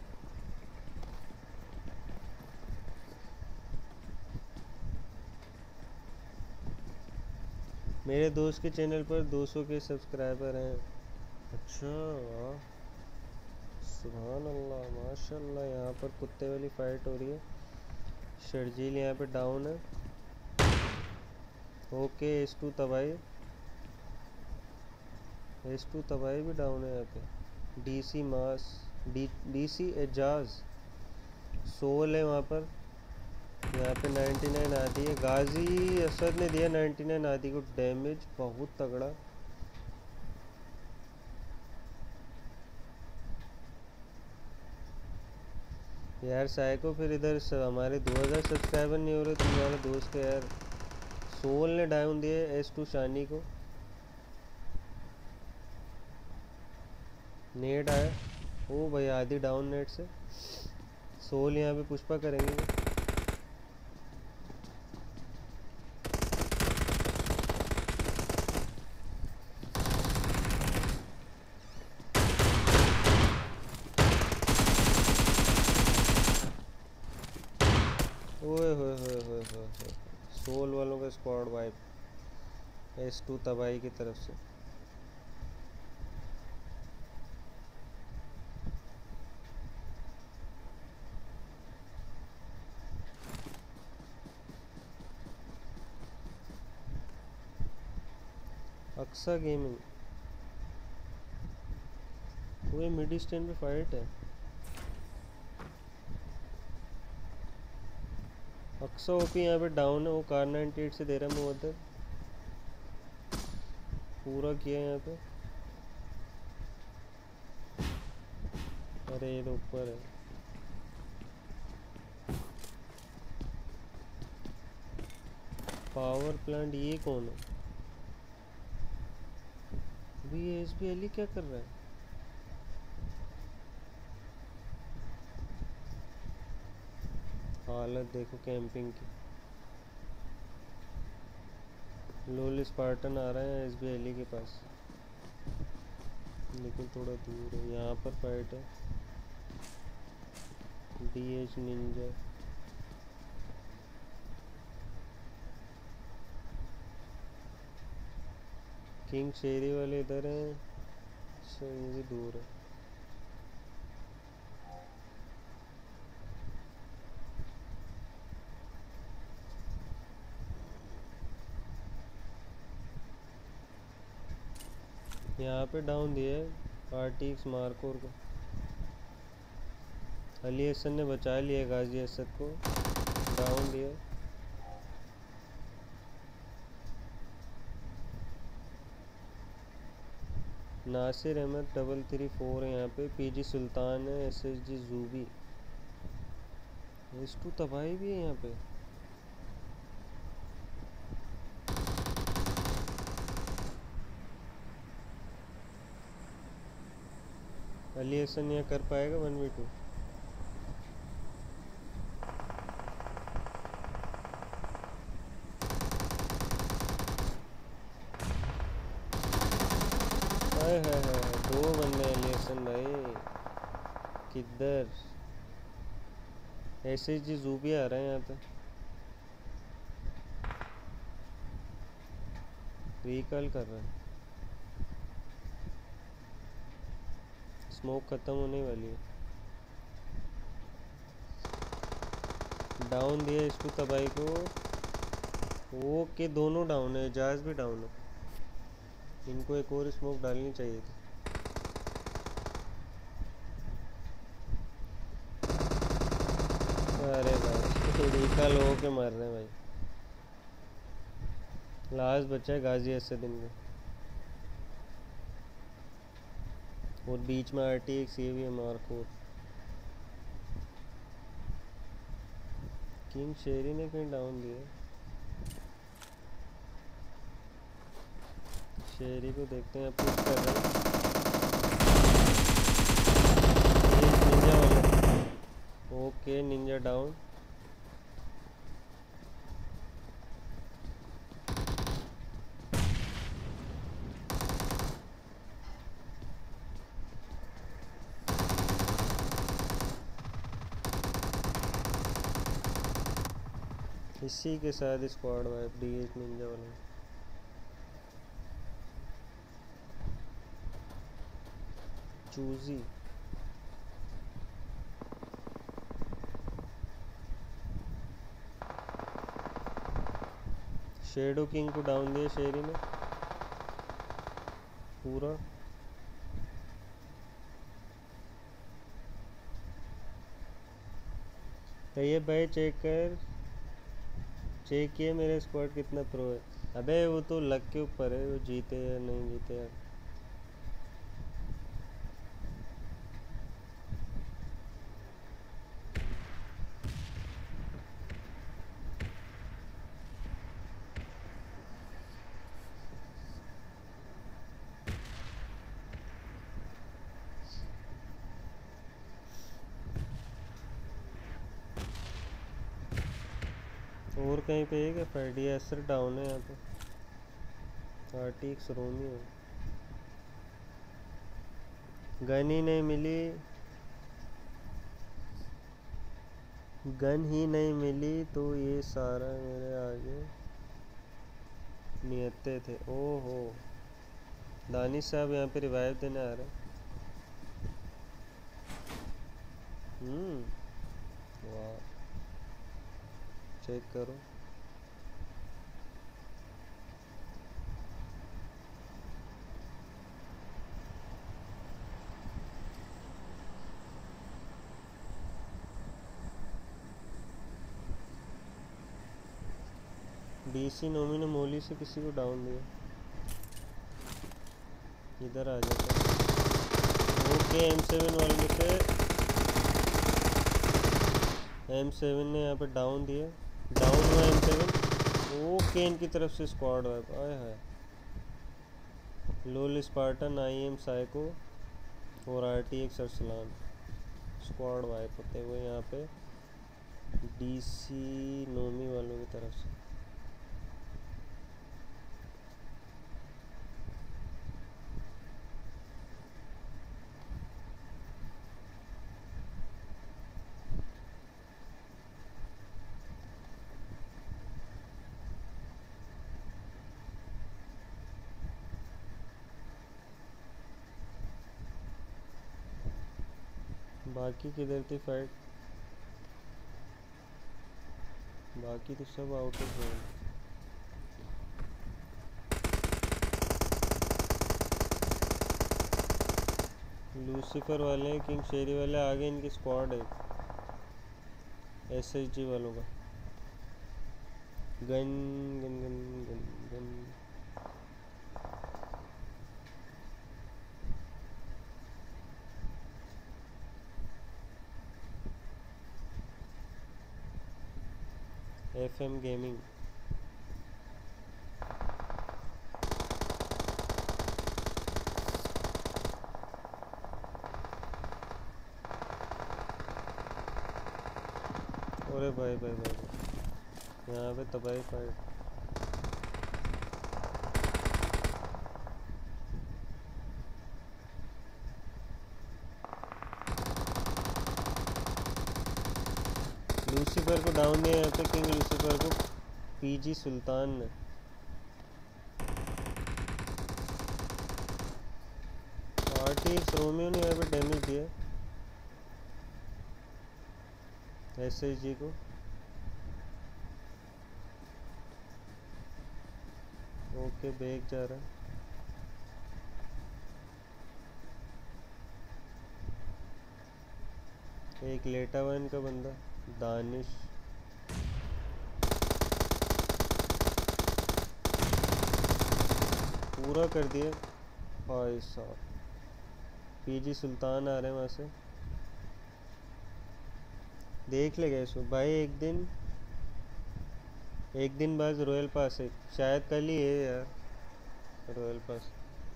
मेरे दोस्त के चैनल पर 200 के सब्सक्राइबर हैं। अच्छा वाह, सुभान अल्लाह माशाल्लाह। यहाँ पर कुत्ते वाली फाइट हो रही है। शर्जील यहाँ पे डाउन है। ओके S2 तबाही, S2 तबाही भी डाउन है यहाँ पे। DC mass, DC Ejaz soul है वहाँ पर। यहाँ पे 99 आदि है। गाजी असद ने दिया 99 आदि को डैमेज, बहुत तगड़ा। यार साइको, फिर इधर हमारे 2000 सब्सक्राइबर नहीं हो रहे तुम्हारे दोस्त के यार। सोल ने डाउन दिए S2 शानी को। नेट आया, ओ भाई आधी डाउन नेट से। सोल यहाँ पे पुष्पा करेंगे। ओए होए होए होए होए, सोल वालों का स्क्वाड वाइप S2 तबाही की तरफ से। अक्सा गेमिंग, वो मिड स्टैंड पे फाइट है। अक्सा ओपी यहाँ पे डाउन है, वो कार 98 से दे रहा है मुद्दत। पूरा किया यहाँ पे। अरे ये तो ऊपर है। पावर प्लांट, ये कौन है? अभी ये SBL क्या कर रहा है? हालत देखो कैंपिंग की। लोल स्पार्टन आ रहा है SBL के पास, लेकिन थोड़ा दूर है। यहाँ पर फाइट है। DH निंजा, किंग शेरी वाले इधर हैं। अच्छा ये भी दूर है। यहाँ पे डाउन दिया है RTX मार्कोर को अली हसन ने बचा लिया, गाजी असद को डाउन दिया। नासिर अहमद 334 है यहाँ पे, PG सुल्तान है, SSG जूबी, S2 तबाही भी है यहाँ पे। अली हसन यहाँ कर पाएगा 1v2? हाय हाय हाय, 2 बंदे अली हसन भाई, किधर? SSG जूबी आ रहा है यहाँ पे, रिकॉल कर रहा है। स्मोक खत्म होने वाली है। डाउन दिया इसको तबाही को। ओके दोनों डाउन है, एजाज भी डाउन है। इनको एक और स्मोक डालनी चाहिए थी। अरे भाई रिकॉल हो के मर रहे हैं भाई। लास्ट बचा है गाजी असद इनमें, और बीच में RTX ये भी है मार्कोर। किंग शेरी ने कहीं डाउन दिया, शेरी को देखते हैं, पुश कर रहे हैं। निंजा वाला, ओके निंजा डाउन। इसी के साथ स्क्वाड वाइप D8 निंजा वाला। चूजी शेडो किंग को डाउन दिया शेरी ने पूरा। तैयब भाई चेक किए मेरे स्क्वाड कितना प्रो है। अबे वो तो लक के ऊपर है, वो जीते या नहीं जीते यार। और कहीं पे है क्या फाइट? ये असर डाउन है यहाँ पे, RTX रोमी है। गन ही नहीं मिली, गन ही नहीं मिली तो ये सारा मेरे आगे नियते थे। ओहो दानिश साहब यहाँ पे रिवाइव देने आ रहे हैं। वाह चेक करो। DC नोमी ने मोली से किसी को डाउन दिया, इधर आ जाता। ओके M7 वाले में से M7 ने यहाँ पे डाउन दिया, डाउन हुआ M7। ओके इनकी तरफ से स्क्वाड वाइप। आए हाय, लोल स्पार्टन, IM साइको और RTX अरसलान स्क्वाड वाइप होते हुए यहाँ पे DC नोमी वालों की तरफ से। बाकी किधर थी फाइट? बाकी तो सब आउट ऑफ जोन। लूसीफर वाले किंग शेरी वाले आगे, इनकी स्क्वाड है एसएसजी वालों का। Gun gun gun gun gun FM gaming. अरे भाई भाई भाई, यहाँ पे तबाही फाइट। लूसीफर को डाउन नहीं, यहाँ पे किंग लूसीफर को पीजी सुल्तान ने। आर्टिस्ट रोमियो ने यहाँ पे डैमेज दिया एसएसजी को। ओके बैग जा रहा है। एक लेटा हुआ इनका बंदा दानिश। पूरा कर दिया भाई साहब। पीजी सुल्तान आ रहे हैं वहाँ से, देख लेगा इसको भाई। एक दिन बाद रॉयल पास है, शायद कल ही है यार रॉयल पास।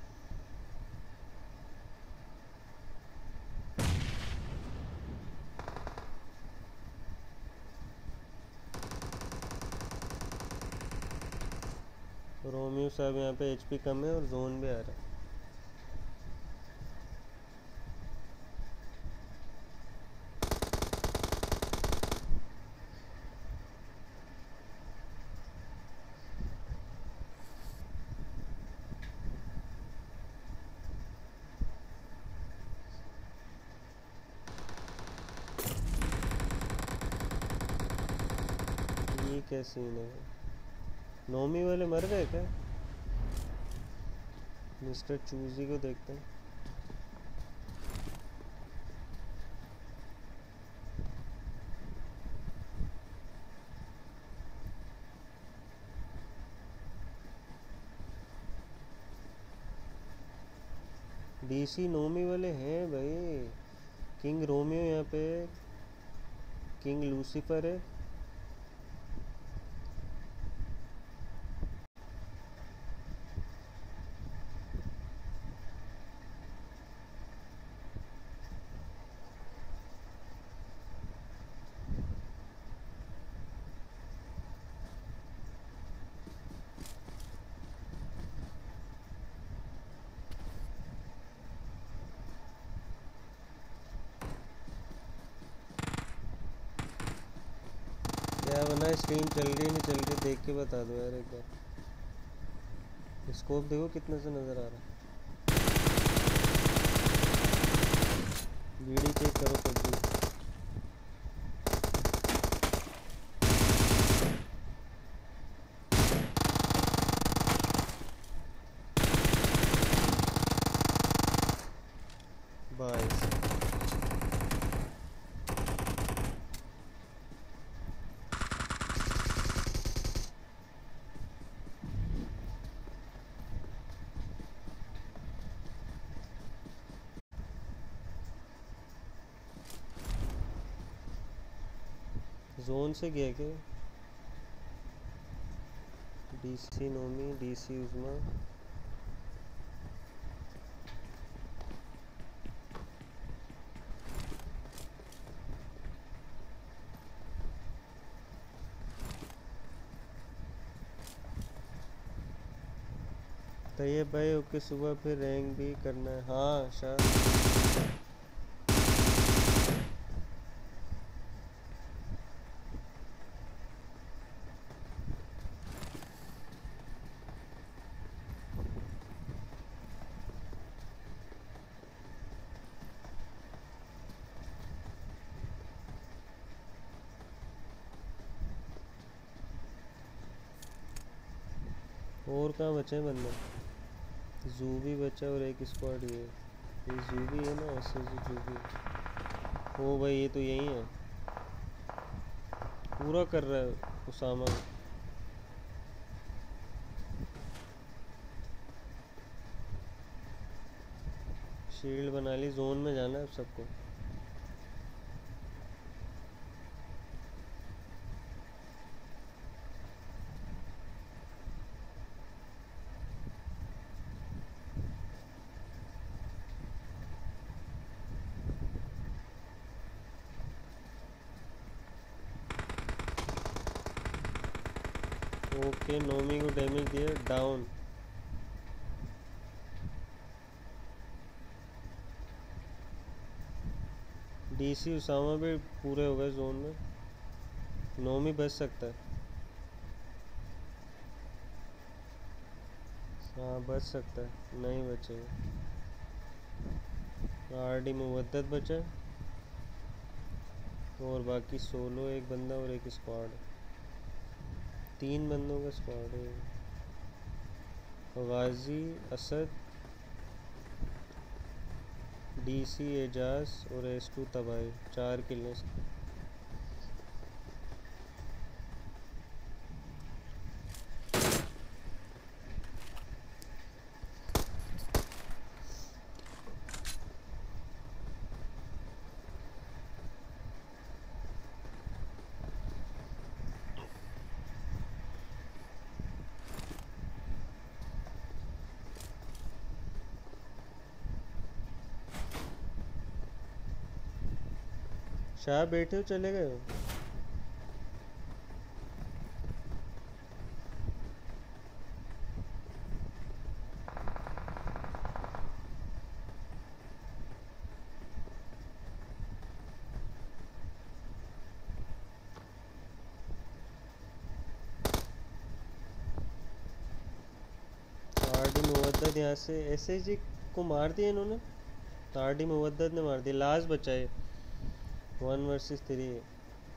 रोमियो साहब यहाँ पे एचपी कम है और जोन भी आ रहा है। ये क्या सीन है? नोमी वाले मर गए क्या? मिस्टर चूजी को देखते हैं। डीसी नोमी वाले हैं भाई। किंग रोमियो यहाँ पे, किंग लूसीफर है। क्या बना, स्क्रीन चल रही नहीं चल रही देख के बता दो यार एक बार। स्कोप देखो कितने से नज़र आ रहा है। वीडियो चेक करो पबजी। बाय जोन से गया क्या? DC Nomi, DC Uzma. तो ये भाई ओके, सुबह फिर रैंक भी करना है। हाँ शायद और कहाँ बचे हैं बंदे? जू भी बचा और एक स्क्वाड ये। ये जूबी है ना, ऐसे जूबी। ओ भाई ये तो यही है, पूरा कर रहा है उसामा। शील्ड बना ली, जोन में जाना है अब सबको। ओके नोमी को डैमेज दिया, डाउन। डीसी उसामा भी पूरे हो गए जोन में। नोमी बच सकता है, हाँ बच सकता है, नहीं बचेगा। आरडी मुवद्दत बचा और बाकी सोलो एक बंदा और एक स्क्वाड, 3 बंदों का स्क्वाड है। गाजी, असद, डीसी एजाज और S2 तबाही, 4 किल हैं। शाह बैठे हो, चले गए हो? आरडी मुवद्दत यहाँ से SSG को मार दिया इन्होंने। आरडी मुवद्दत ने मार दिया, लास्ट बचा है 1 वर्सेस 3 है।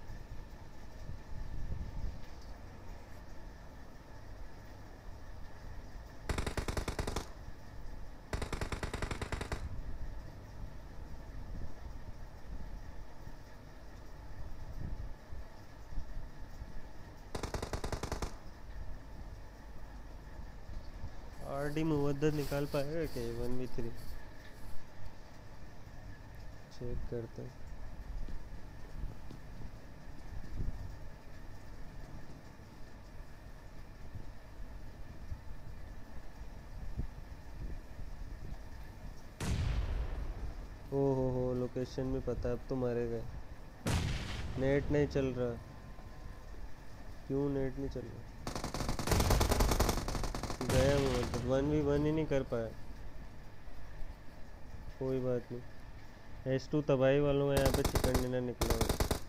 आरडी मुवद्दत निकाल पाएगा क्या 1v3? चेक करते हैं। हो लोकेशन भी पता है, अब तो मारे गए। नेट नहीं चल रहा, क्यों नेट नहीं चल रहा? गया वो, 1v1 ही नहीं कर पाया। कोई बात नहीं, S2 तबाही वालों का यहाँ पे चिकन डिनर निकला हुआ।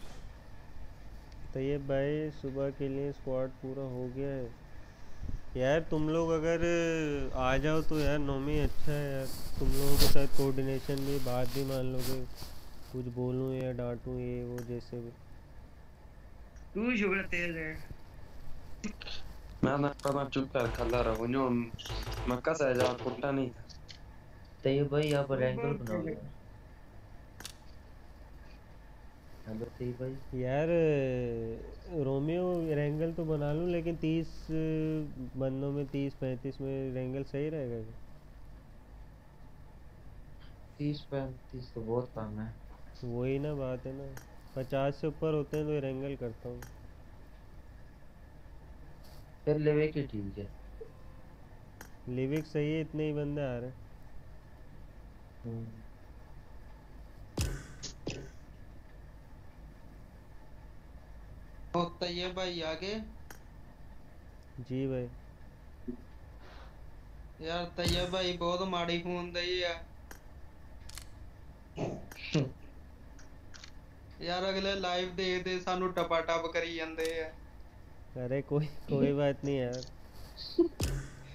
तो ये भाई सुबह के लिए स्क्वाड पूरा हो गया है यार। तुम लोग अगर आ जाओ तो यार नोमी अच्छा है यार, तुम लोगों के साथ कोऑर्डिनेशन भी, बात भी मान लोगे, कुछ बोलूँ या डांटूँ ये वो जैसे भी। तू शुगर तेज है। मैं पता चुप कर खला रहा हूँ, मक्का से जा कुत्ता नहीं था। तो ये भाई यहाँ पर एंगल बनाओगे भाई यार रोमियो रेंगल तो बना लूँ, लेकिन 30 बंदों में 30-35 में रेंगल सही रहेगा क्या? 30-35 तो बहुत कम है। वही ना बात है ना, 50 से ऊपर होते हैं तो रेंगल करता हूँ। फिर लिविक ही ठीक है। लिविक सही है, इतने ही बंदे आ रहे हैं। तैयब भाई आगे। जी भाई। यार तैयब भाई बहुत माड़ी खून दई है यार, अगले लाइव देखते सानू टपा टप करी जांदे है। अरे कोई बात नहीं यार।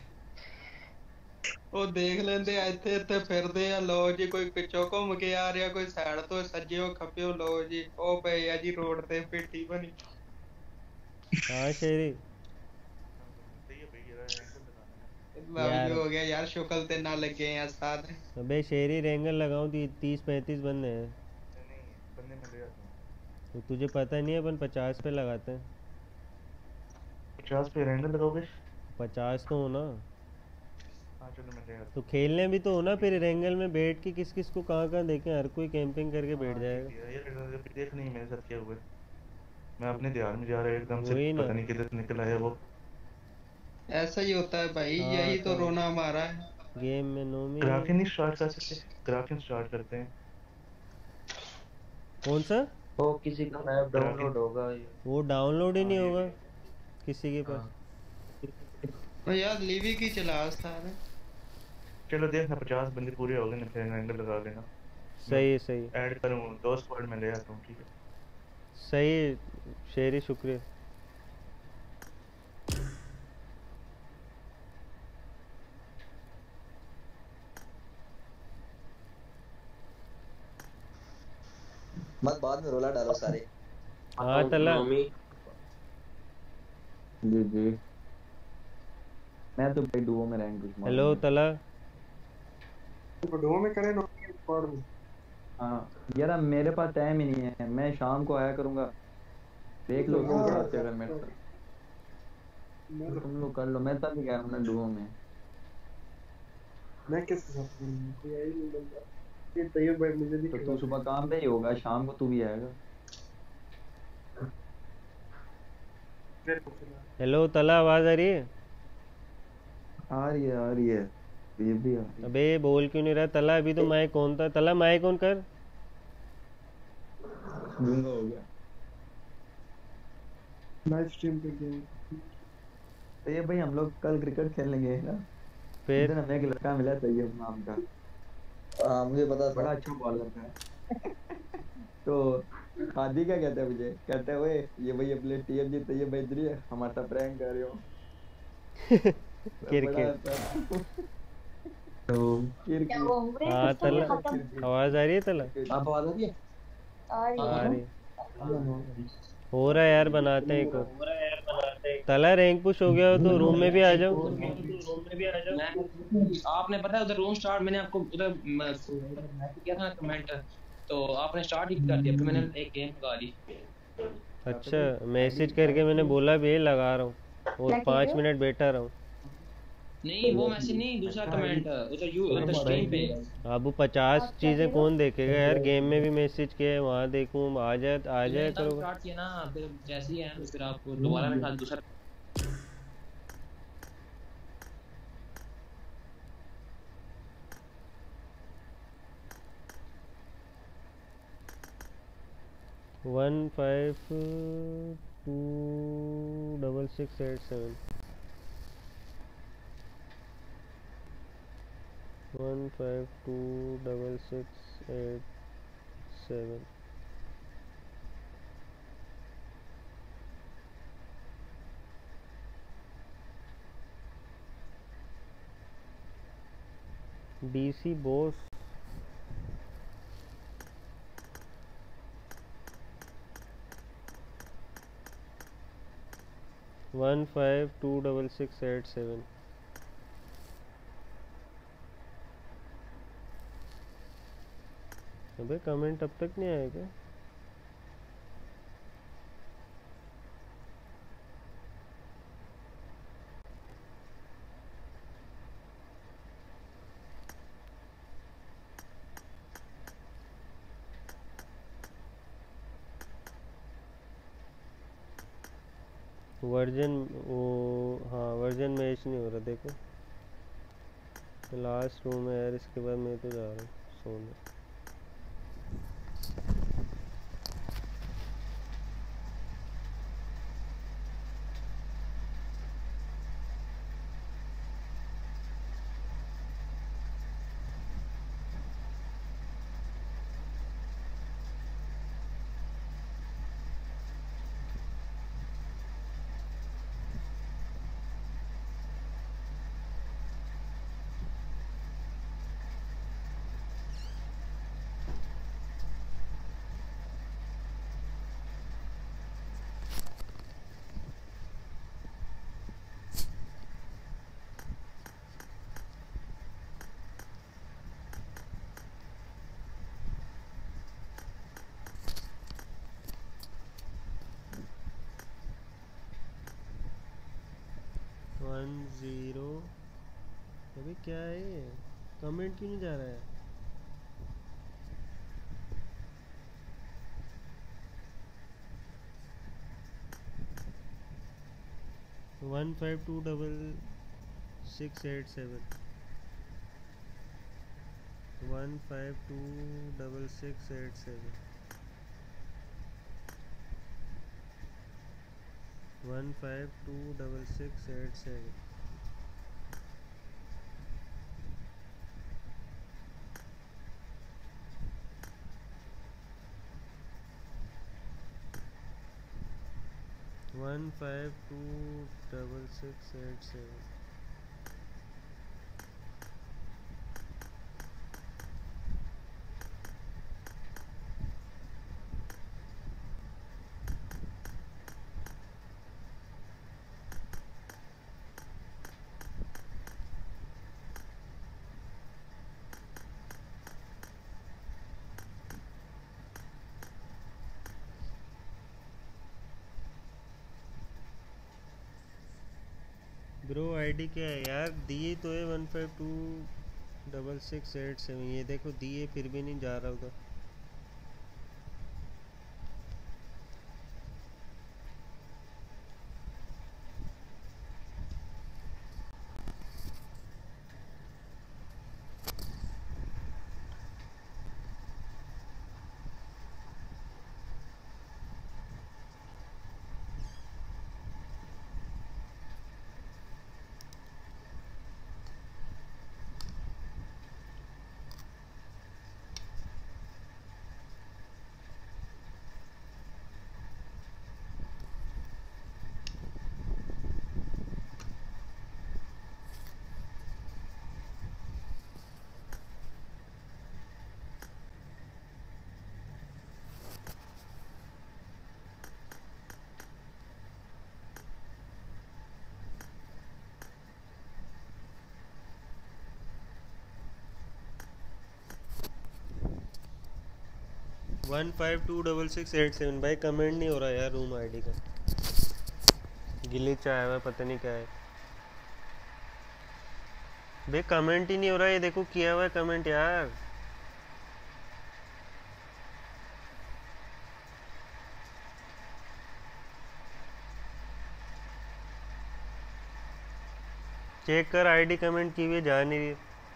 ਉਹ ਦੇਖ ਲੈਂਦੇ ਇੱਥੇ ਇੱਥੇ ਫਿਰਦੇ ਆ। ਲੋ ਜੀ ਕੋਈ ਪਿੱਛੋਂ ਘੁੰਮ ਕੇ ਆ ਰਿਹਾ, ਕੋਈ ਸਾਈਡ ਤੋਂ ਸੱਜਿਓ ਖੱਬਿਓ। ਲੋ ਜੀ ਉਹ ਪਏ ਆ ਜੀ ਰੋਡ ਤੇ ਪਿੱਟੀ ਬਣੀ। हाँ शेरी यार हो गया यार, शुक्ल ते ना लगे हैं साथ। अबे शेरी रेंगल लगाऊं तो 30-35 बंदे हैं। नहीं बंदे में ले आता हूँ। तो तुझे पता नहीं है अपन 50 पे लगाते हैं। 50 पे रेंडर लगाओगे? 50 तो हो ना। हाँ चलो मैं ले आता तो खेलने भी तो हो ना, फिर रेंगल में बैठ के किस किस को कहाँ कहाँ देखें, हर कोई कैंपिंग करके बैठ जाएगा। यार देख नहीं मेरे साथ क्या हुआ है। मैं अपने ध्यान में जा रहा है एकदम से वही ना। पता नहीं किधर से निकल आया वो। ऐसा ही होता है भाई, यही तो रोना हमारा है। गेम में नोमी ग्राफिन नहीं स्टार्ट कर सकते? ग्राफिन स्टार्ट करते हैं। कौन सा? वो किसी का मैप डाउनलोड होगा। वो डाउनलोड ही नहीं होगा किसी के पास। तो यार लीवी की चला सारे। चलो देखना 50 बंदे पूरे हो गए ना, फिर एंगल लगा लेना। सही है सही। ऐड करूँ 2 स्क्वाड में ले आता हूँ, ठीक है? सही शेरी, शुक्रिया। मत बाद में रोला डालो सारे। हाँ तला। जी जी मैं तो भाई डुओ में रैंक कुछ। हेलो तला। डुओ में करें नॉर्मल स्क्वाड में? हाँ यार मेरे पास टाइम ही नहीं है, मैं शाम को आया करूँगा। देख लो तुम चाहते अगर मेरे साथ तुम लोग कर लो। मैं तब ही कह रहा हूँ ना डुओ में। मैं किसके साथ करूँगा? कोई आई नहीं बंदा। ये तैयब भाई मुझे भी तो तू सुबह काम पे ही होगा, शाम को तू भी आएगा। हेलो तला, आवाज आ रही है? आ रही है ये भी आ रही है। अबे बोल क्यों नहीं रहा तला? अभी तो माइक ऑन था। तला माइक ऑन कर। गूंगा हो गया। लाइव स्ट्रीम पे गेम। तो ये भाई हम लोग कल क्रिकेट खेलने गए ना, फिर हमें एक लड़का मिला तैयब नाम का। हाँ मुझे पता था। बड़ा अच्छा बॉलर था। तो खादी क्या कहता है मुझे, कहता है ओए ये भाई अपने टीम जीत ये भाई इधर ही है, हमारे साथ प्रैंक कर रहे हो। क्रिकेट। तो क्या वो हो रहे हाँ हैं तला, खत्म? आवाज आ रही है तला? आप आवाज आ रही है? आ रही आ है। रही। हो रहा है यार, बनाते हैं एक और। तला रैंक पुश हो गया हो तो रूम में भी आ जाओ। आपने पता है उधर रूम स्टार्ट, मैंने आपको उधर मैसेज किया था कमेंट, तो आपने स्टार्ट ही कर दिया, फिर मैंने एक गेम लगा ली। अच्छा मैसेज करके मैंने बोला भी लगा रहा हूँ और 5 मिनट बैठा रहा हूँ। नहीं वो मैसेज नहीं, दूसरा कमेंट उधर स्ट्रीम पे। अब 50 चीजें कौन देखेगा यार? गेम में भी मैसेज किया है, वहाँ देखूँ आ जाए करो। स्टार्ट किया ना, फिर जैसे ही है फिर आपको दोबारा बैठा दूसरा। One 1526687 1526687 DC boss। वन 1526687। अबे कमेंट अब तक नहीं आया क्या? वर्जन वो, हाँ वर्जन मैच नहीं हो रहा। देखो लास्ट रूम है यार, इसके बाद मैं तो जा रहा हूँ सोने। 10। अबे क्या है ये? कमेंट क्यों नहीं जा रहा है? 152687 152687 152687 152687 ब्रो आईडी क्या है यार? दिए तो है 152687। ये देखो दिए फिर भी नहीं जा रहा उधर। वन 152687 भाई कमेंट नहीं हो रहा यार रूम आईडी का। ग्लिच आया हुआ है, पता नहीं क्या है भाई। कमेंट ही नहीं हो रहा। ये देखो किया हुआ है कमेंट यार। चेक कर आईडी कमेंट की हुई जा नहीं रही।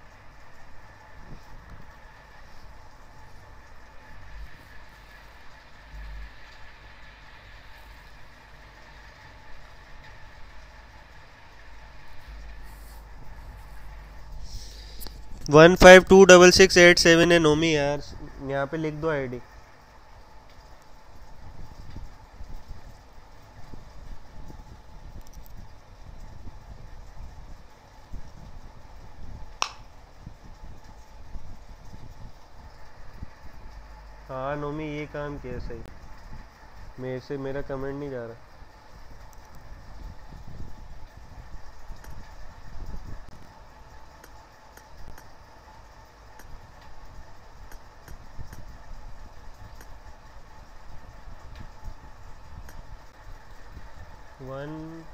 वन 152687 है नोमी यार। यहाँ पे लिख दो आईडी। हाँ नोमी ये काम किया सही। मेरे से मेरा कमेंट नहीं जा रहा। वन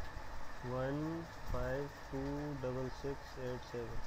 152687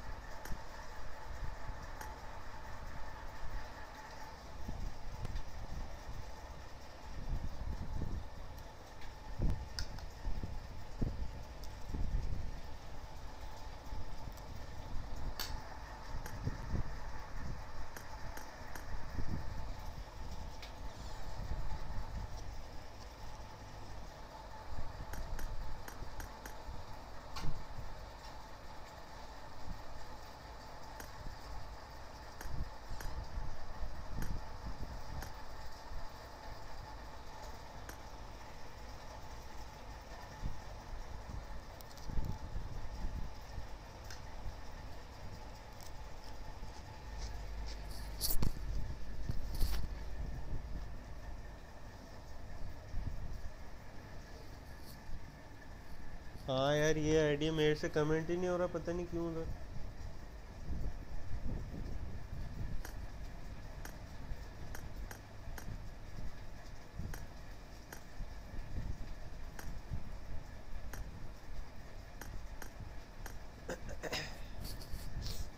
हाँ यार ये आईडी मेरे से कमेंट ही नहीं हो रहा, पता नहीं क्यों उधर।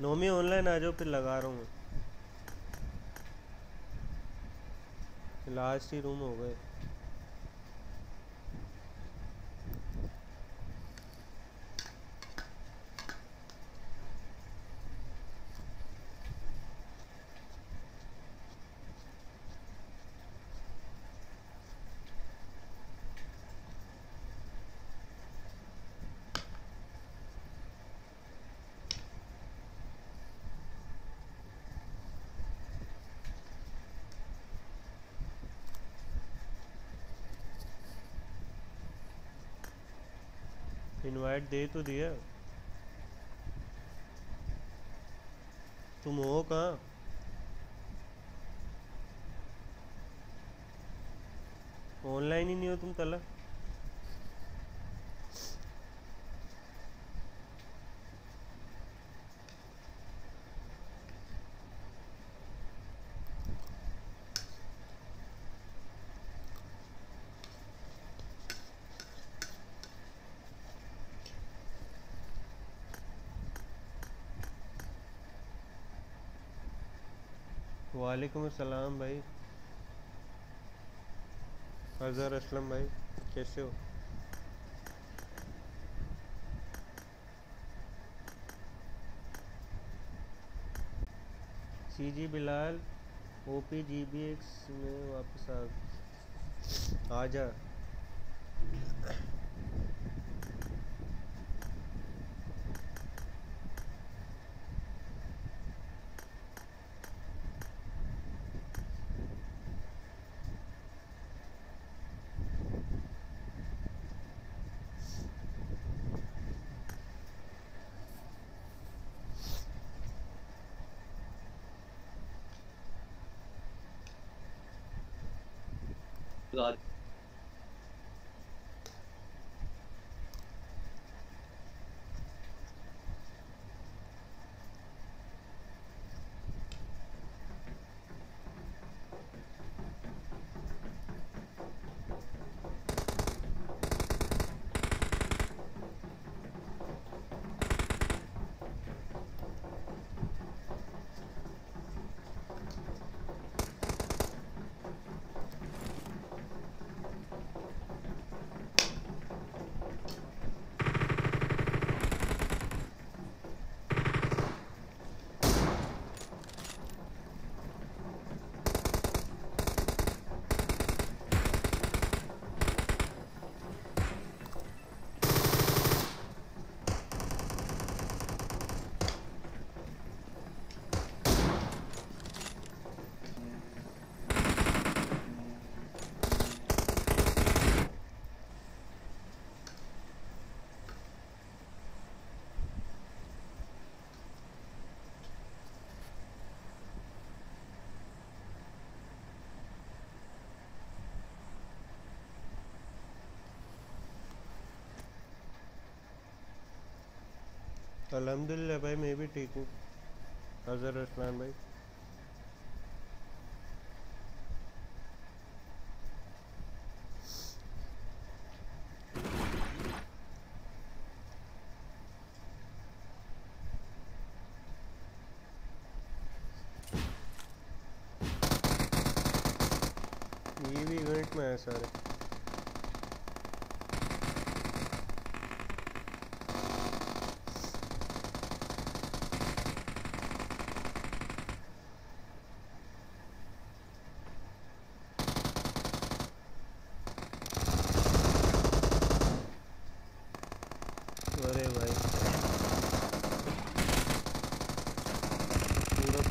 नोमी ऑनलाइन आ जाओ, फिर लगा रहा हूँ। लास्ट ही रूम हो गए। इनवाइट दे तो दिया। तुम हो कहाँ? ऑनलाइन ही नहीं हो तुम तला। वालेकुम अस्सलाम भाई। अजहर असलम भाई, कैसे हो? सीजी बिलाल ओपी जीबीएक्स में वापस आ जा। अल्हम्दुलिल्लाह भाई, मैं भी ठीक हूँ। अजहर असलान भाई, ये भी इवेंट में है सारे। अरे भाई पूरा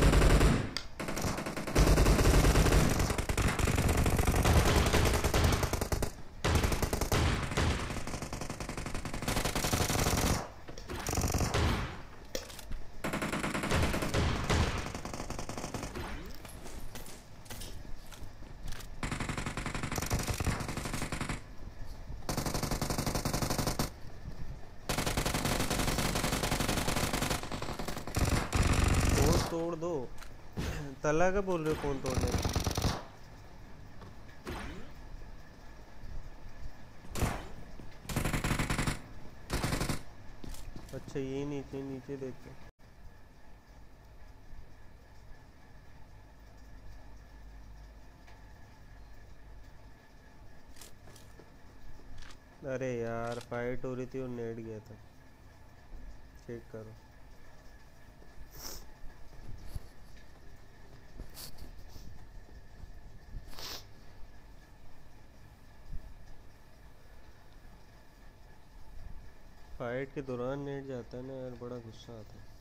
तोड़ दो। तला का बोल रहे हो? कौन तोड़ने? अच्छा ये नीचे नीचे देखते। अरे यार फाइट हो रही थी और नेट गया था। चेक करो। फाइट के दौरान नेट जाता है ना यार, बड़ा गुस्सा आता है।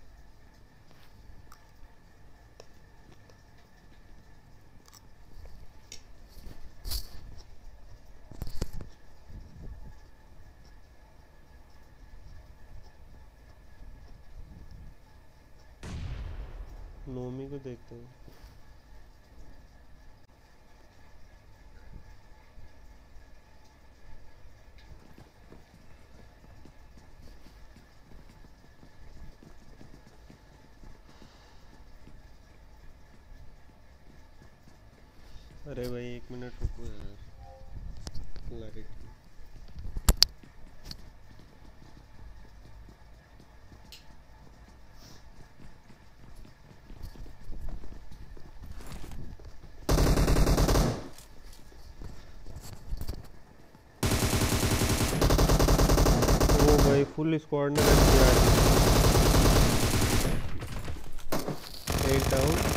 नोमी को देखते हैं। अरे भाई 1 मिनट रुको यार, लाइट भाई फुल स्क्वाड ने रख दिया। एक डाउन।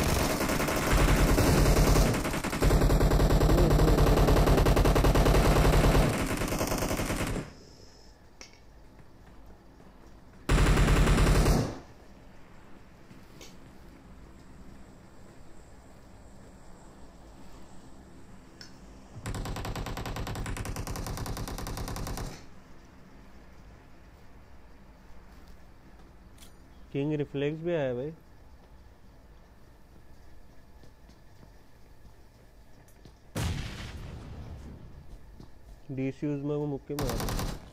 किंग रिफ्लेक्स भी आया भाई। डीसी में वो मुक्के मारा।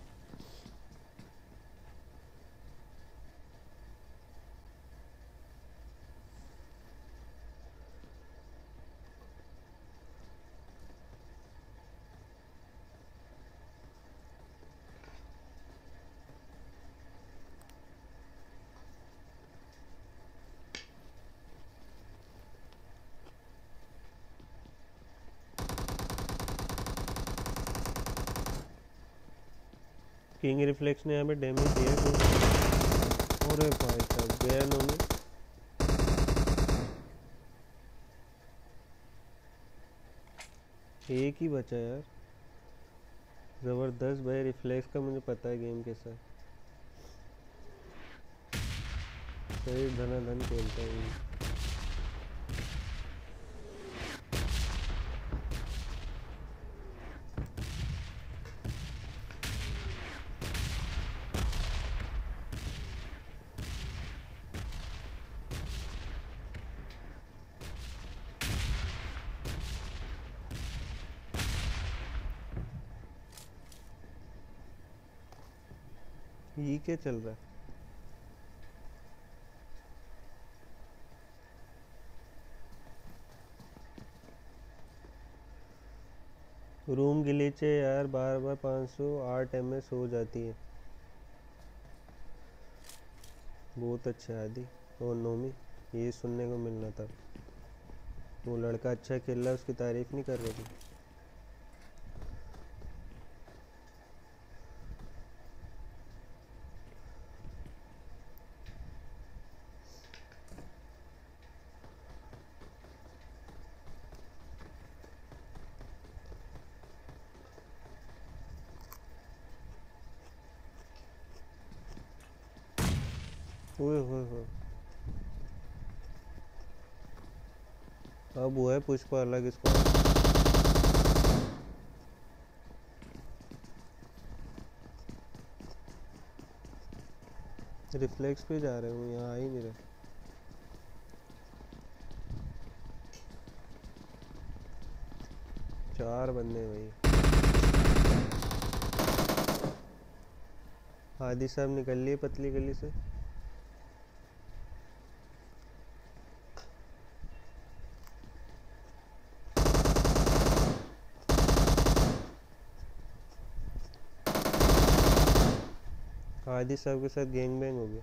किंग रिफ्लेक्स ने यहाँ पे डैमेज दिया है। अरे भाई साहब गया उन्होंने। एक ही बचा यार। जबरदस्त भाई रिफ्लेक्स का, मुझे पता है गेम कैसा है। सही धनाधन खेलता है। ये क्या चल रहा है? रूम ग्लिच है यार, बार बार 508 ms हो जाती है। बहुत अच्छा आदि और नोमी, ये सुनने को मिलना था। वो लड़का अच्छा खेल रहा है, उसकी तारीफ नहीं कर रहे थे। ओए होए होए, अब वो है पुष्पा अलग इसको। रिफ्लेक्स पे जा रहे हूँ, यहाँ आ ही नहीं रहे। चार बंदे भाई। हादी साहब निकल लिए पतली गली से। हादी साहब के साथ गैंग बैंग हो गया।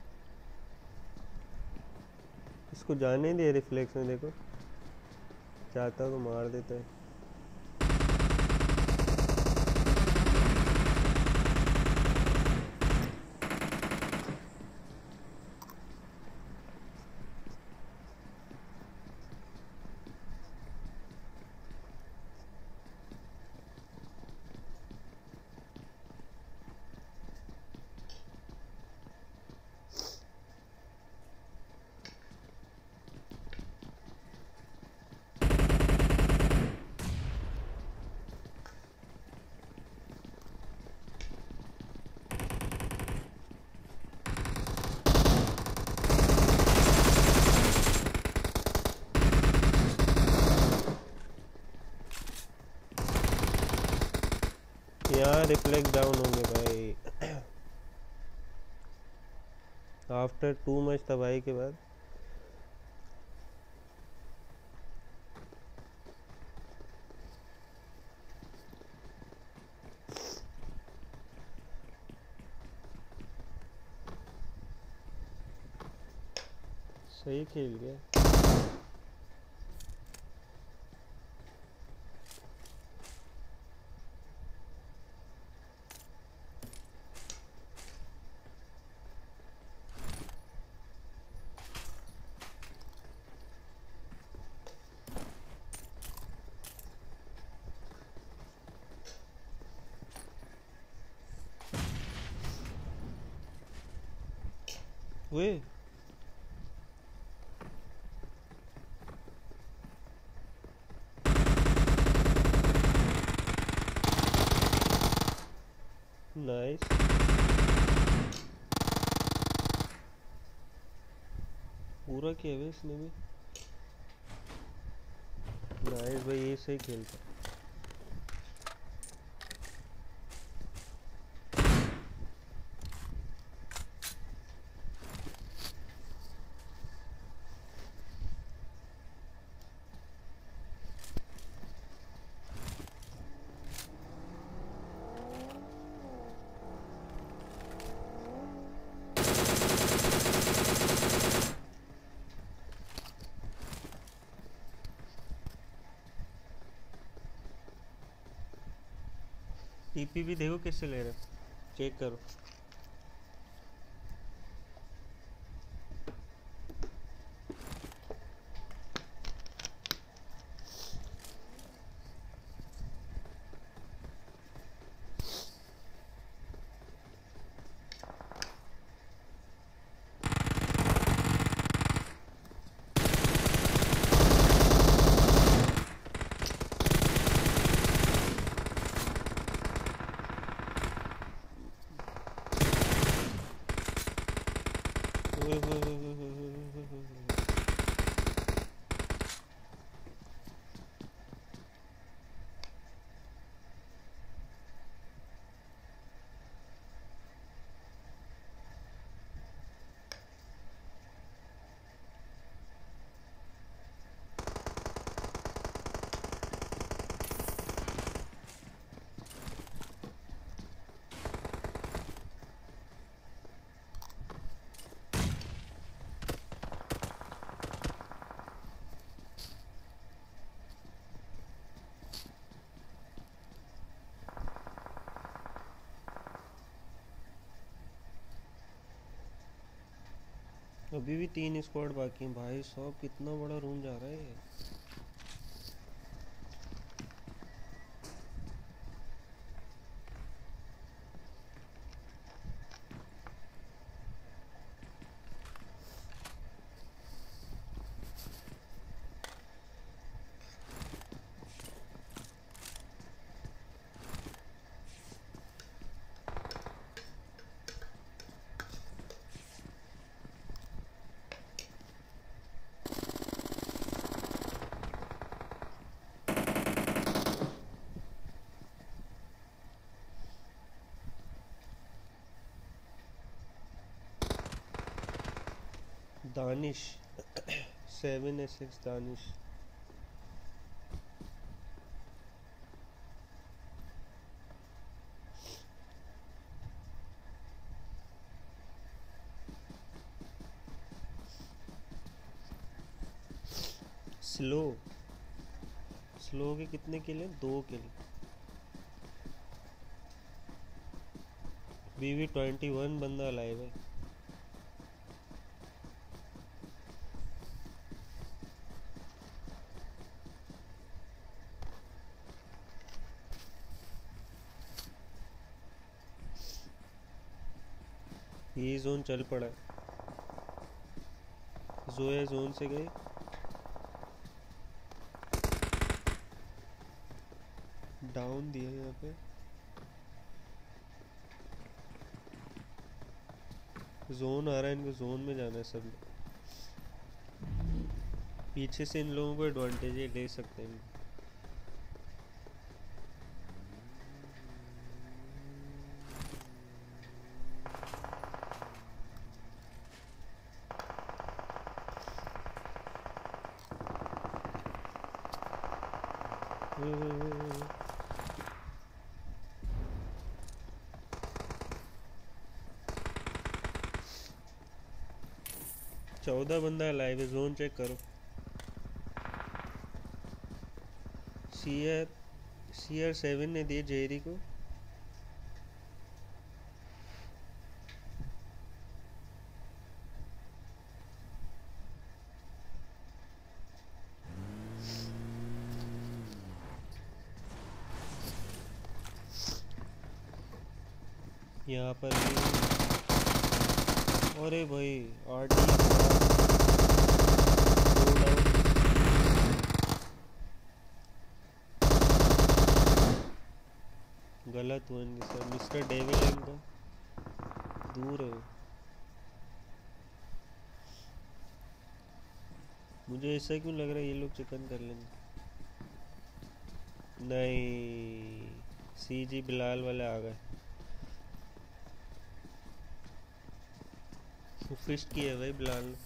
इसको जाने दे रिफ्लेक्स में, देखो चाहता तो मार देता है। यहाँ रिफ्लेक्ट डाउन होंगे भाई आफ्टर 2 मैच तबाही के बाद। सही खेल गया। वे नाइस। पूरा किया है इसने भी। नाइस भाई, ये सही खेलता है। टीपी भी देखो किससे ले रहे हो, चेक करो। अभी भी 3 स्क्वाड बाकी हैं भाई साहब, कितना बड़ा रूम जा रहा है। Danish 7S6 Danish. Slow slow के कितने किल हैं? 2 किल। बीवी 21 बंदा लाइव है। ये जोन चल पड़ा है। जोया जोन से गई। डाउन दिया यहाँ पे। जोन आ रहा है, इनको जोन में जाना है सब। पीछे से इन लोगों को एडवांटेज है, ले सकते हैं। चौदह बंदा लाइव है। जोन चेक करो। CR7 ने दिए जेरी को। यहाँ पर भी। अरे भाई RT गलत हुआ इनके साथ। मिस्टर डेविल है इनका, दूर है। मुझे ऐसा क्यों लग रहा है ये लोग चिकन कर लेंगे। नहीं, CG बिलाल वाले आ गए। फिस्ट किया है भाई बिलाल ने।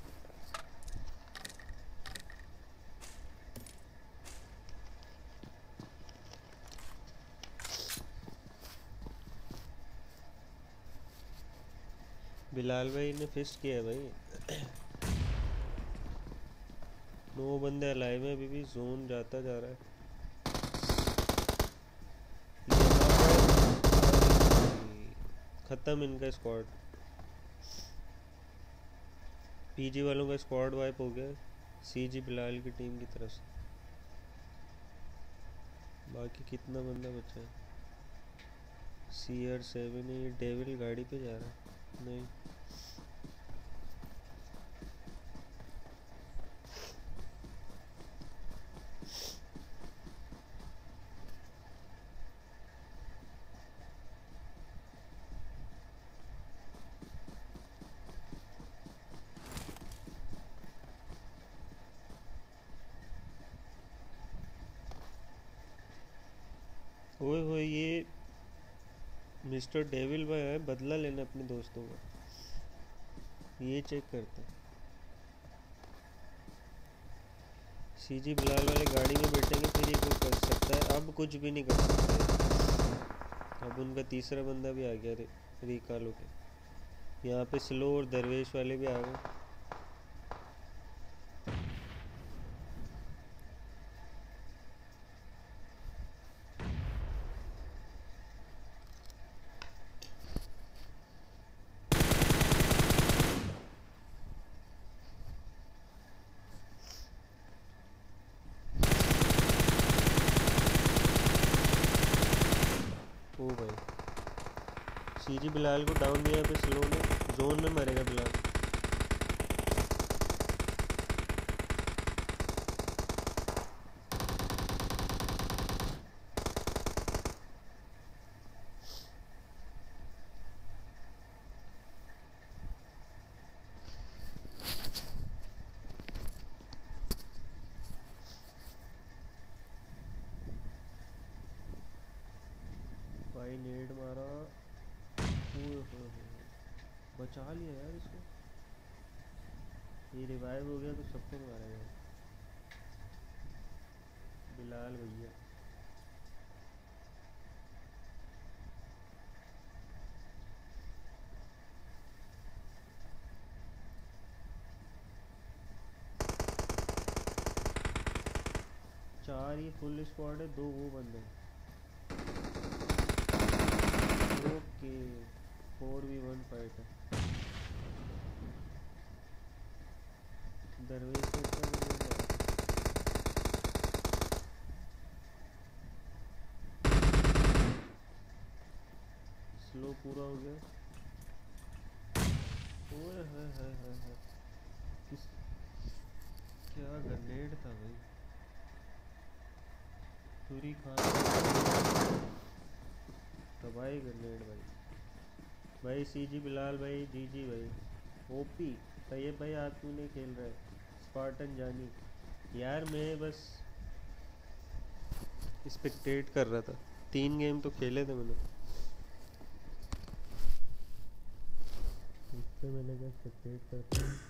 बिलाल भाई ने फिस्ट किया है भाई। 9 बंदे अलाइव हैं अभी भी। जोन जाता जा रहा है। खत्म इनका स्क्वाड। PG वालों का स्क्वाड वाइप हो गया CG बिलाल की टीम की तरफ से। बाकी कितना बंदा बचा है? CR7 है। ये डेविल गाड़ी पे जा रहा है। नहीं, ओए होए, ये मिस्टर डेविल भाई है, बदला लेना अपने दोस्तों का। ये चेक करते हैं। CG बिलाल वाले गाड़ी में बैठेंगे फिर ये कुछ कर सकता है। अब कुछ भी नहीं कर सकता है। अब उनका तीसरा बंदा भी आ गया रिकालो के। यहाँ पे स्लो और दरवेश वाले भी आ गए। ओ भाई, CG बिलाल को डाउन दिया पे स्लो ने। जोन में मरेगा बिलाल। भाई नेड मारा। बचा लिया यार इसको। ये रिवाइव हो गया तो सबको मारा यार। बिलाल भैया। 4 ही फुल स्क्वाड है, 2 वो बंदे। ओके 4v1 फाइट है। दरवेश से इसका मुझे क्या? स्लो पूरा हो गया। ओए हाय किस क्या ग्रेनेड था भाई। तुरी खान तबाही ग्रेनेड भाई। भाई सीजी बिलाल भाई, जीजी भाई, ओपी तैयब भाई, आप क्यों नहीं खेल रहे? स्पार्टन जानी यार, मैं बस स्पेक्टेट कर रहा था। 3 गेम तो खेले थे मैंने, इससे मैंने क्या स्पेक्टेट करता हूँ।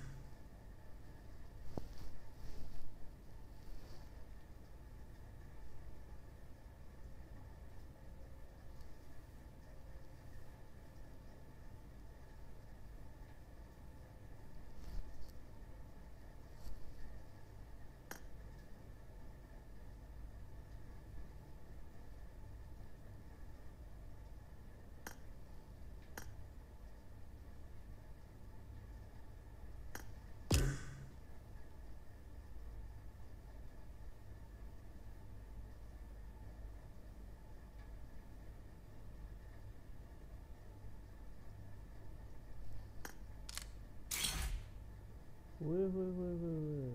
ओए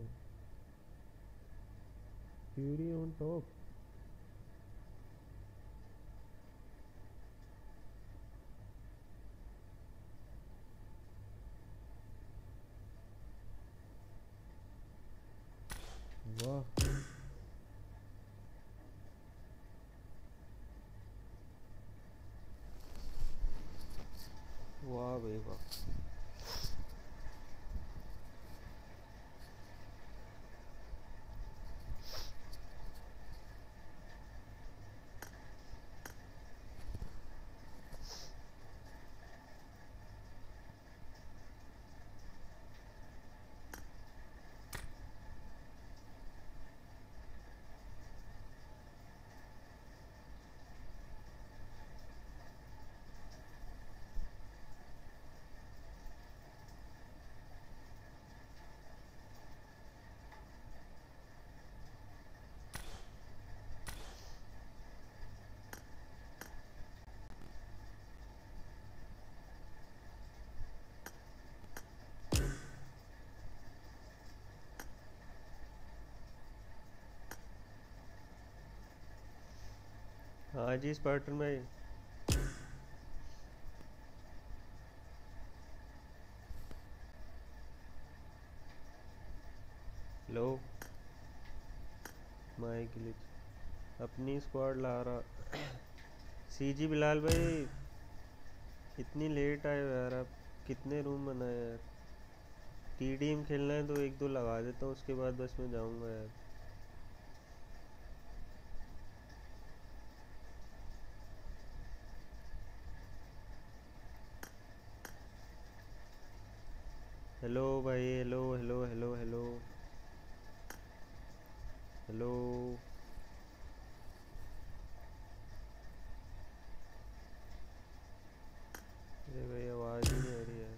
फ्यूरी ऑन टॉप। वाह वाह भाई वाह। हाँ जी स्पार्टन भाई। लो माई ग्लिच अपनी स्क्वाड ला रहा। सीजी बिलाल भाई इतनी लेट आए हो यार, आप कितने रूम बनाए यार? टीडीएम खेलना है तो 1-2 लगा देता हूँ, उसके बाद बस मैं जाऊँगा यार। हेलो भाई, hello hello hello hello hello. अरे भाई आवाज़ ही नहीं आ रही है।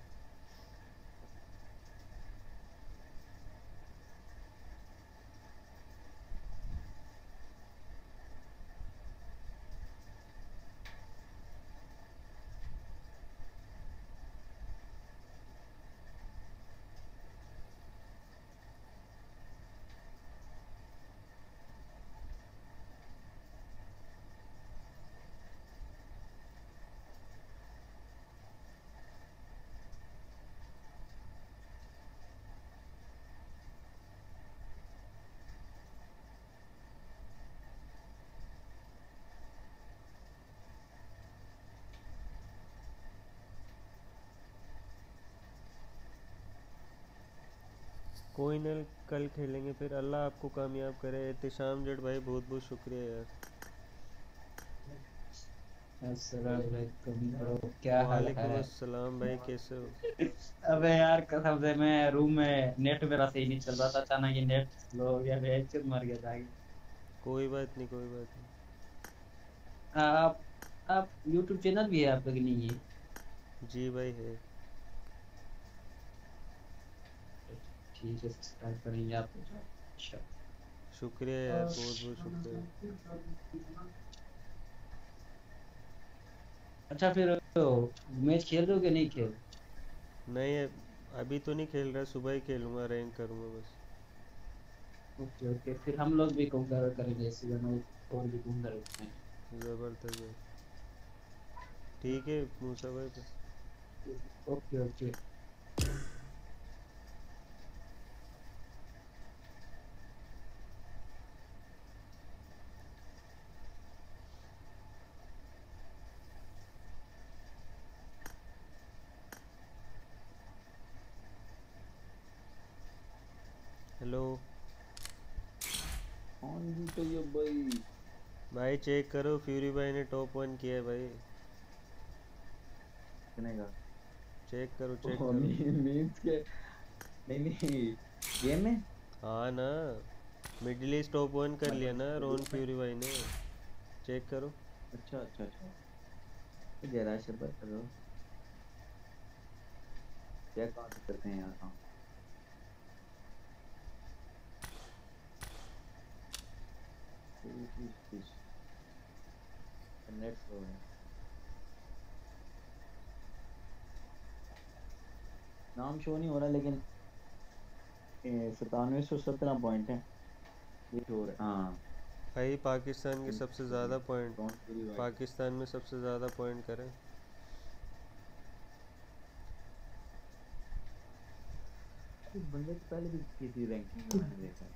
कोई ना, कल खेलेंगे फिर। अल्लाह आपको कामयाब करे। एहतिशाम जट भाई बहुत बहुत शुक्रिया यार। अस्सलाम वालेकुम ब्रो, क्या हाल वालेकुम है? अस्सलाम भाई, कैसे हो? अबे यार कसम से मैं रूम में नेट मेरा सही नहीं चल रहा था, अचानक ये नेट स्लो हो गया, मैं चुप मर गया जाके। कोई बात नहीं, कोई बात नहीं। आप YouTube चैनल भी है आपका कि नहीं है? जी भाई है। ठीक है, सब्सक्राइब करेंगे आपको। अच्छा शुक्रिया यार, बहुत बहुत शुक्रिया। अच्छा फिर मैच खेल रहे हो कि नहीं खेल? नहीं अभी तो नहीं खेल रहा, सुबह ही खेलूंगा, रैंक करूंगा बस। ओके ओके, फिर हम लोग भी कंपेयर करेंगे इसी में और भी कंपेयर करते हैं। जबरदस्त है। ठीक है मूसा भाई पे। Okay okay. हेलो कौन जीतो ये भाई? भाई चेक करो, फ्यूरी भाई ने टॉप 1 किया है भाई। कितने का? चेक करो, चेक ओ, करो। मीम्स के नहीं गेम में? हाँ ना, मिडिल ईस्ट टॉप 1 कर लिया ना रोन फ्यूरी भाई ने। चेक करो। अच्छा अच्छा अच्छा, जरा शब्द करो। क्या कहाँ से करते हैं यार काम? नेट स्लो है। नाम शो नहीं हो रहा लेकिन 9717 पॉइंट है। ये शो है। हाँ भाई पाकिस्तान के सबसे ज़्यादा पॉइंट, पाकिस्तान में सबसे ज़्यादा पॉइंट करें। बंदे से पहले भी किसी रैंकिंग में मैंने देखा।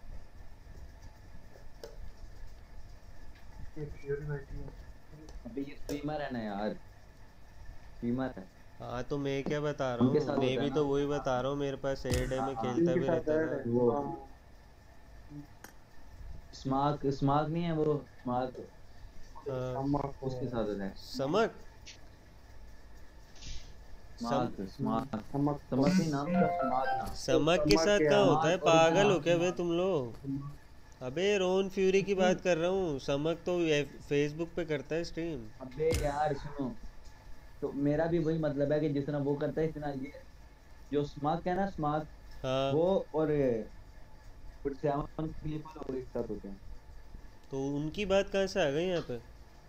अभी ये स्ट्रीमर है ना यार, स्ट्रीमर है। हाँ तो मैं क्या बता रहा हूँ, मैं भी तो वही बता रहा हूँ, मेरे पास ऐड है, मैं खेलता भी रहता था। वो स्मार्क स्मार्क नहीं है वो, स्मार्क उसके साथ है। समक स्मार्क स्मार्क समक नहीं नाम का, स्मार्क नाम। समक के साथ क्या होता है, पागल हो क्या बे तुम लोग? अबे रोन फ्यूरी की बात कर रहा हूँ, समक तो फेसबुक पे करता है स्ट्रीम। अबे यार सुनो, तो मेरा भी वही मतलब है कि जितना वो करता है इतना ये जो स्मार्क है ना, स्मार्क हाँ। वो और 7 क्लिपर और एक साथ होते हैं। तो उनकी बात कहाँ से आ गई यहाँ पे?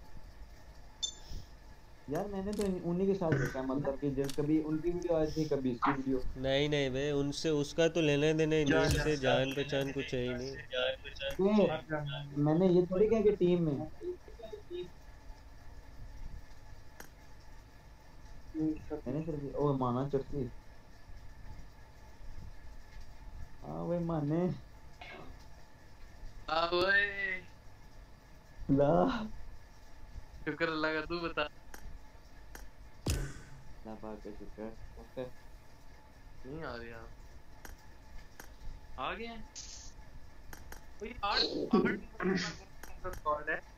यार मैंने तो उन्हीं के साथ देखा, मतलब कि जब कभी उनकी वीडियो आई थी कभी इसकी वीडियो। नहीं नहीं बे, उनसे उसका तो लेना देना ही नहीं, से जान पहचान कुछ है ही नहीं। तो मैंने ये थोड़ी कहा कि टीम में मैंने सिर्फ ओ माना चर्ची। हाँ वही माने ला शुक्र अल्लाह का, तू बता। ना बात है शुक्र ओके। नहीं आ रही आ गए कोई 8 स्क्वाड है।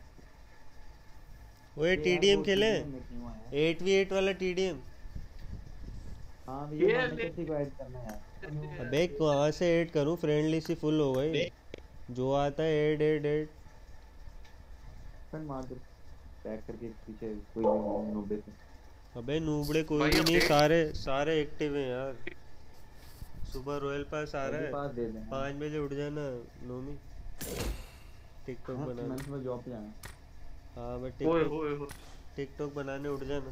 वो टीडीएम खेले 8v8 वाला टीडीएम। हाँ भैया मैंने किसी को ऐड करना है यार। अबे कहाँ से ऐड करूँ, फ्रेंडली सी फुल हो गई, जो आता है ऐड ऐड ऐड। फ्रेंड मार दो बैक करके पीछे कोई भी नूबड़े पे। अबे नूबड़े कोई भी नहीं, सारे एक्टिव हैं यार। सुबह रॉयल पास आ रहा है, 5 बजे उठ जाना नोमी, टिकटॉक बनाने। मैं सुबह जॉब पे जाना। हाँ बट टिकटॉक बनाने उठ जाना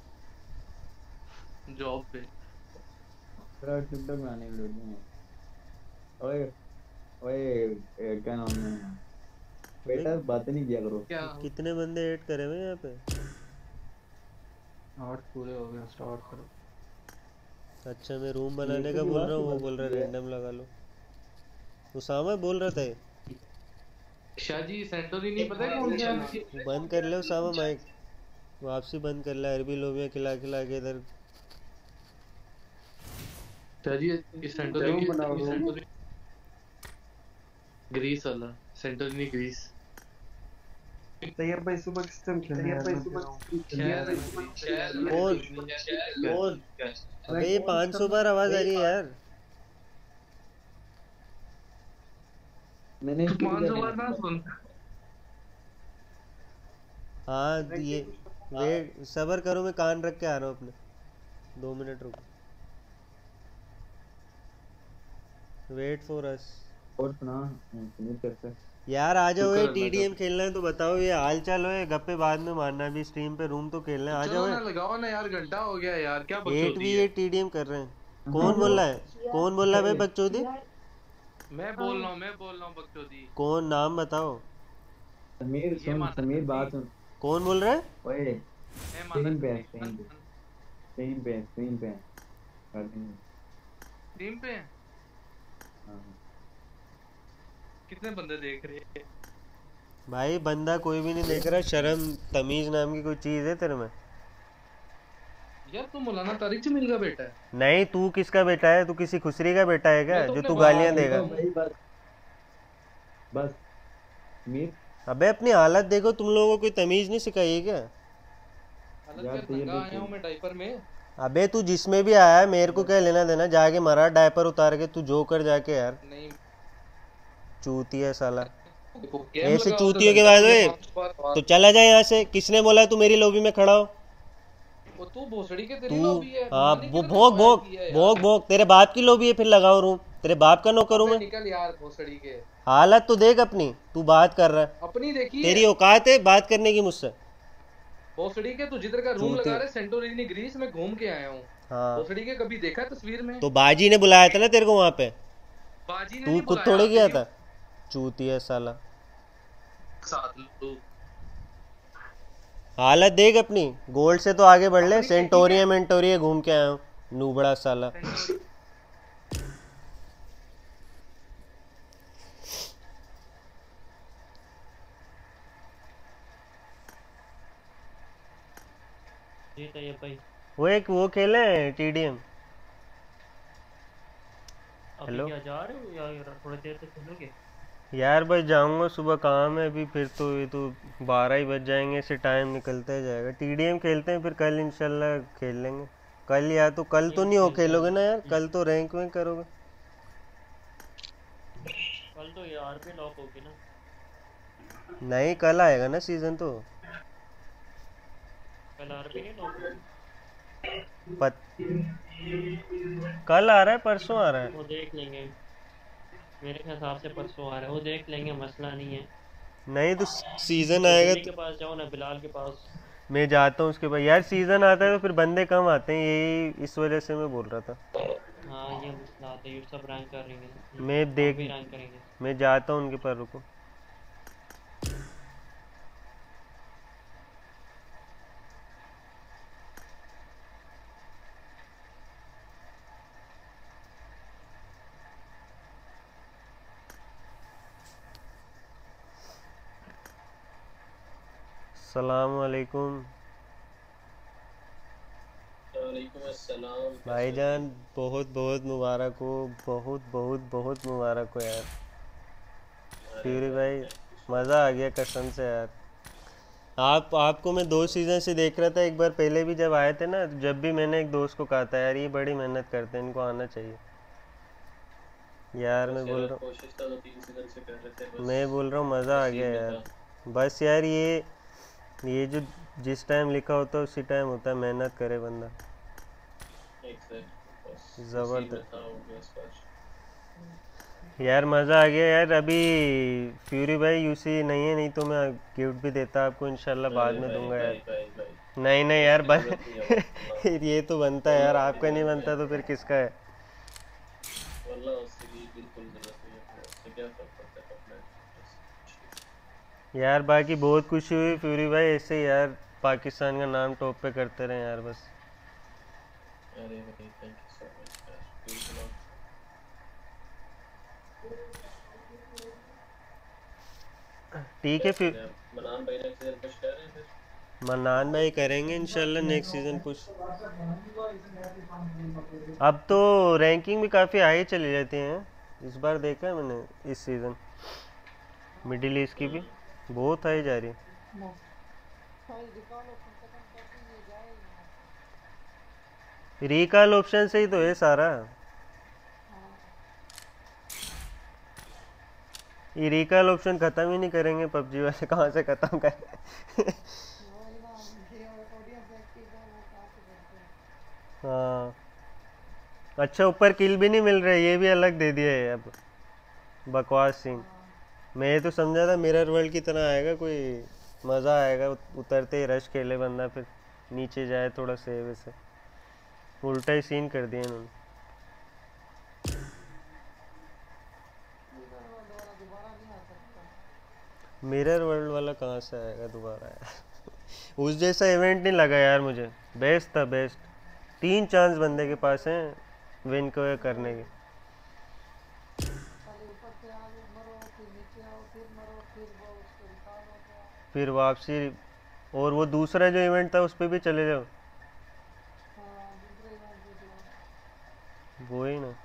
जॉब पे। तेरा टिकटॉक बनाने के लिए ओए ओए क्या नाम है बेटा, बात नहीं किया करो। कितने बंदे ऐड करे हुए यहाँ पे? 8 पूरे हो गए, स्टार्ट करो। अच्छा मैं रूम बनाने का बोल रहा हूँ, वो बोल रहा है रैंडम लगा लो। उसामा बोल रहा था शाहजी सेंटोरिनी पता है कौन सा? बंद कर ले उसामा माइक, वापसी बंद कर ले, अरबी लोबिया खिला खिला के इधर। शाहजी सेंटोरिनी ग्रीस वाला, सेंटोरिनी ग्रीस। तैयार भाई सुबह किस टाइम खेलने हैं? कौन? अबे ये 500 बार आवाज आ रही है यार। मैंने इसकी 500 बार ना सुन। हाँ ये वेट सबर करो, मैं कान रख के आ रहा हूँ अपने, 2 मिनट रुको। Wait for us. और सुना सुनील कैसे यार आ जाओ, ये शुक्र अल्लाह टीडीएम खेलना है तो बताओ, ये हाल चाल है, गप्पे बाद में मारना, अभी स्ट्रीम पे रूम तो खेलना है, आ चलो जाओ। ना लगाओ ना यार, घंटा हो गया यार, क्या 8 बकचोदी भी है। ये टीडीएम कर रहे हैं। कौन बोल रहा है, कौन बोल रहा है भाई बकचोदी? मैं बोल रहा हूँ, मैं बोल रहा हूँ बकचोदी। कौन, नाम बताओ। समीर सुन, समीर बात सुन। कौन बोल रहा है? ओए मैं स्क्रीन पे स्क्रीन पे स्क्रीन पे कर देंगे। टीम पे हाँ। कितने बंदे देख रहे हैं? भाई बंदा कोई भी नहीं देख रहा, शर्म तमीज नाम की कोई चीज है तेरे में? यार तू मौलाना तारिक जमील का बेटा है? नहीं, तू किसका बेटा है? तू किसी खुसरी का बेटा है क्या, मैं तो जो अपने तू बाप गालियां का देगा? बस बस समीर अबे अपनी हालत देखो, तुम लोगों को कोई तमीज नहीं सिखाई है क्या? हालत क्या, नंगा आया हूँ मैं डायपर में। अबे तू जिसमें भी आया है, मेरे को क्या लेना देना, जाके मरा डायपर उतार के, तू जो कर जाके यार। नहीं चूतिया है साला, गेम ऐसे लगाओ तो चूतियों के घंटा बाद हो ओए गया, 5 बार। तो चला जाए यहाँ से। किसने बोला तू मेरी लॉबी में खड़ा हो? वो तू भोसड़ी के तेरी तू लॉबी है। हाँ मानी वो किधर भोग एक्वायर भोग किया है भोग यार? भोग, तेरे बाप की लॉबी है, फिर लगाओ रूम, तेरे बाप का नौकर हूँ अबे मैं। निकल यार भोसड़ी के। हालत तो देख अपनी, तू बात कर रहा है, अपनी देखी तेरी है औकात है बात करने की मुझसे? भोसड़ी के। तू जिधर का रूम चूते। लगा रहे सेंटोरिनी ग्रीस में घूम के आया हूँ। हाँ भोसड़ी के कभी देखा तस्वीर में? तो बाजी ने बुलाया था ना तेरे को वहाँ पे, बाजी ने तू नहीं खुद बुलाया, थोड़े गया तेरी था। चूतिया साला, साथ लोग। हालत देख अपनी, गोल्ड से तो आगे बढ़ ले, सेंटोरिया मेंटोरिया घूम के आया हूँ, नूबड़ा साला। जी तो ये भाई वो एक वो खेले टीडीएम। अभी हेलो क्या जा रहे हो या थोड़ी देर तक खेलोगे? यार भाई जाऊंगा, सुबह काम है अभी, फिर तो ये तो 12 ही बज जाएंगे, इससे टाइम निकलता ही जाएगा। टीडीएम खेलते हैं, फिर कल इंशाल्लाह खेल लेंगे। कल या तो कल तो नहीं हो खेलोगे ना यार, कल तो रैंक में करोगे। कल तो यार पे लॉक होगी ना। नहीं कल आएगा ना सीजन तो। कल आर पे नहीं लॉक होगी। कल आ रहा है परसों आ रहा है? वो देख लेंगे, मेरे हिसाब से परसों आ रहा है, वो देख लेंगे, मसला नहीं है। नहीं तो सीजन आएगा के पास जाओ ना, बिलाल के पास। मैं जाता हूँ उसके पास यार, सीजन आता है तो फिर बंदे कम आते हैं, यही इस वजह से मैं बोल रहा था। हाँ ये मसला आता है, ये सब रैंक कर रही है। मैं देख भी रैंक करेंगे। मैं जाता हूँ उनके पास, रुको। अस्सलाम वालेकुम भाईजान, बहुत बहुत मुबारक हो, बहुत बहुत बहुत मुबारक हो यार। फ्यूरी भाई मज़ा आ गया कसम से यार। आपको मैं 2 सीज़न से देख रहा था, एक बार पहले भी जब आए थे ना, जब भी मैंने एक दोस्त को कहा था यार ये बड़ी मेहनत करते हैं, इनको आना चाहिए यार। मैं बोल रहा हूँ मज़ा आ गया यार। बस यार ये जो जिस टाइम लिखा होता है उसी टाइम होता है, मेहनत करे बंदा। जबरदस्त यार, मज़ा आ गया यार। अभी फ्यूरी भाई यूसी नहीं है, नहीं तो मैं गिफ्ट भी देता आपको इंशाल्लाह, बाद में दूंगा यार। नहीं नहीं यार ये तो बनता है यार, आपका नहीं बनता तो फिर किसका है? यार बाकी बहुत खुशी हुई फ्यूरी भाई, ऐसे ही यार पाकिस्तान का नाम टॉप पे करते रहे यार बस। अरे भाई थैंक यू सो मच यार। ठीक है फिर मनान भाई नेक्स्ट सीजन पुश कर रहे हैं फिर। मनान भाई करेंगे इंशाल्लाह नेक्स्ट सीजन पुश। अब तो रैंकिंग भी काफ़ी हाई चली जाती हैं, इस बार देखा है मैंने, इस सीज़न मिडिल ईस्ट की भी बहुत हाई जा रही है। रिकॉल ऑप्शन से ही तो है सारा। ये रिकॉल ऑप्शन खत्म ही नहीं करेंगे पबजी वाले, कहाँ से खत्म करें। हाँ अच्छा, ऊपर किल भी नहीं मिल रहा है, ये भी अलग दे दिया है अब। बकवास सीन। मैं तो समझा था मिरर वर्ल्ड की तरह आएगा, कोई मज़ा आएगा, उतरते ही रश खेले बंदा, फिर नीचे जाए थोड़ा सेव, ऐसे उल्टा ही सीन कर दिया इन्होंने। मिरर वर्ल्ड वाला कहाँ से आएगा दोबारा यार। उस जैसा इवेंट नहीं लगा यार मुझे, बेस्ट था बेस्ट। 3 चांस बंदे के पास हैं विन को करने के। फिर वापसी, और वो दूसरा जो इवेंट था उस पर भी चले जाओ। वो ही ना,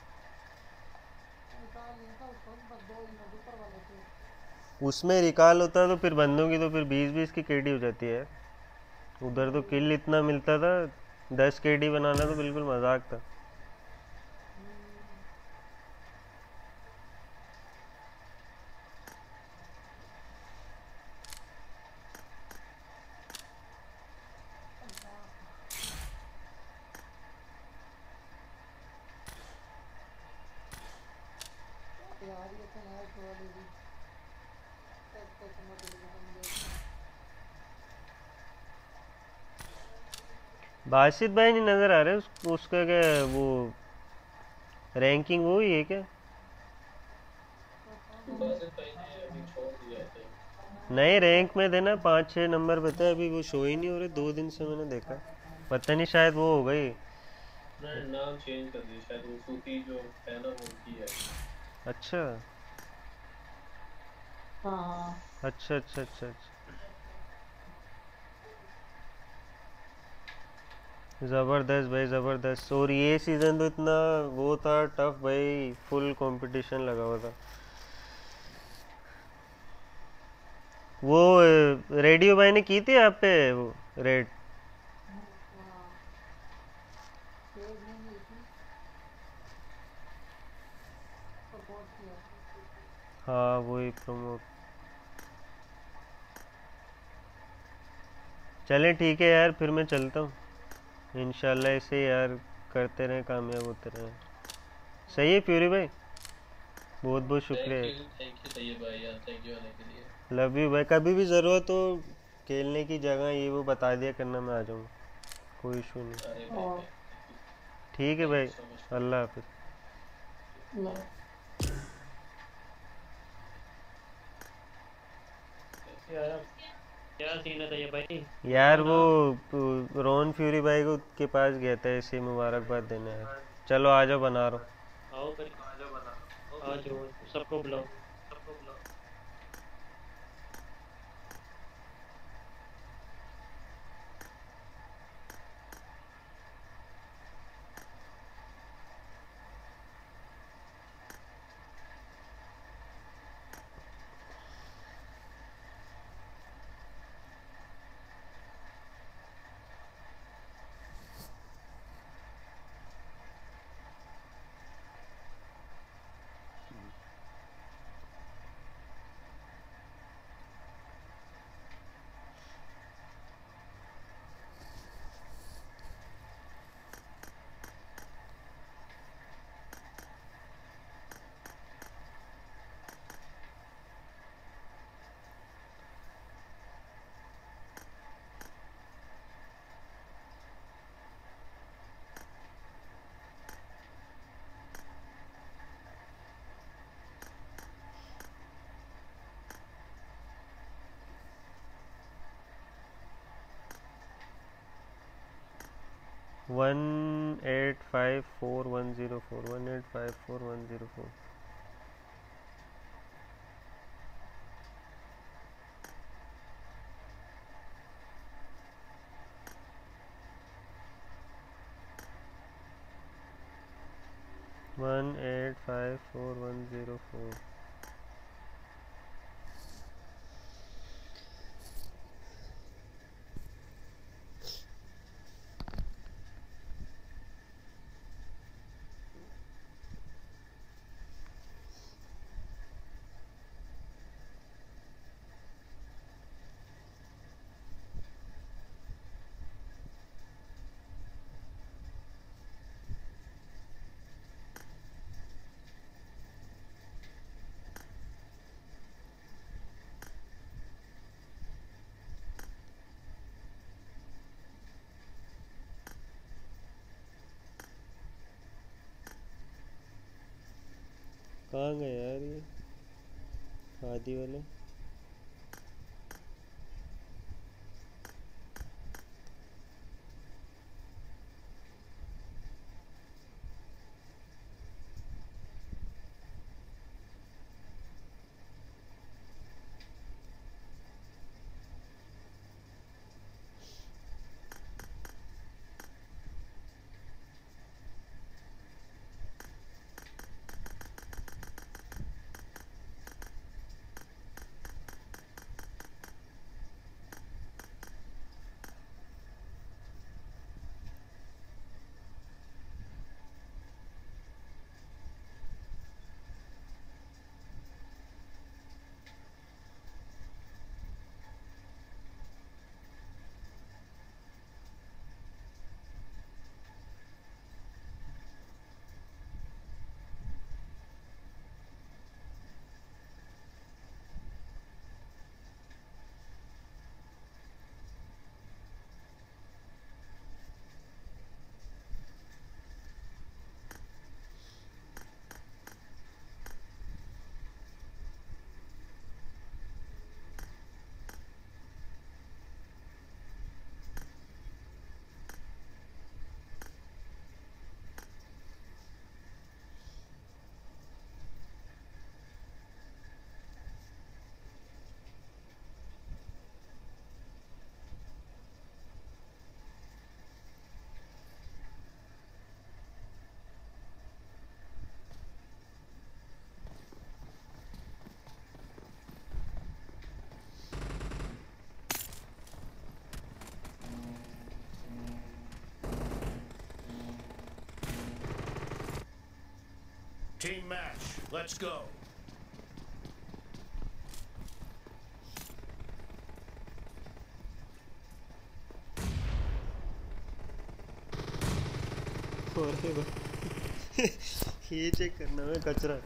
उसमें रिकॉल होता तो फिर बंदों की तो फिर 20-20 की केडी हो जाती है। उधर तो किल इतना मिलता था, 10 केडी बनाना तो बिल्कुल मजाक था। बासित भाई नहीं नजर आ रहे, उसका क्या वो रैंकिंग वो ही है क्या? नए रैंक में देना 5-6 नंबर बताया, अभी वो शो ही नहीं हो रहे 2 दिन से मैंने देखा। पता नहीं शायद वो हो गई, नाम चेंज कर दिया शायद, वो सूफी जो है ना वो उनकी है। अच्छा हाँ अच्छा अच्छा अच्छा अच्छा। ज़बरदस्त भाई ज़बरदस्त। और ये सीज़न तो इतना वो था टफ भाई, फुल कंपटीशन लगा हुआ था। वो रेडियो भाई ने की थी आप पे वो रेड? हाँ वही प्रमोट। चलें ठीक है यार, फिर मैं चलता हूँ। इंशाल्लाह ऐसे यार करते रहें, कामयाब होते रहें। सही है फ्यूरी भाई, बहुत बहुत शुक्रिया। थैंक यू तैयब भाई यार, थैंक यू आने के लिए। लव यू भाई, कभी भी ज़रूरत हो खेलने की जगह ये वो बता दिया करना, मैं आ जाऊँगा, कोई इशू नहीं। ठीक है भाई, अल्लाह हाफिज़। क्या सीन है ये भाई? यार वो रोन फ्यूरी भाई को के पास गया था ऐसे मुबारकबाद देने यार। चलो आ जाओ, बना रहा हूँ। आओ फिर, आ जाओ, सबको बुलाओ। 1854104 1854104। वन 1854104। आदि वाले Team match, let's go. ये चेक करना है कचरा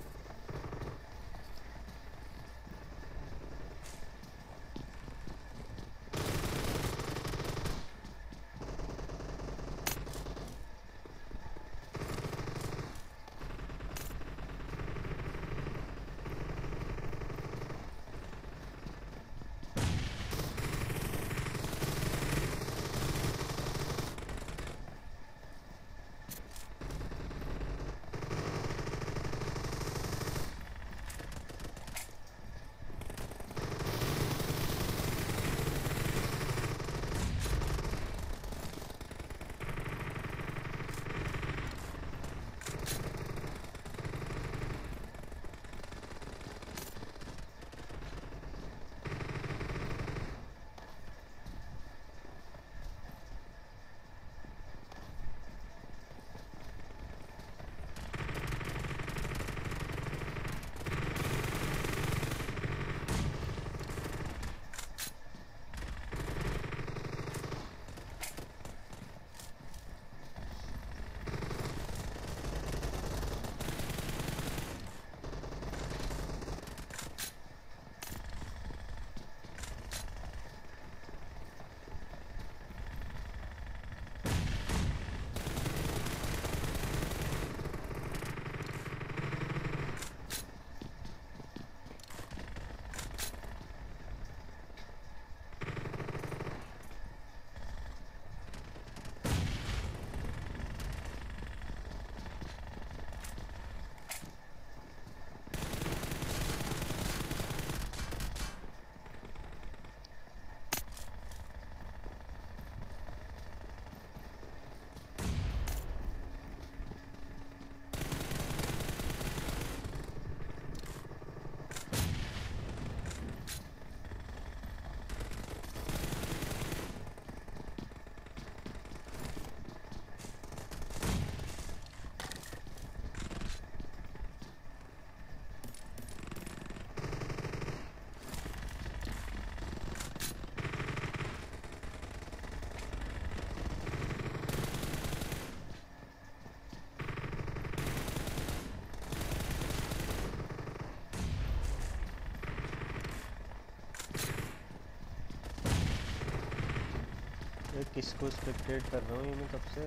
किसको स्पेक्टेट कर रहा हूँ ये मैं कब से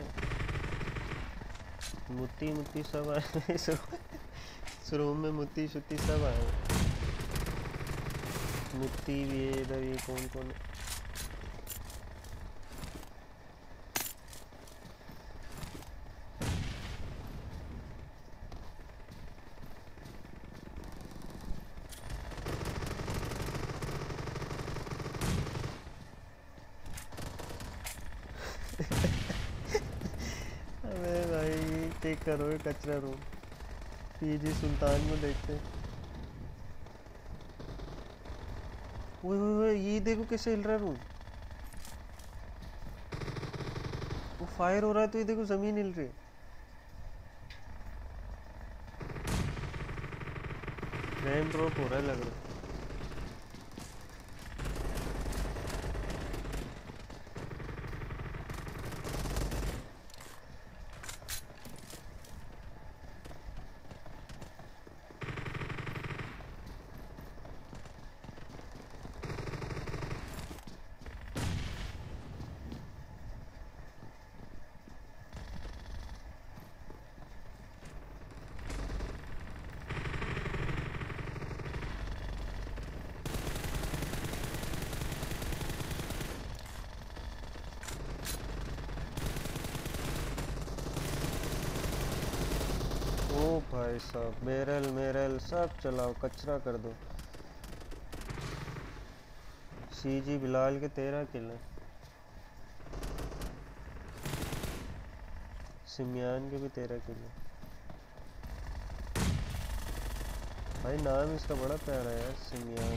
मुत्ती मुत्ती सब आए इस रूम में मुत्ती शुत्ती सब आए मिट्टी भी है इधर। ये कौन कौन है? अबे भाई टेक करो ये कचरा रूम। पीजी सुल्तान को देखते हैं। ओए ये देखो कैसे हिल रहा है रूम। वो फायर हो रहा है तो ये देखो जमीन हिल रही है। रैम ड्रॉप हो रहा है लग रहा है। भाई साहब बैरल मेरल सब चलाओ, कचरा कर दो। सीजी बिलाल के 13 किल हैं। सिमियान के भी 13 किल हैं। भाई नाम इसका बड़ा प्यारा है यार, सिमियान।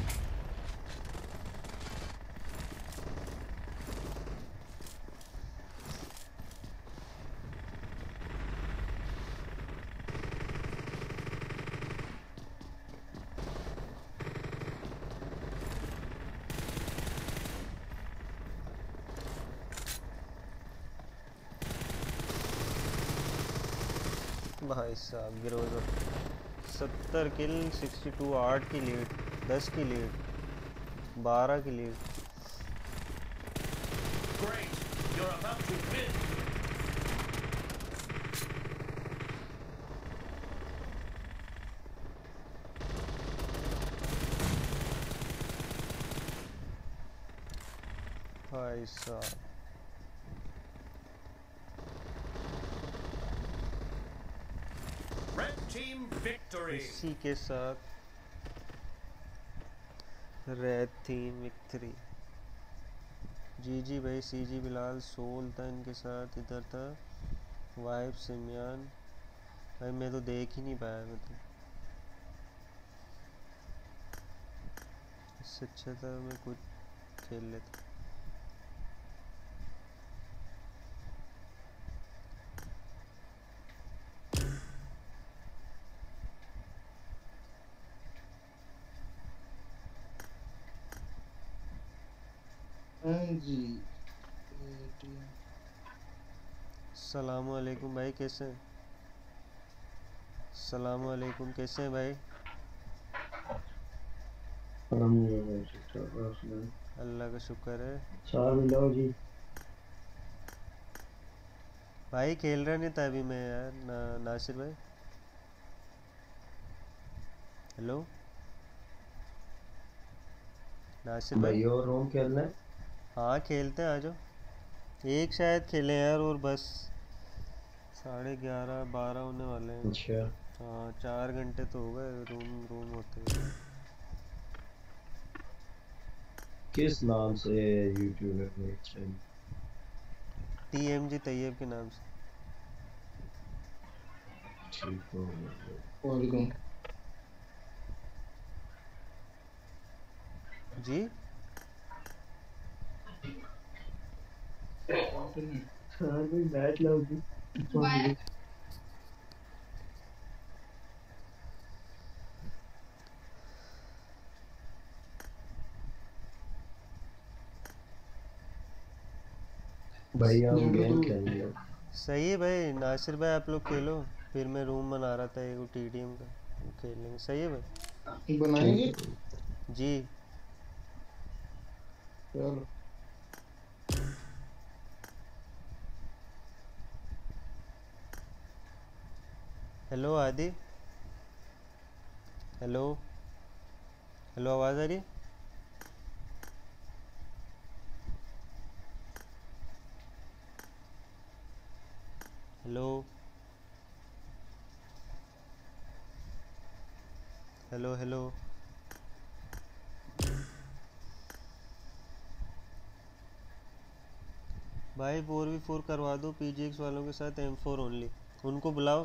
भाई साहब गिरोजो 70 किल 62, 8 की लीड, 10 की लीड, 12 की लीड। भाई साहब इसी के साथ रेड टीम विक्ट्री। जी भाई सीजी बिलाल सोल था इनके साथ, इधर था वाइब सिमियान। भाई मैं तो देख ही नहीं पाया, मैं तो इससे अच्छा था मैं कुछ खेल लेता। जी सलाम वालेकुम भाई, कैसे हैं? सलाम वालेकुम, कैसे हैं भाई? अल्लाह का शुक्र है। जी भाई खेल रहा नहीं था अभी मैं यार। नासिर भाई हेलो नासिर भाई। और रोम खेलना है? हाँ खेलते हैं, आ जाओ। एक शायद खेले यार और बस 11:30 12 होने वाले हैं। अच्छा हाँ 4 घंटे तो हो गए रूम होते हुए। किस नाम से यूट्यूबर में? TMG तैयब के नाम से। ठीक हो वालेकुम जी बैठ लो जी। भाई हम गेम खेलेंगे। सही है भाई। नासिर भाई आप लोग खेलो, फिर मैं रूम बना रहा था एक TDM का, वो खेल लेंगे। सही है भाई, बनाएंगे जी। चलो हेलो आदि, हेलो हेलो आवाज़ आ रही है? हेलो हेलो हेलो भाई 4v4 करवा दो PGX वालों के साथ M4 ओनली। उनको बुलाओ।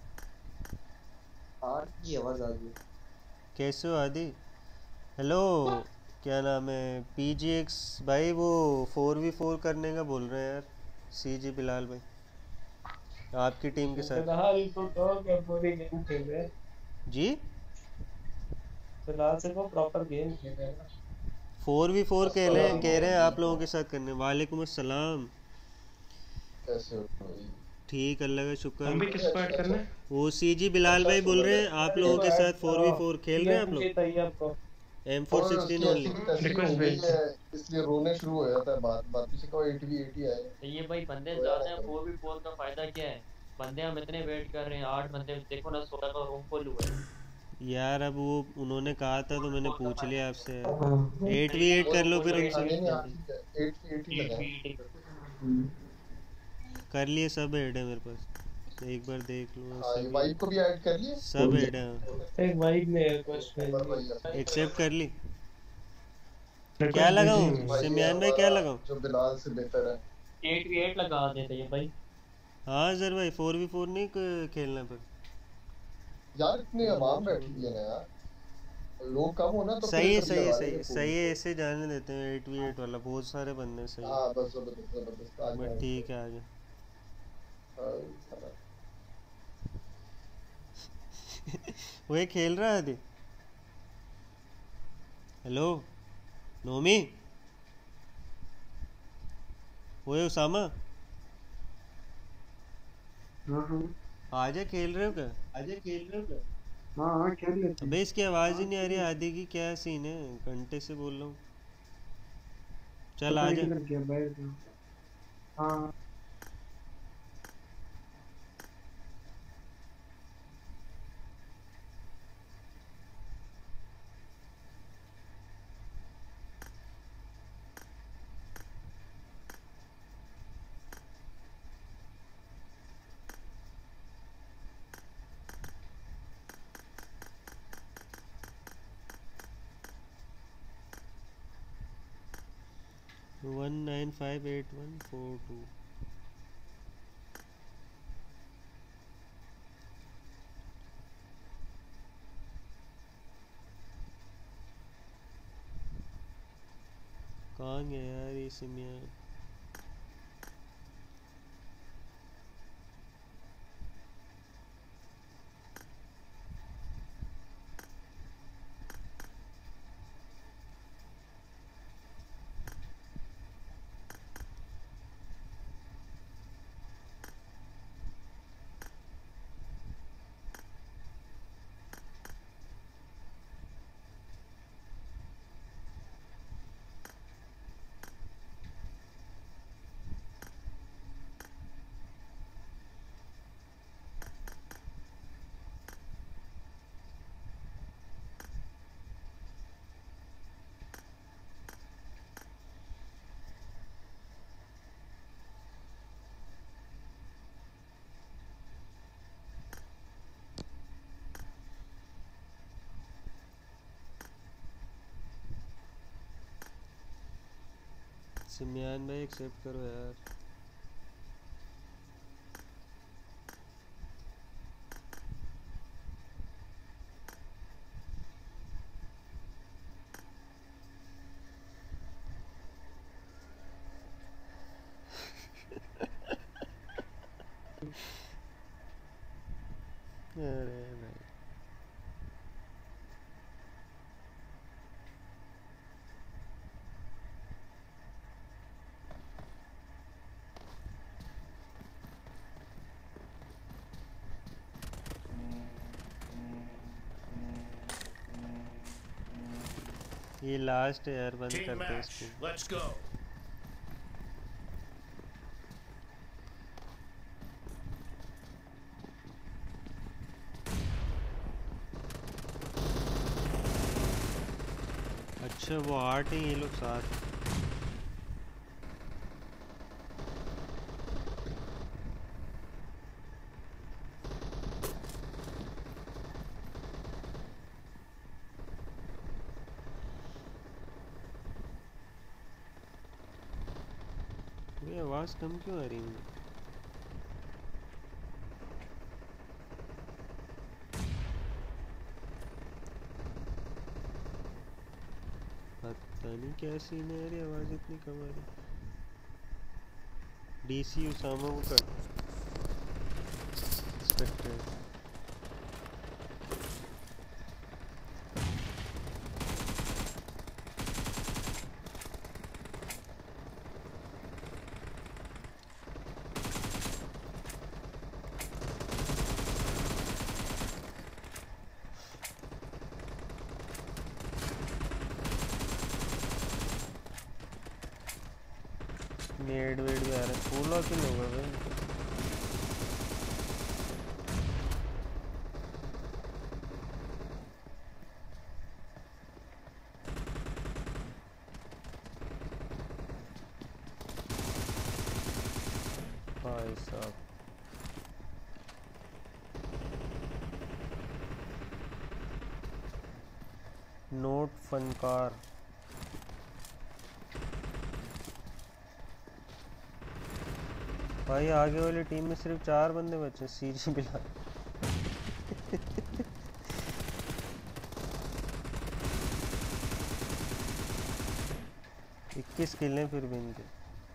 की आवाज आ गई। कैसे हो आदि? हेलो क्या नाम है PGX भाई, वो 4v4 करने का बोल रहे हैं यार CG बिलाल भाई आपकी टीम के साथ। फिलहाल तो पूरी गेम खेल रहे हैं जी फिलहाल से वो प्रॉपर गेम खेल रहे हैं 4v4 कह रहे हैं आप लोगों के साथ करने। वालेकुम अस्सलाम। कैसे हो भाई? ठीक अल्लाह का शुक्र। हम भी किस को ऐड करना है? वो CG बिलाल भाई बोल रहे हैं आप लोगों के साथ 4v4 खेल रहे हैं आप लोग। M416 only. इसलिए रोने शुरू हो जाता है बात किसी को 80 आए। ये भाई बंदे ज्यादा हैं 4v4 का फायदा क्या है? बंदे हम इतने वेट कर रहे हैं 8 बंदे देखो ना 16 का रूम फुल हुआ है यार। अब वो उन्होंने कहा था तो मैंने पूछ लिया आपसे। 8v8 कर लो फिर उनसे। 8 कर लिए सब ऐड है मेरे पास, एक बार देख लो। वाइब को भी ऐड कर लिए? सब ऐड है। एक वाइब ने रिक्वेस्ट एक्सेप्ट कर ली। क्या लगाऊं सिमयान भाई, क्या लगाऊं? जो बिलाल से बेहतर है 8v8 लगा देते हैं भाई। हाँ सर भाई 4v4 नहीं खेलना फिर यार। इतनी आवाम बैठी है ना यार, लोग कम हो ना तो सही है ऐसे जाने देते हैं 8v8 वाला। बहुत सारे बंदे सही। हां बस जबरदस्त ठीक है आजा। वो खेल रहा है। हेलो नोमी, वो उसामा आजा। खेल रहे हो क्या? हाँ खेल लेते। अबे इसकी आवाज ही नहीं आ रही आदि की, क्या सीन है? घंटे से बोल रहा हूँ। चल आजा। हाँ वन 958142। कहाँ गया यार ये सिमिया? सिमयान भाई एक्सेप्ट करो यार। अरे भाई ये लास्ट है यार, बंद करते हैं इसको। Let's go. अच्छा वो 8 हैं, ये लोग 7। ये आवाज़ कम क्यों आ रही है? पता नहीं क्या सीन है यार, आवाज़ इतनी कम आ रही। डीसी उसामा को कर स्पेक्टर। नेड वेड भी आ रहा है, फुल लॉक ही होगा भाई। भाई साहब नोट फनकार। भाई आगे वाली टीम में सिर्फ 4 बंदे बचे। सीजी बिलाल इक्कीस किल हैं फिर भी इनके।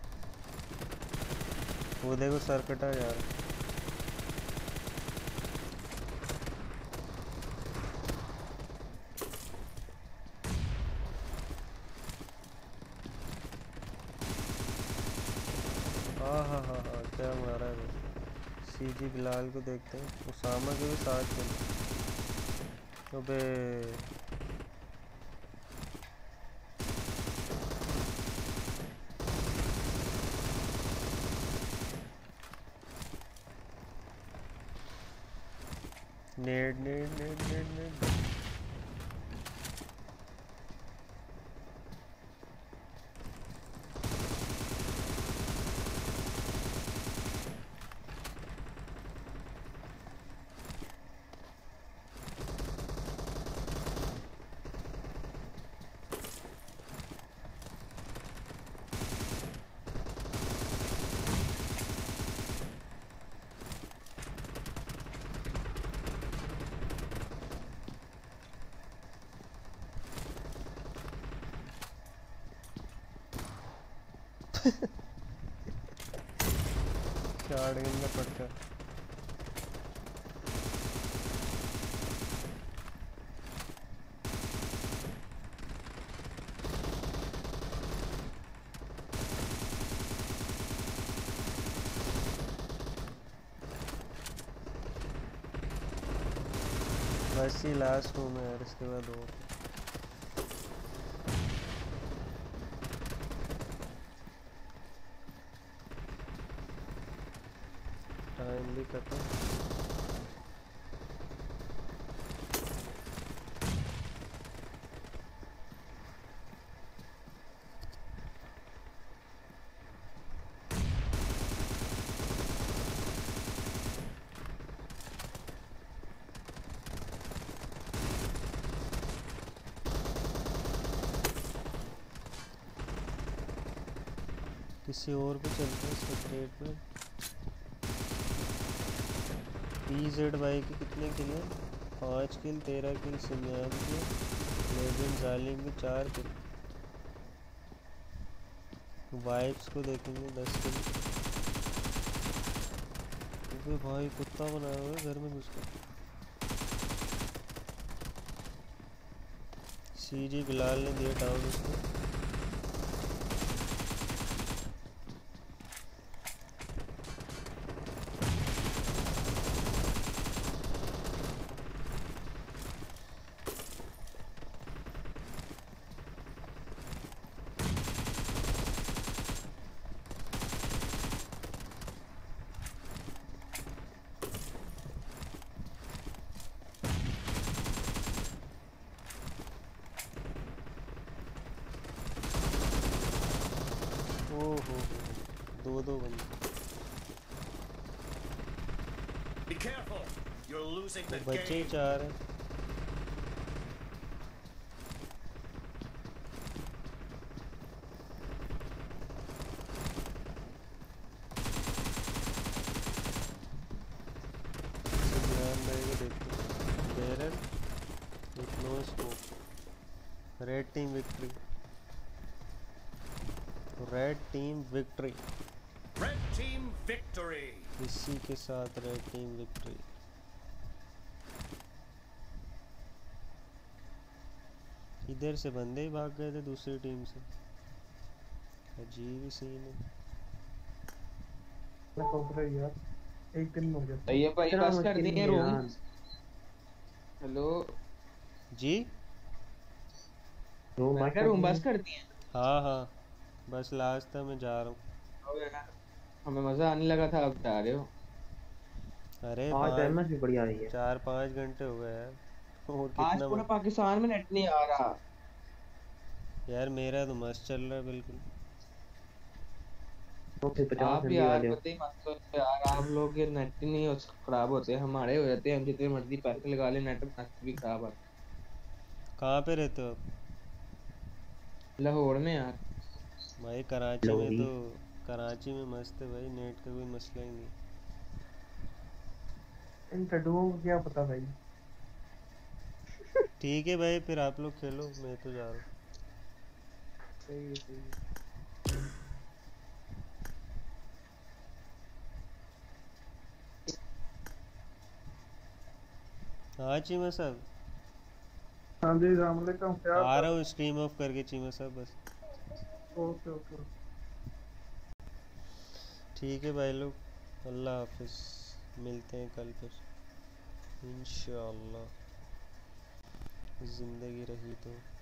वो देखो सर कटा यार। हाँ क्या मारा है। सीजी बिलाल को देखते हैं। उसामा के भी साथ चल। अबे नेड नेड नेड नेड नेड। शॉटगन का पटका। बस ही लास्ट रूम है यार, इसके बाद वो टाइम भी खत्म। किसी और पे चलते हैं स्टेट पे। PZ भाई के कितने किल हैं? 5 किल, 13 किल सिमयान के, लेजेंड जालिम के 4 किल। वाइब्स को देखेंगे 10 किल। अबे भाई कुत्ता बनाया हुआ है घर में घुसकर। सीजी बिलाल ने दिया डाउन उसको। दो बंदे। बच्चे 4 हैं। Victory, red team victory. Red team victory. इसी के साथ रेड टीम विक्ट्री। इधर से बंदे ही भाग गए थे दूसरी टीम से, अजीब ही सीन है। यार एक दिन हो गया। तो ये भाई बस कर दिए रूम। हेलो जी, रूम बस कर दिए। हाँ हाँ बस लास्ट था, मैं जा रहा हूँ। हमें मजा आने लगा था, अब जा रहे हो? अरे आज एमएस भी बढ़िया रही है। 4-5 घंटे हो गए यार। और आज कितना पूरा पाकिस्तान में नेट नहीं आ रहा यार, मेरा तो मस्त चल रहा है बिल्कुल। आप यार पता ही मत करो यार, आप लोग के नेट ही नहीं खराब होते, हमारे हो जाते हैं। हम जितने मर्जी पैसे लगा ले, नेट भी खराब आता। कहाँ पे रहते हो आप? लाहौर में यार। भाई कराची में तो, कराची में मस्त है भाई, नेट का कोई मसला ही नहीं। इन टड्डुओं को क्या पता भाई। ठीक है भाई, फिर आप लोग खेलो, मैं तो जा रहा हूँ। सही है। हाँ चीमा साहब। हाँ जी अस्सलाम वालेकुम। क्या आ रहा हूँ स्ट्रीम ऑफ करके चीमा साहब बस। ओके ओके ठीक है भाई लोग, अल्लाह हाफिज, मिलते हैं कल फिर इंशाअल्लाह, ज़िंदगी रही तो।